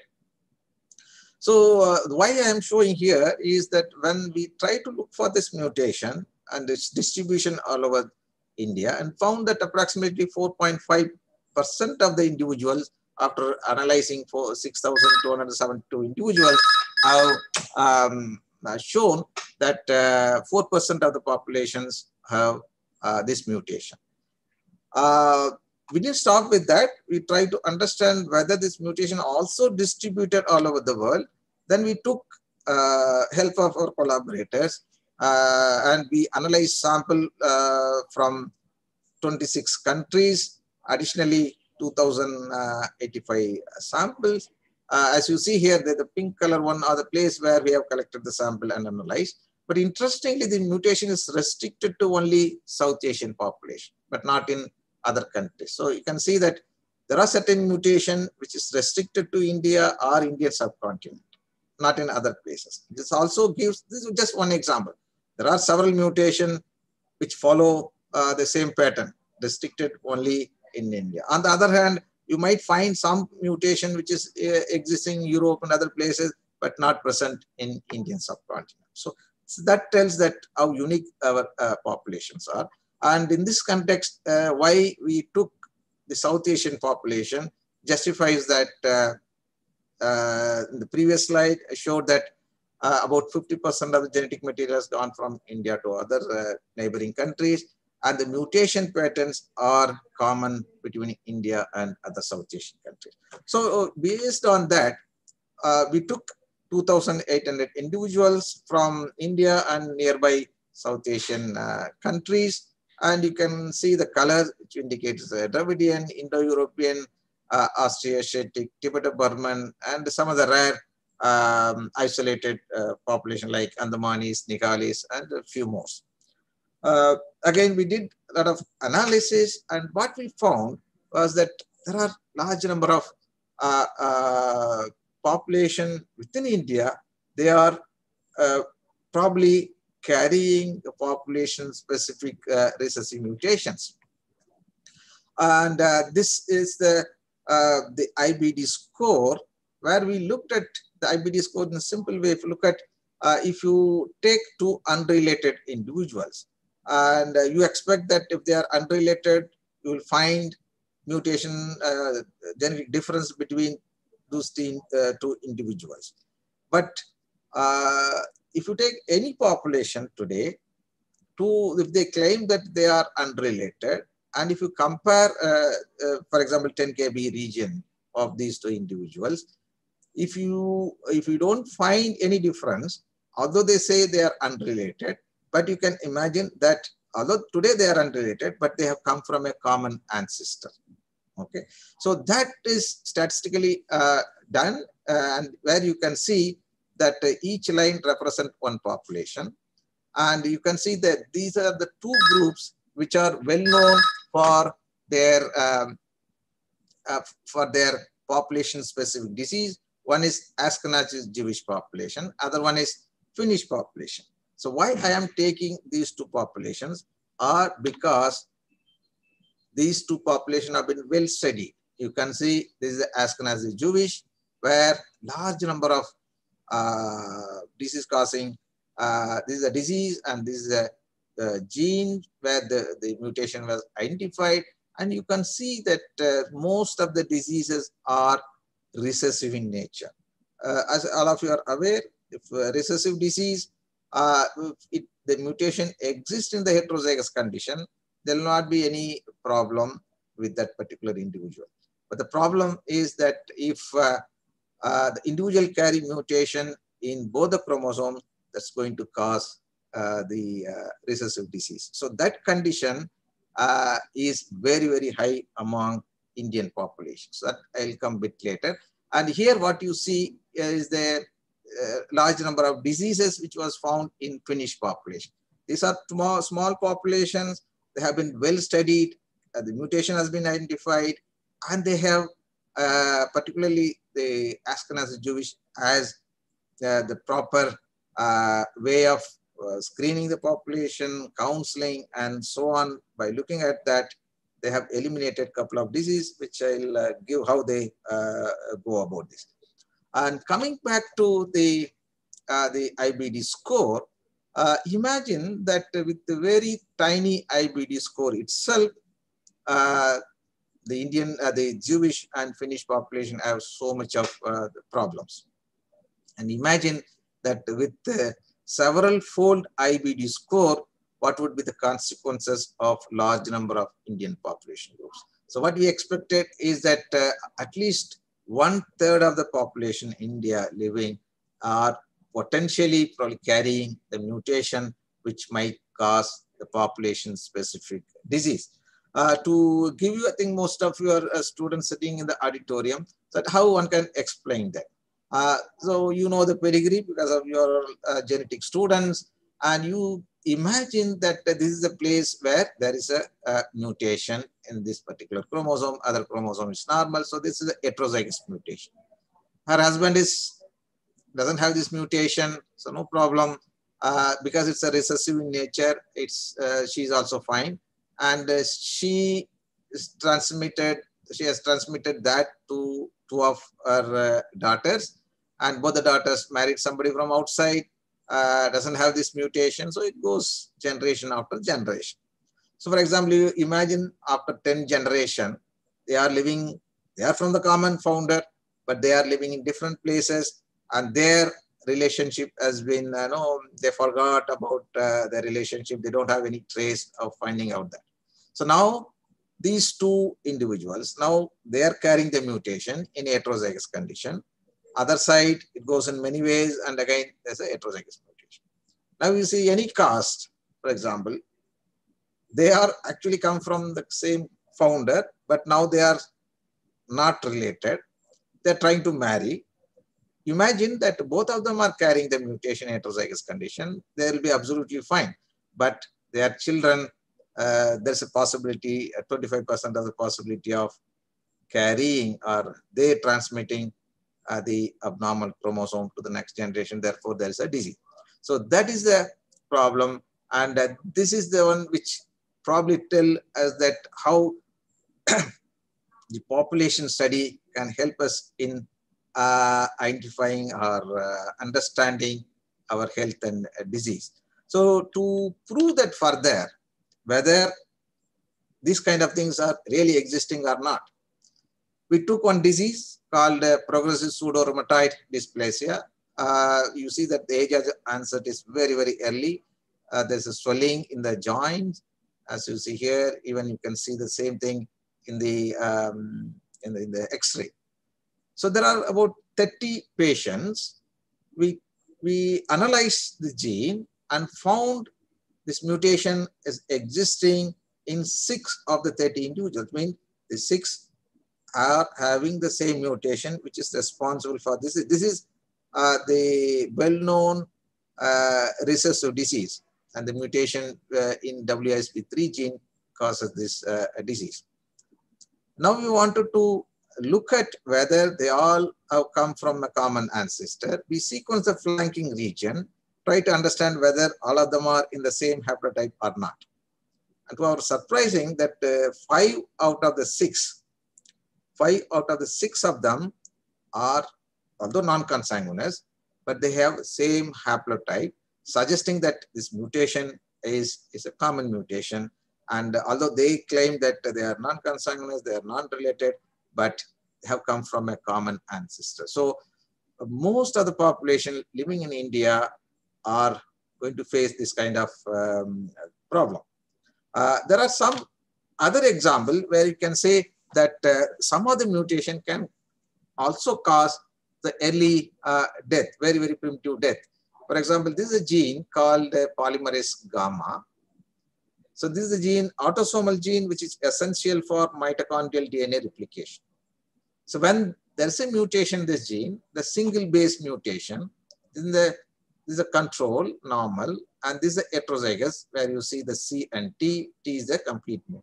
[SPEAKER 14] So why I am showing here is that when we try to look for this mutation and its distribution all over India, and found that approximately 4.5% of the individuals, after analyzing for 6,272 individuals, have shown that 4% of the populations have this mutation. We didn't stop with that. We tried to understand whether this mutation also distributed all over the world. Then we took help of our collaborators and we analyzed sample from 26 countries, additionally 2,085 samples. As you see here, the pink color one are the place where we have collected the sample and analyzed. But interestingly, the mutation is restricted to only South Asian population, but not in other countries. So you can see that there are certain mutation which is restricted to India or Indian subcontinent, not in other places. This also gives, this is just one example. There are several mutations which follow the same pattern, restricted only in India. On the other hand, you might find some mutation which is existing in Europe and other places, but not present in Indian subcontinent. So that tells that how unique our populations are. And in this context, why we took the South Asian population justifies that in the previous slide, I showed that about 50% of the genetic material has gone from India to other neighboring countries. and the mutation patterns are common between India and other South Asian countries. So based on that, we took 2,800 individuals from India and nearby South Asian countries, and you can see the colors which indicates Dravidian, Indo-European, Austroasiatic, Tibeto-Burman, and some of the rare isolated population like Andamanis, Nigalis, and a few more. Again, we did a lot of analysis, and what we found was that there are large number of population within India. They are probably carrying the population-specific recessive mutations. And this is the IBD score, where we looked at the IBD score in a simple way. If you look at, if you take two unrelated individuals, and you expect that if they are unrelated, you will find mutation, genetic difference between those two individuals. But if you take any population today, if they claim that they are unrelated, and if you compare, for example, 10 kb region of these two individuals, if you don't find any difference, although they say they are unrelated, but you can imagine that although today they are unrelated, but they have come from a common ancestor. Okay, so that is statistically done, and where you can see that each line represents one population, and you can see that these are the two groups which are well known for their population-specific disease. One is Ashkenazi Jewish population, other one is Finnish population. So why I am taking these two populations are because these two populations have been well studied. You can see this is the Ashkenazi Jewish, where large number of disease causing, this is a disease and this is a gene where the mutation was identified. And you can see that most of the diseases are recessive in nature. As all of you are aware, if recessive disease, if the mutation exists in the heterozygous condition, there will not be any problem with that particular individual. But the problem is that if the individual carry mutation in both the chromosomes, that's going to cause the recessive disease. So that condition is very, very high among Indian populations. So that I'll come a bit later. And here what you see is the large number of diseases which was found in Finnish population. These are small populations. They have been well studied. The mutation has been identified, and they have particularly the Ashkenazi Jewish as the proper way of screening the population, counseling, and so on. By looking at that, they have eliminated a couple of diseases, which I'll give how they go about this. And coming back to the IBD score, imagine that with the very tiny IBD score itself, the Jewish and Finnish population have so much of problems. And imagine that with several fold IBD score, what would be the consequences of large number of Indian population groups. So what we expected is that at least 1/3 of the population in India living are potentially probably carrying the mutation which might cause the population specific disease. To give you, I think most of your students sitting in the auditorium, that how one can explain that. So you know the pedigree because of your genetic students, and you imagine that this is a place where there is a mutation in this particular chromosome, other chromosome is normal, so this is a heterozygous mutation. Her husband doesn't have this mutation, so no problem. Because it's a recessive in nature, she's also fine. And she has transmitted that to two of her daughters, and both the daughters married somebody from outside, doesn't have this mutation, so it goes generation after generation. So for example, you imagine after 10 generations, they are from the common founder, but they are living in different places, and their relationship has been, no, they forgot about the relationship. They don't have any trace of finding out that. So now these two individuals, now they are carrying the mutation in heterozygous condition. Other side, it goes in many ways, and again, there's a heterozygous mutation. Now you see any caste, for example, they are actually come from the same founder, but now they are not related. They're trying to marry. Imagine that both of them are carrying the mutation heterozygous condition. They will be absolutely fine, but their children, there's a possibility, 25% of the possibility of carrying or they transmitting the abnormal chromosome to the next generation. Therefore, there is a disease. So that is the problem. And this is the one which probably tell us that how the population study can help us in identifying or understanding our health and disease. So to prove that further, whether these kind of things are really existing or not, we took one disease called progressive pseudo-rheumatoid dysplasia. You see that the age of onset is very, very early. There's a swelling in the joints. As you see here, even you can see the same thing in the X-ray. So there are about 30 patients. We analyzed the gene and found this mutation is existing in 6 of the 30 individuals. Means the 6 are having the same mutation, which is responsible for this. This is the well-known recessive disease, and the mutation in WISP3 gene causes this disease. Now we wanted to look at whether they all have come from a common ancestor. We sequence the flanking region, try to understand whether all of them are in the same haplotype or not. And to our surprising that 5 out of the 6 of them are, although non-consanguineous, but they have the same haplotype, suggesting that this mutation is a common mutation. And although they claim that they are non-consanguineous, they are non-related, but they have come from a common ancestor. So most of the population living in India are going to face this kind of problem. There are some other examples where you can say that some of the mutation can also cause the early death, very, very primitive death. For example, this is a gene called polymerase gamma. So this is a gene, autosomal gene, which is essential for mitochondrial DNA replication. So when there's a mutation in this gene, the single base mutation, this is a control, normal, and this is a heterozygous, where you see the C and T. T is a complete mutant.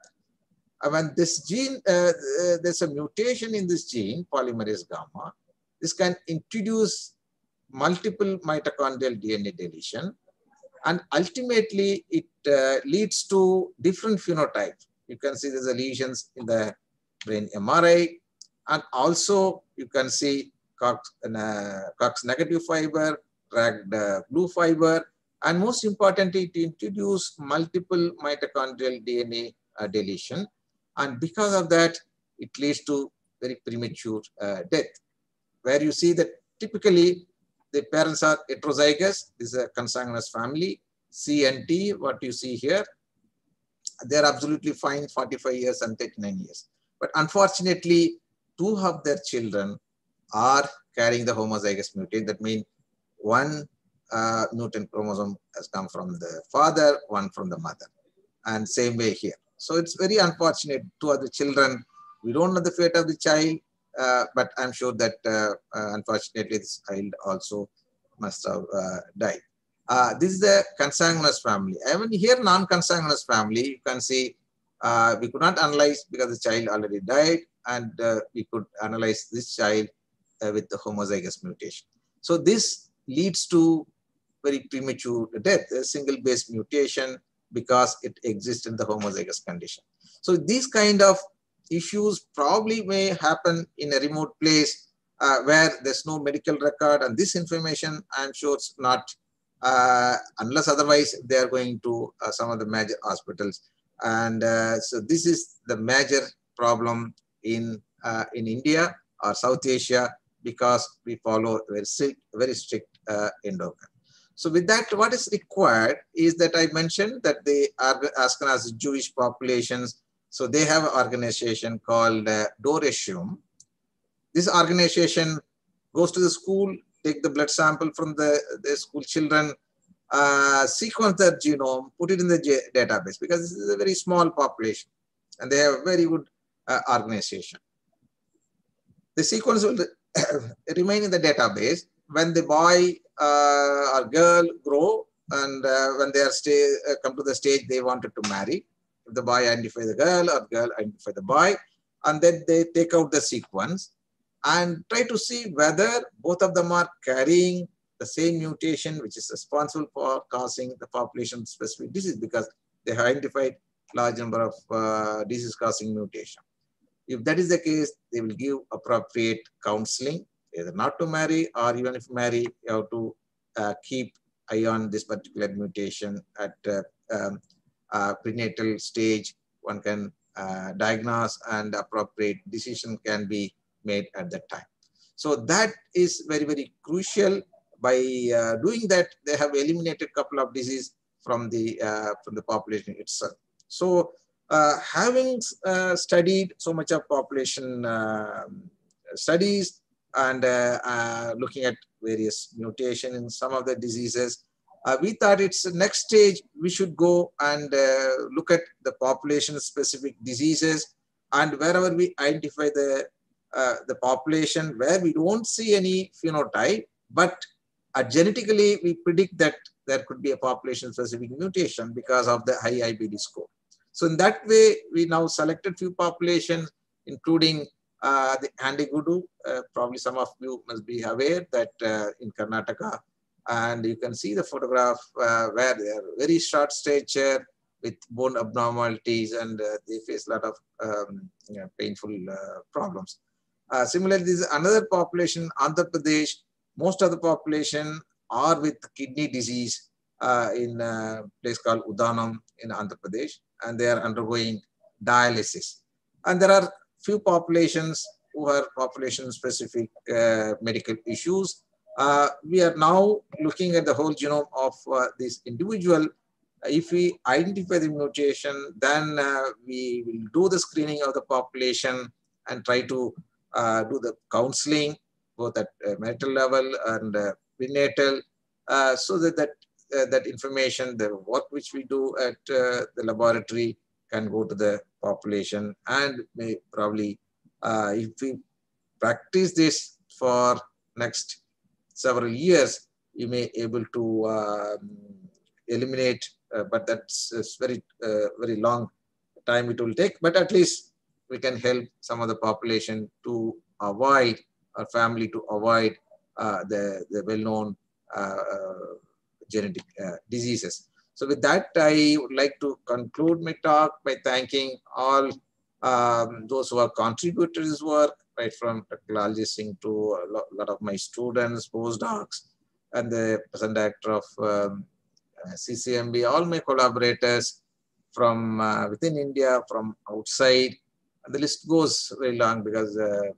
[SPEAKER 14] And when this gene, there's a mutation in this gene, polymerase gamma, this can introduce multiple mitochondrial DNA deletion, and ultimately it leads to different phenotypes. You can see there's a lesions in the brain MRI, and also you can see COX negative fiber, ragged blue fiber, and most importantly, it introduce multiple mitochondrial DNA deletion, and because of that, it leads to very premature death, where you see that typically the parents are heterozygous. This is a consanguineous family. C and T, what you see here, they're absolutely fine, 45 years and 39 years. But unfortunately, 2 of their children are carrying the homozygous mutation. That means 1 mutant chromosome has come from the father, 1 from the mother, and same way here. So it's very unfortunate. 2 of the children, we don't know the fate of the child, but I'm sure that unfortunately this child also must have died. This is the consanguineous family. Even here, non-consanguineous family, you can see we could not analyze because the child already died, and we could analyze this child with the homozygous mutation. So this leads to very premature death, a single base mutation, because it exists in the homozygous condition. So these kind of issues probably may happen in a remote place where there's no medical record, and this information, I'm sure it's not, unless otherwise they are going to some of the major hospitals. And so this is the major problem in India or South Asia, because we follow very strict endocrine. So with that, what is required is that I mentioned that the Ashkenazi Jewish populations, so they have an organization called Doreshum. This organization goes to the school, take the blood sample from the school children, sequence their genome, put it in the database, because this is a very small population and they have a very good organization. The sequence will remain in the database. When the boy or girl grow and when they are come to the stage they wanted to marry, if the boy identify the girl or girl identify the boy, and then they take out the sequence and try to see whether both of them are carrying the same mutation which is responsible for causing the population specific disease, because they have identified large number of disease causing mutation. If that is the case, they will give appropriate counseling, either not to marry, or even if marry, you have to keep eye on this particular mutation at prenatal stage. One can diagnose and appropriate decision can be made at that time. So that is very, very crucial. By doing that, they have eliminated a couple of diseases from the population itself. So having studied so much of population studies and looking at various mutation in some of the diseases, we thought it's the next stage we should go and look at the population specific diseases, and wherever we identify the population where we don't see any phenotype, but genetically we predict that there could be a population specific mutation because of the high IBD score. So in that way, we now selected few populations, including the Handiguddu. Probably some of you must be aware that in Karnataka, and you can see the photograph where they are very short stature with bone abnormalities, and they face a lot of painful problems. Similarly, this is another population, Andhra Pradesh. Most of the population are with kidney disease in a place called Udanam in Andhra Pradesh, and they are undergoing dialysis. And there are few populations who are population-specific medical issues. We are now looking at the whole genome of this individual. If we identify the mutation, then we will do the screening of the population and try to do the counseling, both at marital level and prenatal, so that information, the work which we do at the laboratory can go to the population, and may probably, if we practice this for next several years, we may able to eliminate, but that's very long time it will take, but at least we can help some of the population to avoid, or family to avoid the well-known genetic diseases. So with that, I would like to conclude my talk by thanking all those who have contributed to this work, right from Dr. Lalji Singh to a lot of my students, postdocs, and the present director of CCMB, all my collaborators from within India, from outside. And the list goes very long because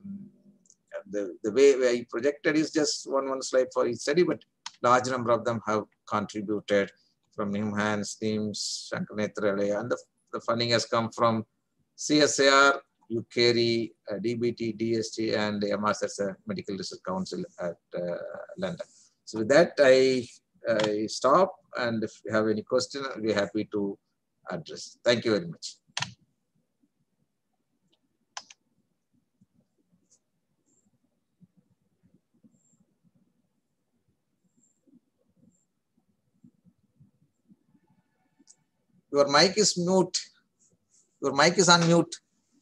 [SPEAKER 14] the way I projected is just one slide for each study, but large number of them have contributed from NIMHANS, NIMS, Shankar Nethralaya, and the funding has come from CSIR, UKERI, DBT, DST, and MRSS Medical Research Council at London. So with that, I stop, and if you have any question, I'll be happy to address. Thank you very much. Your mic is mute. Your mic is on mute.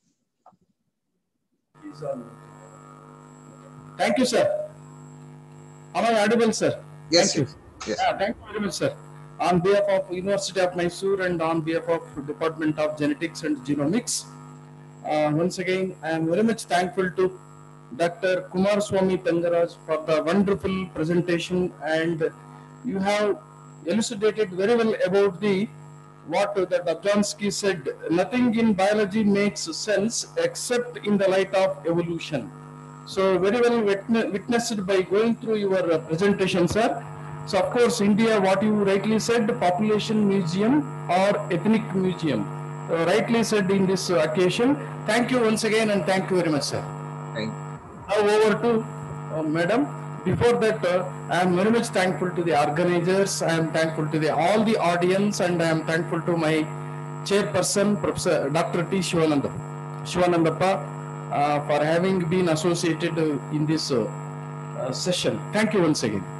[SPEAKER 11] Thank you, sir. Am I audible, sir?
[SPEAKER 14] Yes.
[SPEAKER 11] Thank you.
[SPEAKER 14] Yes.
[SPEAKER 11] Yeah, thank you very much, sir. On behalf of University of Mysore and on behalf of Department of Genetics and Genomics, once again, I am very much thankful to Dr. Kumaraswamy Tangaraj for the wonderful presentation, and you have elucidated very well about what Dr. Dobzhansky said. Nothing in biology makes sense except in the light of evolution. So very well witnessed by going through your presentation, sir. So of course, India, what you rightly said, population museum or ethnic museum, rightly said in this occasion. Thank you once again, and thank you very much, sir.
[SPEAKER 14] Thank you.
[SPEAKER 11] Now over to Madam. Before that, I am very much thankful to the organizers. I am thankful to all the audience, and I am thankful to my chairperson, Professor Dr. T. Shivanandappa, for having been associated in this session. Thank you once again.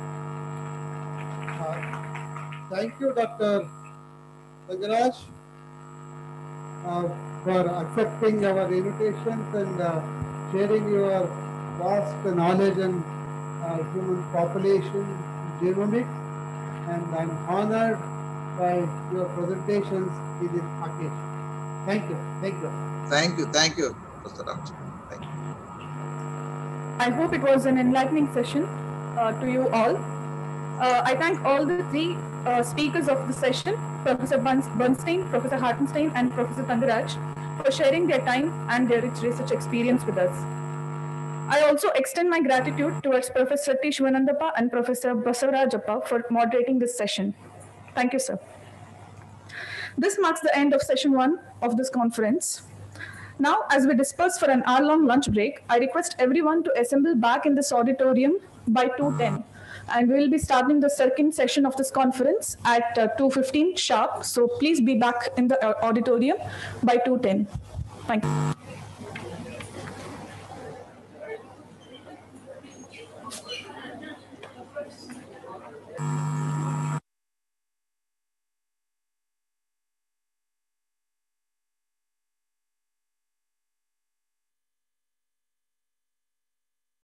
[SPEAKER 9] Thank you, Dr. Nagaraj, for accepting our invitations and sharing your vast knowledge and human population genomics. And I'm honored by your presentations in this occasion. Thank you. Thank you.
[SPEAKER 14] Thank you. Thank you, Professor Ramachandran. Thank you.
[SPEAKER 1] I hope it was an enlightening session to you all. I thank all the three speakers of the session, Professor Bernstein, Professor Hartenstein, and Professor Thangaraj, for sharing their time and their rich research experience with us. I also extend my gratitude towards Professor T. Shivanandappa and Professor Basavarajappa for moderating this session. Thank you, sir. This marks the end of session 1 of this conference. Now, as we disperse for an hour-long lunch break, I request everyone to assemble back in this auditorium by 2:10. And we will be starting the second session of this conference at 2:15 sharp. So please be back in the auditorium by 2:10. Thank you.